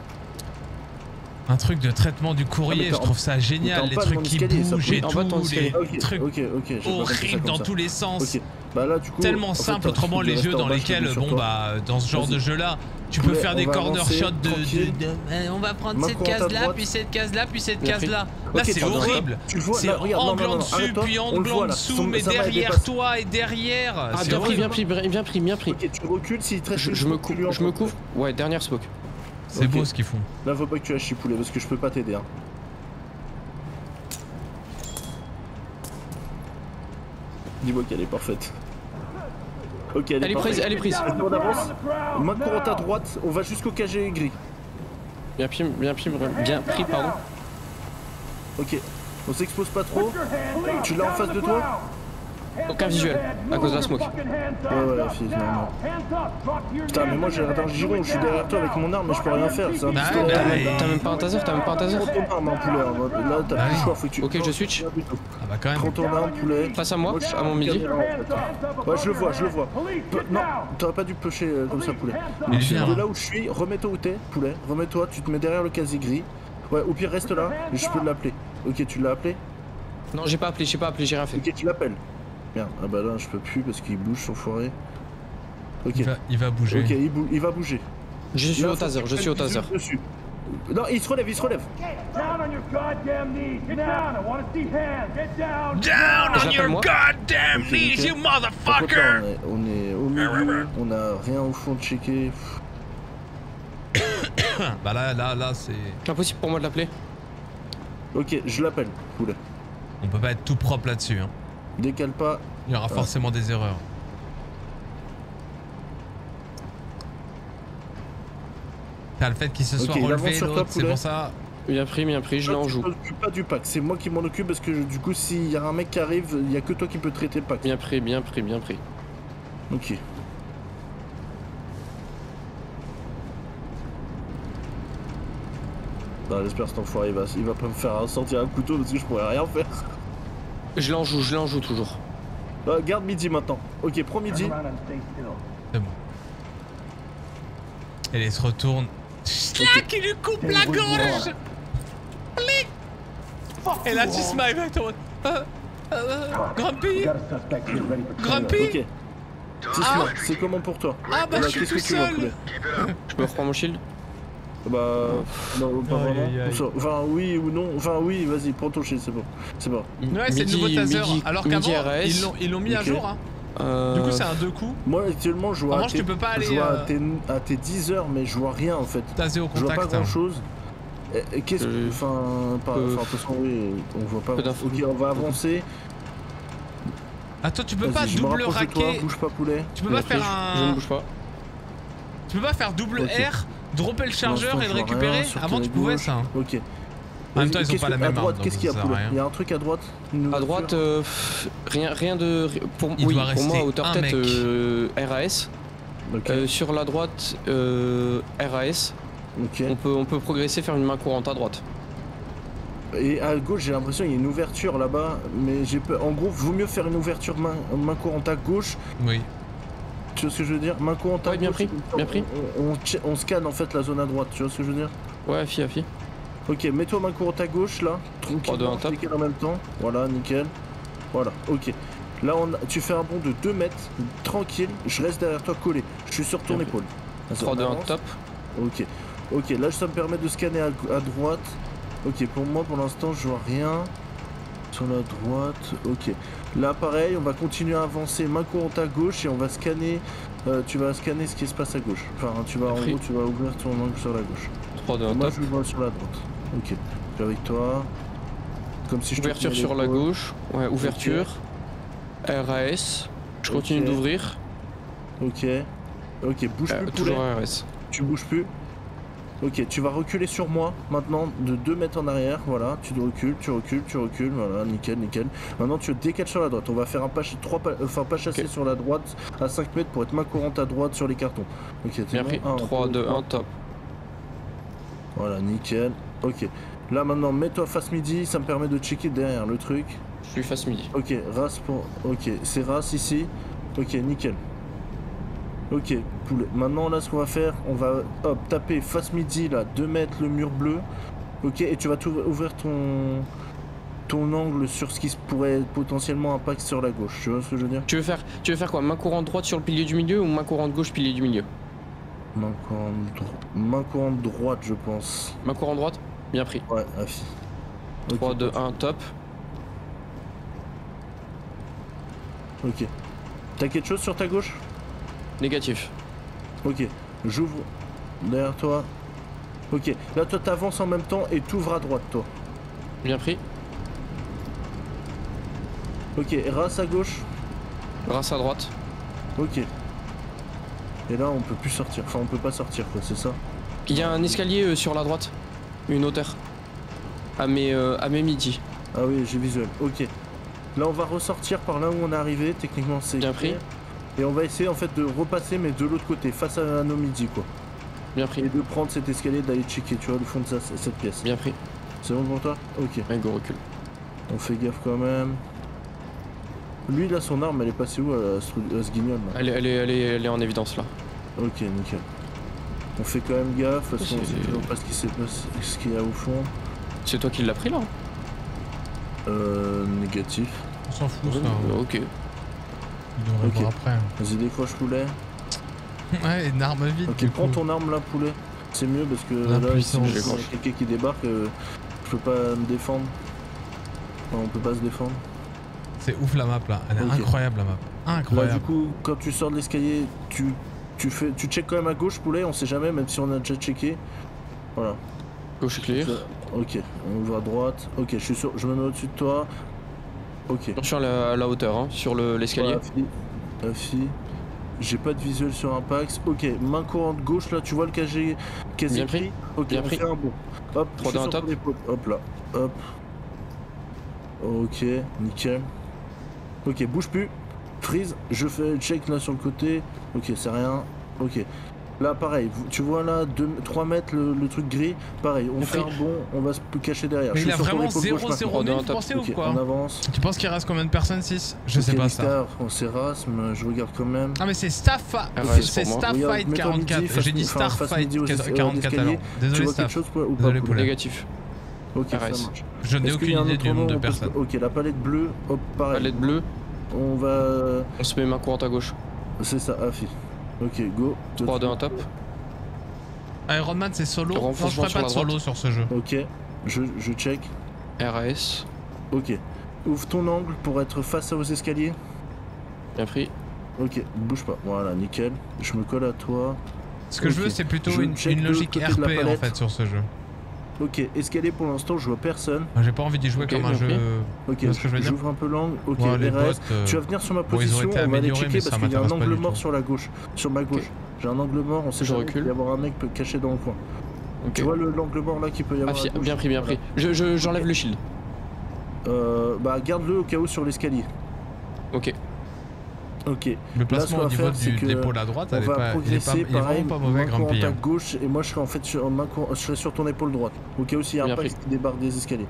Un truc de traitement du Ah, courrier, mais t'es je en- trouve ça t'es génial, en les bas de trucs mon qui escalier, ça bougent et peut- en bas de ton tout, escalier. les Ok, trucs ok, ok, j'ai pas compris ça horribles comme dans ça. tous les sens. Ok, bah là du coup. en Tellement fait, simple, t'as- autrement tu les restes jeux en dans bas, je lesquels, t'appuie sur bon toi. bah, dans ce genre Vas-y. de jeu là, tu peux Ouais, faire on des va corner avancer, shots de, de, tranquille. de- eh, on va prendre Main cette courante à case là, droite. puis cette case là, puis cette Bien case pris. là. Là Ok, c'est tu vois, horrible. Tu le vois, C'est là, regarde, non, angle non, en non, dessus, arrête-toi, puis on le angle voit, en là. dessous, Son- mais sa main, elle derrière dépasse. toi et derrière. Ah, C'est bien pris, horrible. bien pris, bien pris, bien pris. Ok, tu recules, s'il te reste Je, une je me smoke, tu couvre, lui en je me prends. couvre. Ouais, dernière smoke. C'est Ok. beau ce qu'ils font. Là, faut pas que tu lâches poulet parce que je peux pas t'aider. Hein. Dis-moi qu'elle est parfaite. Ok, elle est, Elle est parfaite. prise, elle est prise. On avance. Main courante à droite, on va jusqu'au K G gris. Bien pris, bien pris, bien pris, pardon. Ok, on s'expose pas trop. Tu l'as en face de toi? Aucun visuel, à cause de la smoke. Ouais, ouais, la fille, non, non. Putain, mais moi j'ai un giron, je suis derrière toi avec mon arme, mais je peux rien faire. C'est un Bah, pistolet. bah, T'as et- T'as même pas un taser, t'as même pas un taser. Prends ton arme, hein, poulet. hein. Là, t'as Ah plus oui. le choix, faut que tu. Ok, je switch. Pas du tout. Ah bah quand même. Prends ton arme, poulet. Face à moi, Moi, je- à mon midi. Ouais, je le vois, je le vois. Pe- Non, t'aurais pas dû pusher euh, comme ça, poulet. Mais viens. De là où je suis, remets-toi où t'es, poulet. Remets-toi, tu te mets derrière le casier gris. Ouais, au pire, reste là, et je peux l'appeler. Ok, tu l'as appelé? Non, j'ai pas appelé, j'ai pas appelé, j'ai rien fait. Ok, tu l'appelles. Merde, ah bah là, je peux plus parce qu'il bouge, son foiré. Ok, Il va, il va bouger. ok, il, bou- il va bouger. Je suis Là, au faut taser, que je tu suis au prennes taser. visuel dessus. Non, il se relève, il se relève. Down on your goddamn knees. Get down. I want to see hands. Get down. Down Je on l'appelle your moi. goddamn Ok, knees, ok. you Par contre, là, motherfucker! on est, on est au milieu, on a rien au fond de checker. Bah là, là, là, c'est... Impossible pour moi de l'appeler. Ok, je l'appelle, poulet. On peut pas être tout propre là-dessus, hein. Décale pas. Il y aura forcément des erreurs. T'as le fait qu'il se Ok, soit il avance relevé, sur toi, l'autre, c'est poulet. pour ça... Bien pris, bien pris, je Toi, l'en tu joue. t'occupes pas du pack, c'est moi qui m'en occupe parce que je- du coup, s'il y a un mec qui arrive, il y a que toi qui peux traiter le pack. Bien pris, bien pris, bien pris. Ok. Bah, j'espère que cet enfoiré, il va, il va pas me faire sortir un couteau parce que je pourrais rien faire. Je l'en joue, je l'en joue toujours. Euh, garde midi maintenant. Ok, prends midi. Turn around and stay still. C'est bon. Elle il se retourne. Slack, il lui coupe la gorge! Clic. Et là, tu smiles avec ton... Euh, euh, Grumpy? We got a suspect here ready for trial. Grumpy? Ok. Tisma, c'est comment pour toi? Ah bah, Là, je suis qu'est-ce tout que tu veux, seul. poulet? Je me reprends mon shield. Bah, non, pas Aïe, vraiment. aïe, aïe. Enfin, oui ou non. Enfin, oui, vas-y, prends ton shit, c'est bon. C'est bon. Ouais, c'est le Midi- nouveau taser. midi- Alors midi qu'avant, R S. ils l'ont ils l'ont mis à Ok. jour, hein. Euh, Du coup, c'est un deux coups. Moi, actuellement, je vois En à revanche, tes, tu peux pas aller, je vois euh, à tes, à tes dix heures, mais je vois rien en fait. Taser au Je vois pas contact. grand hein. chose. Qu'est-ce que. Euh, Enfin, pas. peu- Enfin, de toute façon, oui, on voit pas. peu d'infos. Ok, on va avancer. Attends, tu peux pas Vas-y, je me double rapproche de toi, raquer. bouge pas, poulet. Tu peux bien pas pris, faire je- Je ne un. bouge pas. Tu peux pas faire double Ok. R, dropper le chargeur Pour et le l'instant, je vois récupérer. rien sur Avant, tes tu pouvais gauches. ça. hein. Ok. En même temps, ils ont Qu'est-ce pas que- la même À droite, arme, qu'est-ce donc qu'il y a, ça sert à poulet? rien. Il y a un truc à droite? une À ouverture droite, euh, pff, rien, rien de. Pour, Il oui, doit pour moi, rester hauteur un tête, mec. euh, R A S. Ok. Euh, sur la droite, euh, R A S. Ok. On peut, on peut progresser, faire une main courante à droite. Et à gauche, j'ai l'impression qu'il y a une ouverture là-bas, mais j'ai peur. En gros, vaut mieux faire une ouverture main, main courante à gauche. Oui. Tu vois ce que je veux dire? Main courante à Ouais, gauche. bien pris, on, bien pris. On, on, on scanne en fait la zone à droite, tu vois ce que je veux dire? Ouais, fi à fi. Ok, mets-toi main courante à gauche là. trois, deux, un, top. Nickel en même temps. Voilà, nickel. Voilà, ok. Là, on a, tu fais un bond de deux mètres, tranquille. Je reste derrière toi collé. Je suis sur ton Bien épaule. trois, deux, un, top. Ok. Ok, là, ça me permet de scanner à, à droite. Ok, pour moi, pour l'instant, je vois rien. Sur la droite, ok. Là, pareil, on va continuer à avancer main courante à gauche et on va scanner. Euh, tu vas scanner ce qui se passe à gauche. Enfin, tu vas en Pris. gros, tu vas ouvrir ton angle sur la gauche. trois, deux, un, Moi, top. je le vois sur la droite. Ok. Je suis avec toi. Comme si je te Ouverture tenais sur la l'épaule. gauche. Ouais, ouverture. R A S. Je continue Ok. d'ouvrir. Ok. Ok, bouge Euh, plus, toujours poulet. R S. Tu bouges plus. Ok, tu vas reculer sur moi maintenant de deux mètres en arrière. Voilà, tu recules, tu recules, tu recules. Voilà, nickel, nickel. Maintenant, tu décales sur la droite. On va faire un pas, trois pas, enfin, pas chassé Ok. sur la droite à cinq mètres pour être main courante à droite sur les cartons. Ok, t'es Bien bon. pris. Un, trois, deux, un, top. Voilà, nickel. Ok. Là, maintenant, mets-toi face midi. Ça me permet de checker derrière le truc. Je suis face midi. Ok, race pour. Ok, c'est race ici. Ok, nickel. Ok, poulet. Maintenant, là, ce qu'on va faire, on va hop, taper face midi, là, deux mètres, le mur bleu. Ok, et tu vas tout ouvrir ton ton angle sur ce qui se pourrait être potentiellement impact sur la gauche. Tu vois ce que je veux dire? Tu veux faire, tu veux faire quoi? Main courante droite sur le pilier du milieu ou main courante gauche pilier du milieu? Main courante, dro... Main courante droite, je pense. Main courante droite? Bien pris. Ouais, affi. Ok. trois, deux, un, top. Ok. T'as quelque chose sur ta gauche? Négatif. Ok. J'ouvre derrière toi. Ok. Là, toi, t'avances en même temps et t'ouvres à droite, toi. Bien pris. Ok. Race à gauche. Race à droite. Ok. Et là, on peut plus sortir. Enfin, on peut pas sortir, quoi, c'est ça? Il y a un escalier euh, sur la droite. Une hauteur. À mes, euh, à mes midi. Ah oui, j'ai visuel. Ok. Là, on va ressortir par là où on est arrivé. Techniquement, c'est Bien clair. pris. Et on va essayer en fait de repasser, mais de l'autre côté, face à nos midi, quoi. Bien pris. Et de prendre cet escalier, d'aller checker, tu vois, le fond de ça, cette pièce. Bien pris. C'est bon pour toi? Ok. Ouais, go recule. On fait gaffe quand même. Lui, là, son arme, elle est passée où à ce, à ce guignol, là? Elle est, elle, est, elle, est, elle est en évidence là. Ok, nickel. On fait quand même gaffe, parce qu'on C'est- sait toujours pas ce qui s'est passé, ce qu'il y a au fond. C'est toi qui l'as pris là? Euh, négatif. On s'en fout ça. Euh, Ok. Il devrait Ok. voir après. Vas-y, décroche, poulet. Ouais, une arme vide. Ok, du prends coup. ton arme là, poulet. C'est mieux parce que La là, si puissance. il y a quelqu'un qui débarque, euh, je peux pas me défendre. Enfin, on peut pas se défendre. C'est ouf la map là. Elle est Ok. incroyable la map. Là, Incroyable. du coup, quand tu sors de l'escalier, tu, tu fais, tu check quand même à gauche, poulet. On sait jamais, même si on a déjà checké. Voilà. Gauche clear. Ok, on ouvre à droite. Ok, je suis sûr, je me mets au-dessus de toi. Ok. Attention à la, à la hauteur, hein, sur le- l'escalier. Voilà, fille. La fille. J'ai pas de visuel sur Impax. Ok, main courante gauche là, tu vois le K G quasi Bien pris. pris. Ok, Bien on pris. fait un bon. Hop, je trois, suis deux, un, sur top. ton épaule. Hop là, hop. Ok, nickel. Ok, bouge plus. Freeze, je fais le check là sur le côté. Ok, c'est rien. Ok. Là, pareil, vous- tu vois là, trois mètres le, le truc gris. Pareil, on Bien fait pris. un bond, on va se cacher derrière. Mais Je il a suis sur ton vraiment épaule zéro gauche maintenant. zéro trois, deux, un, mille, vous top. pensez Ok, ou quoi? on avance. Tu penses qu'il reste combien de personnes? six? Je sais Ok, pas ça. Lister, on s'érasme, je regarde quand même. Ah mais c'est Staff, Ah ouais, c'est c'est pour moi. Staff Regarde, Fight mets-toi midi, quarante-quatre. face- J'ai dit enfin, face Starfight midi aux es- quarante-quatre aux alors. escaliers. Tu Désolé vois quelque Staff. chose ou pas, Désolé, poulet? poulet. Négatif. Ok, ça R S. marche. Je n'ai Est-ce qu'il y a aucune un idée autre du nombre nom de où on peut se- personnes. Ok, la palette bleue, hop, pareil. Palette bleue. On va... On se met main courante à gauche. C'est ça, affi. Ok, go. trois, deux, un, top. Iron Man c'est solo. Non, je Renforcement ferai sur pas de la droite. solo sur ce jeu. Ok, je, je check. R A S. Ok. Ouvre ton angle pour être face aux escaliers. Bien pris. Ok, bouge pas. Voilà, nickel. Je me colle à toi. Ce que je veux Ok. c'est plutôt Je une, check une de logique l'autre côté de la R P en palette. fait sur ce jeu. Ok, escalier pour l'instant, je vois personne. Moi, j'ai pas envie d'y jouer Ok, comme un bien jeu. pris. Ok, Tu vois ce que je veux dire? j'ouvre un peu l'angle. Ok, Ouais, les R S. bots, euh, Tu vas venir sur ma bon, ils ont position, été on va aller améliorés, checker mais parce ça qu'il y a un m'intéresse pas angle du mort tout. sur la gauche, sur ma gauche. J'ai un angle mort, on sait Je jamais, recule. il peut y avoir un mec caché dans le coin. Ok. Tu vois le- l'angle mort là qui peut y Ah, avoir fi- à gauche? bien pris, bien pris. Je, je- j'enlève le shield. Euh, bah garde-le au cas où sur l'escalier. Ok. Ok. Le Là, ce placement qu'on au va niveau faire, c'est du que d'épaule à droite, On elle est va pas, il est, pas, progresser, il est pareil, vraiment pas mauvais main Grumpy. courante à Hein. gauche et moi je serai en fait sur, main cour- je serai sur ton épaule droite. Au cas où s'il y a un Bien pack pris. qui débarque des escaliers.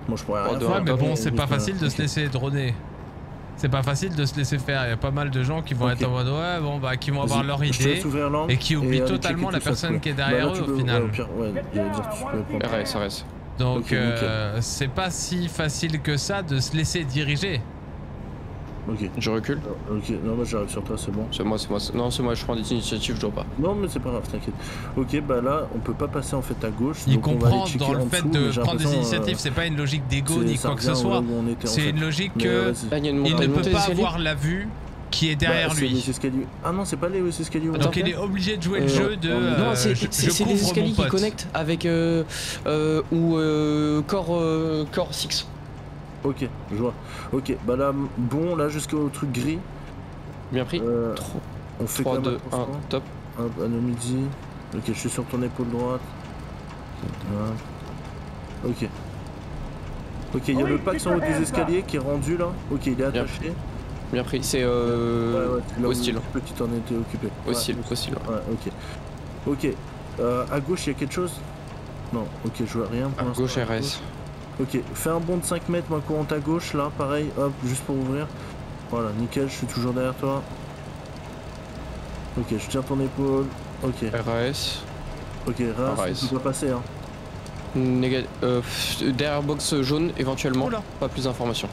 Moi je pourrais Oh, rien de- faire. Ouais, mais bon, c'est pas Juste, facile de ok. se laisser droner. C'est pas facile de se laisser faire. Il y a pas mal de gens qui vont Ok. être en mode ouais, bon, bah, qui vont avoir Vas-y, leur je te idée laisse ouvrir l'arme et qui oublient aller totalement checker la tout ça, personne ouais. qui est Bah, derrière là, tu eux peux- au ouais, final. au pire, ouais, il va dire que tu peux prendre. R S, R S. Donc, Ok, nickel. euh, c'est pas si facile que ça de se laisser diriger. Ok. Je recule. Ok, non, moi j'arrive sur toi, c'est bon. C'est moi, c'est moi. c'est- Non, c'est moi, je prends des initiatives, je dois pas. Non, mais c'est pas grave, t'inquiète. Ok, bah là, on peut pas passer en fait à gauche. Il donc on va aller comprend checker dans le en fait dessous, de mais j'ai prendre des l'impression, initiatives, euh, c'est pas une logique d'ego c'est- ni ça quoi que ce revient soit. là où on était, en C'est fait. une logique Mais, que euh, vas-y. Là, il y a une il montagne. ne peut montée pas d'escalier. avoir la vue qui est Bah, derrière c'est lui. les escaliers. Ah non, c'est pas les escaliers. Donc il est obligé de jouer le Euh, jeu de. non, euh, Non, c'est je- c'est- je c'est les couvre mon escaliers qui pote. connectent avec euh, euh, ou euh, Core euh, Core six. Ok, je vois. Ok, bah là, bon, là jusqu'au truc gris. Bien pris. Euh, on fait trois, quand même deux, un, attention. top. Hop, à nos midi. Ok, je suis sur ton épaule droite. Voilà. Ok. Ok, il y a le Pax en haut des escaliers qui est rendu là. Ok, il est Bien attaché. Bien pris. C'est euh, ouais, ouais, c'est là où hostile. le petit en était occupé. Hostile, Ouais, hostile. ouais. ouais, ok. Ok. Euh, à gauche, il y a quelque chose? Non, ok, je vois rien pour À l'instant. gauche R S. Ok, fais un bond de cinq mètres, main courante à gauche, là, pareil, hop, juste pour ouvrir. Voilà, nickel, je suis toujours derrière toi. Ok, je tiens ton épaule. Ok, R S. ok, Ah, Ras, Ras. tu dois passer, hein. Néga- euh, pff, derrière box jaune éventuellement. Oula. Pas plus d'informations.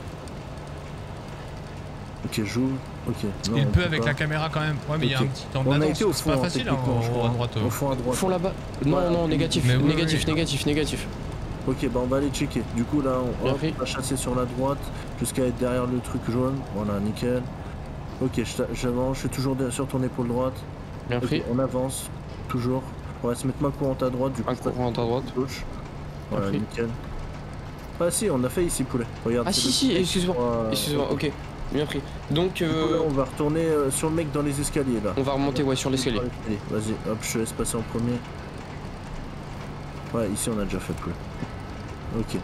Ok, j'ouvre. Ok. non, Il on peut peut avec pas. la caméra quand même. Ouais, mais il y a Ok. un petit temps de On a latence. été au C'est fond, pas hein, facile hein, techniquement, je au- crois. à droite. Au fond à droite. Fond là-bas. Non, Voilà. non, négatif, Mais oui, négatif, oui. négatif, négatif. Ok, bah on va aller checker. Du coup, là, on, Bien hop, pris. on va chasser sur la droite jusqu'à être derrière le truc jaune. Voilà, nickel. Ok, je t'a- j'avance, je suis toujours derrière- sur ton épaule droite. Bien Ok, pris. on avance, toujours. On va se mettre main courante à droite, du coup. Un courant à droite. Gauche. Voilà, pris. nickel. Ah si, on a fait ici, poulet. Regarde. Ah c'est si le si, truc. excuse-moi. Voilà. Excuse-moi, ok. Bien pris. Donc Du coup, là, euh, on va retourner euh, sur le mec dans les escaliers, là. on va remonter ouais sur l'escalier. Allez, vas-y, hop, je te laisse passer en premier. Ouais, ici on a déjà fait poulet. Ok.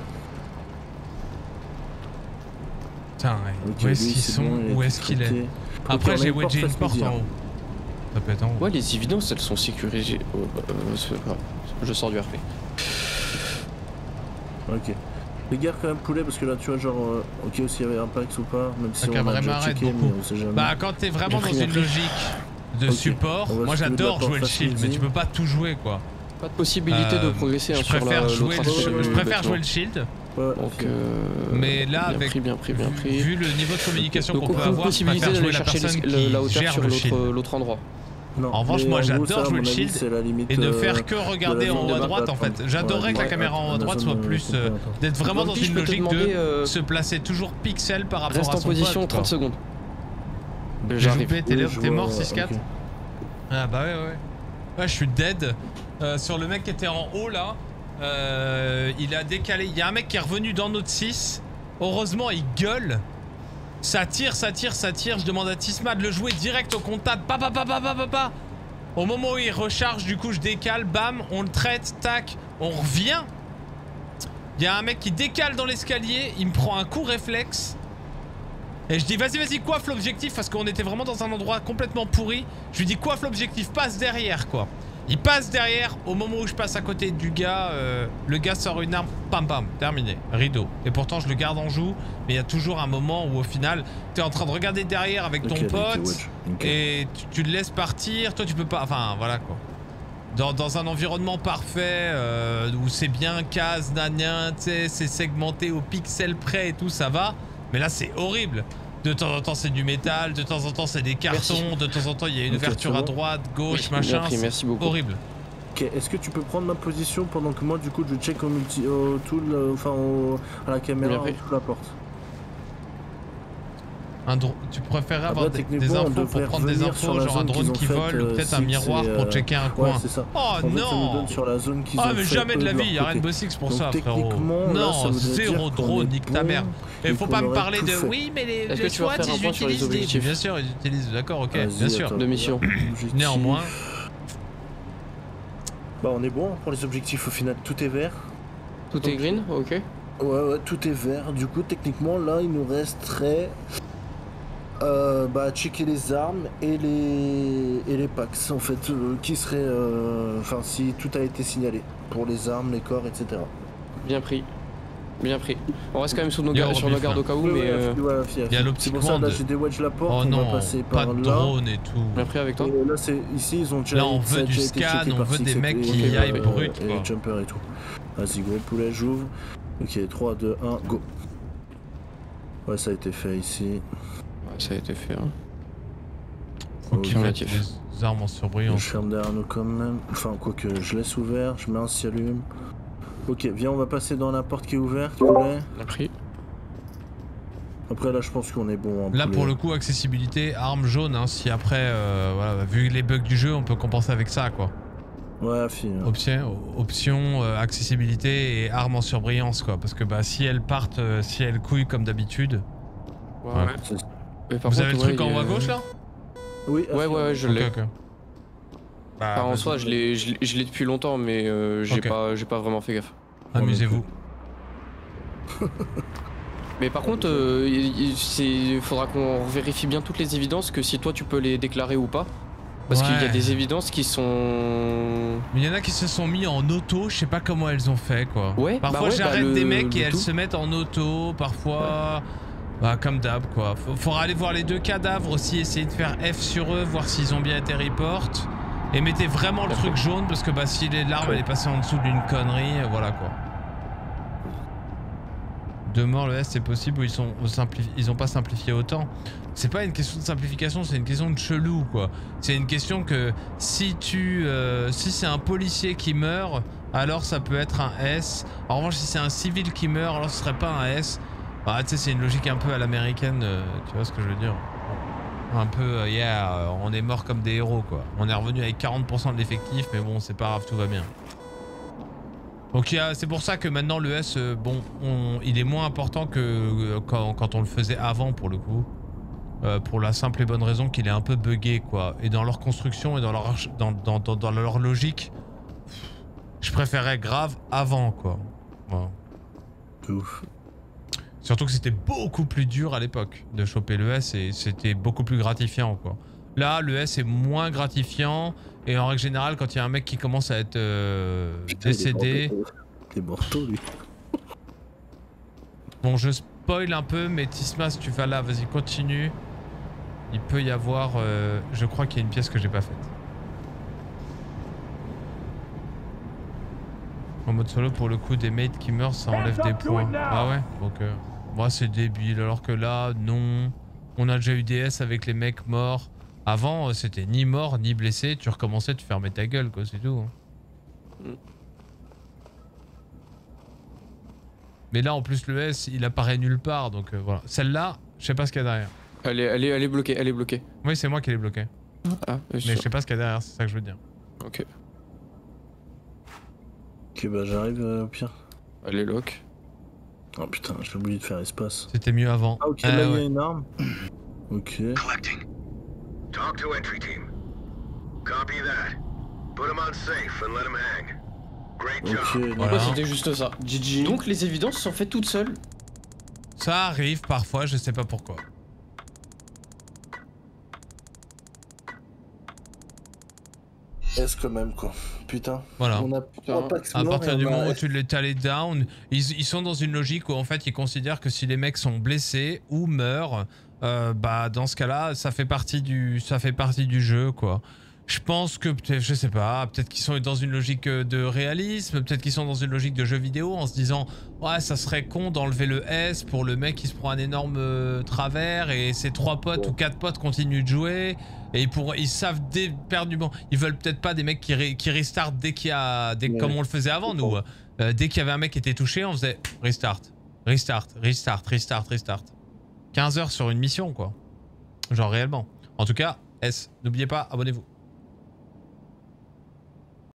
Putain, ouais. Ok, Où est-ce lui, qu'ils c'est sont? bon, il a Où été est-ce qu'il est? traité. Après, Ok, on a j'ai une porte wedgé une face porte midi, en hein. haut. Ça peut être en haut. Ouais, les évidences elles sont sécurisées. Oh, bah, euh, c'est pas grave. Je sors du R P. Ok. Fais gaffe quand même poulet parce que là tu vois genre euh, ok s'il y avait un Pax ou pas même si Ok, on a vraiment, déjà arrête checké beaucoup. mais on sait jamais. Bah, quand t'es vraiment Bien dans pris, bien une pris. logique de Ok. support, On va moi se lever de la j'adore porte jouer le face shield, mais midi. tu peux pas tout jouer quoi. Pas de possibilité Euh, de progresser hein, je sur la préfère jouer l'autre le, aspect je du préfère bâtiment. jouer le shield, Ouais, Donc ok. euh, mais là bien avec pris, bien pris, bien vu- pris. vu le niveau de communication Donc qu'on peut aucune avoir, je possibilité préfère d'aller jouer la chercher personne les- qui la hauteur gère sur le l'autre shield. l'autre endroit. Non, En revanche, mais moi, en gros, j'adore ça, à jouer mon le avis, shield c'est la limite, et de euh, faire que regarder de la en zone haut à de droite map, en fait. quoi. J'adorerais que Ouais, la caméra en haut à la droite zone, soit euh, plus faut pas euh, attendre. d'être vraiment dans Grumpy, je une peux te logique demander, de euh, se placer toujours pixel par rapport Reste à en son position pote, trente quoi. secondes. J'ai J'arrive. loupé, t'es Oui, là- je t'es vois, mort ouais, six quatre? ok. Ah bah ouais ouais. Ouais, je suis dead. Euh, sur le mec qui était en haut là, euh, il a décalé. Il y a un mec qui est revenu dans notre six. Heureusement, il gueule. Ça tire, ça tire, ça tire. Je demande à Tisma de le jouer direct au contact. Pa pa pa pa pa pa pa. Au moment où il recharge, du coup, je décale. Bam, on le traite. Tac, on revient. Il y a un mec qui décale dans l'escalier. Il me prend un coup réflexe. Et je dis vas-y vas-y coiffe l'objectif parce qu'on était vraiment dans un endroit complètement pourri. Je lui dis coiffe l'objectif, passe derrière quoi. Il passe derrière, au moment où je passe à côté du gars, euh, le gars sort une arme, pam pam, terminé, rideau. Et pourtant je le garde en joue, mais il y a toujours un moment où au final t'es en train de regarder derrière avec ton Ok, pote ok, wedge. Ok. et tu, tu le laisses partir, toi tu peux pas, enfin voilà quoi. Dans, dans un environnement parfait euh, où c'est bien case, nanien, tu sais, c'est segmenté au pixel près et tout, ça va. Mais là c'est horrible. De temps en temps c'est du métal, de temps en temps c'est des cartons, Merci. de temps en temps il y a une Ok, ouverture c'est à bon. droite, gauche, Bien machin. pris, c'est merci beaucoup. horrible. Ok, est-ce que tu peux prendre ma position pendant que moi du coup je check au multi, au tool, euh, enfin au- à la caméra, Bien pris. sous la porte. Un dro- tu préférerais avoir Après, des, des techniquement, on infos pour devrait prendre des revenir sur infos, la genre un zone drone qu'ils ont qui faite, vole ou euh, peut-être un Six miroir et, pour euh, checker un Ouais, coin. c'est ça. Oh En fait, ça nous non donne sur la zone qu'ils Ah ont mais fait, jamais de eux, la leur vie, il y a rien de côté. bossix pour Donc, ça frérot. techniquement, là, ça Non, voudrait zéro dire qu'on drone, est nique ta bon mère. Et et faut qu'on pas me aurait parler tout de fait. oui mais les, Est-ce les que tu vas SWAT faire un ils point sur les utilisent des... objectifs Bien sûr ils utilisent, d'accord ok, Vas-y, bien sûr. attends. De mission. Objectif. Néanmoins, Bah on est bon pour les objectifs au final, tout est vert. Tout est green, ok. Ouais ouais, tout est vert. Du coup techniquement là il nous resterait euh, bah checker les armes et les et les packs en fait euh, qui seraient euh, enfin si tout a été signalé pour les armes, les corps, et cetera. Bien pris. Bien pris. On reste quand même sur nos, Il y a gar sur nos Orbif, gardes là. au cas où, Ouais, mais. ouais, Euh... ouais, ouais, Il y a c'est pour ça l'optique là wand. j'ai des wedge la porte, Oh on non, va passer pas par de là. drone et tout. Bien pris avec toi. Et là c'est ici ils ont déjà Là, on ça veut a du déjà été scan, checké on par veut Six des et mecs tout, qui et, aillent euh, brut, et quoi. Jumper et tout. Vas-y go poulet, j'ouvre. Ok, trois, deux, un, go. Ouais, ça a été fait ici. Ouais, ça a été fait. Hein. Faut qu'ils Ok. mettent des armes en Je surbrillance. ferme derrière nous quand même. Enfin, quoique je laisse ouvert, je mets un cialume. Ok, viens, on va passer dans la porte qui est ouverte, poulet. Bien pris. Après, là, je pense qu'on est bon. Hein, Là, poulet. pour le coup, accessibilité, arme jaune. Hein, si après, euh, voilà, vu les bugs du jeu, on peut compenser avec ça, quoi. Ouais, fille. hein. Option, option euh, accessibilité et arme en surbrillance, quoi. Parce que bah, si elles partent, euh, si elles couillent comme d'habitude. Ouais, Ouais. ouais. C'est- Mais par Vous contre, avez le ouais, truc en il y haut a- à gauche, là? Oui, Ouais, ouais, ouais, je l'ai. Ok, ok. Bah, Enfin, en vas-y. soi, je l'ai je l'ai- je l'ai depuis longtemps, mais euh, j'ai Ok. pas, j'ai pas vraiment fait gaffe. Amusez-vous. Mais par contre, euh, il il- c'est- faudra qu'on vérifie bien toutes les évidences, que si toi tu peux les déclarer ou pas. Parce qu'il y a Ouais. des évidences qui sont... Mais il y en a qui se sont mis en auto, je sais pas comment elles ont fait, quoi. Ouais, Parfois bah ouais, j'arrête bah le- des mecs et le elles tout. se mettent en auto, parfois... Bah comme d'hab, quoi. Faut- Faudra aller voir les deux cadavres aussi, essayer de faire F sur eux, voir s'ils ont bien été report. Et mettez vraiment le truc jaune, parce que bah si l'arme elle est passée en dessous d'une connerie, euh, voilà quoi. Deux morts, le S c'est possible ou ils, sont, ils ont pas simplifié autant. C'est pas une question de simplification, c'est une question de chelou quoi. C'est une question que si tu, euh, si c'est un policier qui meurt, alors ça peut être un S. En revanche, si c'est un civil qui meurt, alors ce serait pas un S. Ah, tu sais, c'est une logique un peu à l'américaine, euh, tu vois ce que je veux dire. Un peu, euh, yeah, euh, on est mort comme des héros quoi. On est revenu avec quarante pour cent de l'effectif, mais bon, c'est pas grave, tout va bien. Donc c'est pour ça que maintenant le S, euh, bon, on, il est moins important que euh, quand, quand on le faisait avant pour le coup. Euh, pour la simple et bonne raison qu'il est un peu buggé quoi. Et dans leur construction et dans leur, dans, dans, dans, dans leur logique, je préférais grave avant quoi. Voilà. Ouf. Surtout que c'était beaucoup plus dur à l'époque de choper le S et c'était beaucoup plus gratifiant quoi. Là, le S est moins gratifiant et en règle générale, quand il y a un mec qui commence à être euh, décédé... T'es morto lui. Bon, je spoil un peu, mais Tismas, tu vas là, vas-y, continue. Il peut y avoir... Euh, je crois qu'il y a une pièce que j'ai pas faite. En mode solo, pour le coup, des mates qui meurent, ça enlève des points. Ah ouais? Donc, euh, moi, c'est débile. Alors que là, non. On a déjà eu des S avec les mecs morts. Avant, c'était ni mort, ni blessé. Tu recommençais, tu fermais ta gueule, quoi, c'est tout. Hein. Mais là, en plus, le S, il apparaît nulle part. Donc, euh, voilà. Celle-là, je sais pas ce qu'il y a derrière. Elle est, elle est, elle est bloquée, elle est bloquée. Oui, c'est moi qui l'ai bloqué. Ah, Mais je sais pas ce qu'il y a derrière, c'est ça que je veux dire. Ok. Ok, bah j'arrive euh, au pire. Elle est lock. Oh putain, j'ai oublié de faire espace. C'était mieux avant. Ah ok, Ah, là il y ouais. a une arme. Ok. Collecting. Talk to entry team. Copy that. Put him on safe and let him hang. Great Ok, job. donc- Voilà. Ouais, c'était juste ça. G G. Donc les évidences sont faites toutes seules. Ça arrive parfois, je sais pas pourquoi. S quand même quoi. Putain. Voilà. On a trois packs À morts partir et du on a moment où S. tu les t'as les down, ils, ils sont dans une logique où en fait ils considèrent que si les mecs sont blessés ou meurent, euh, bah dans ce cas-là, ça fait partie du, ça fait partie du jeu quoi. Je pense que peut-être, je sais pas, peut-être qu'ils sont dans une logique de réalisme, peut-être qu'ils sont dans une logique de jeu vidéo en se disant ouais ça serait con d'enlever le S pour le mec qui se prend un énorme euh, travers et ses trois potes ou quatre potes continuent de jouer et ils, pourront, ils savent dé- perdre du bon. Ils veulent peut-être pas des mecs qui, ré, qui restart dès qu'il y a, dès, Ouais. comme on le faisait avant nous. Euh, dès qu'il y avait un mec qui était touché, on faisait restart, restart, restart, restart, restart. quinze heures sur une mission quoi. Genre réellement. En tout cas, S, n'oubliez pas, abonnez-vous.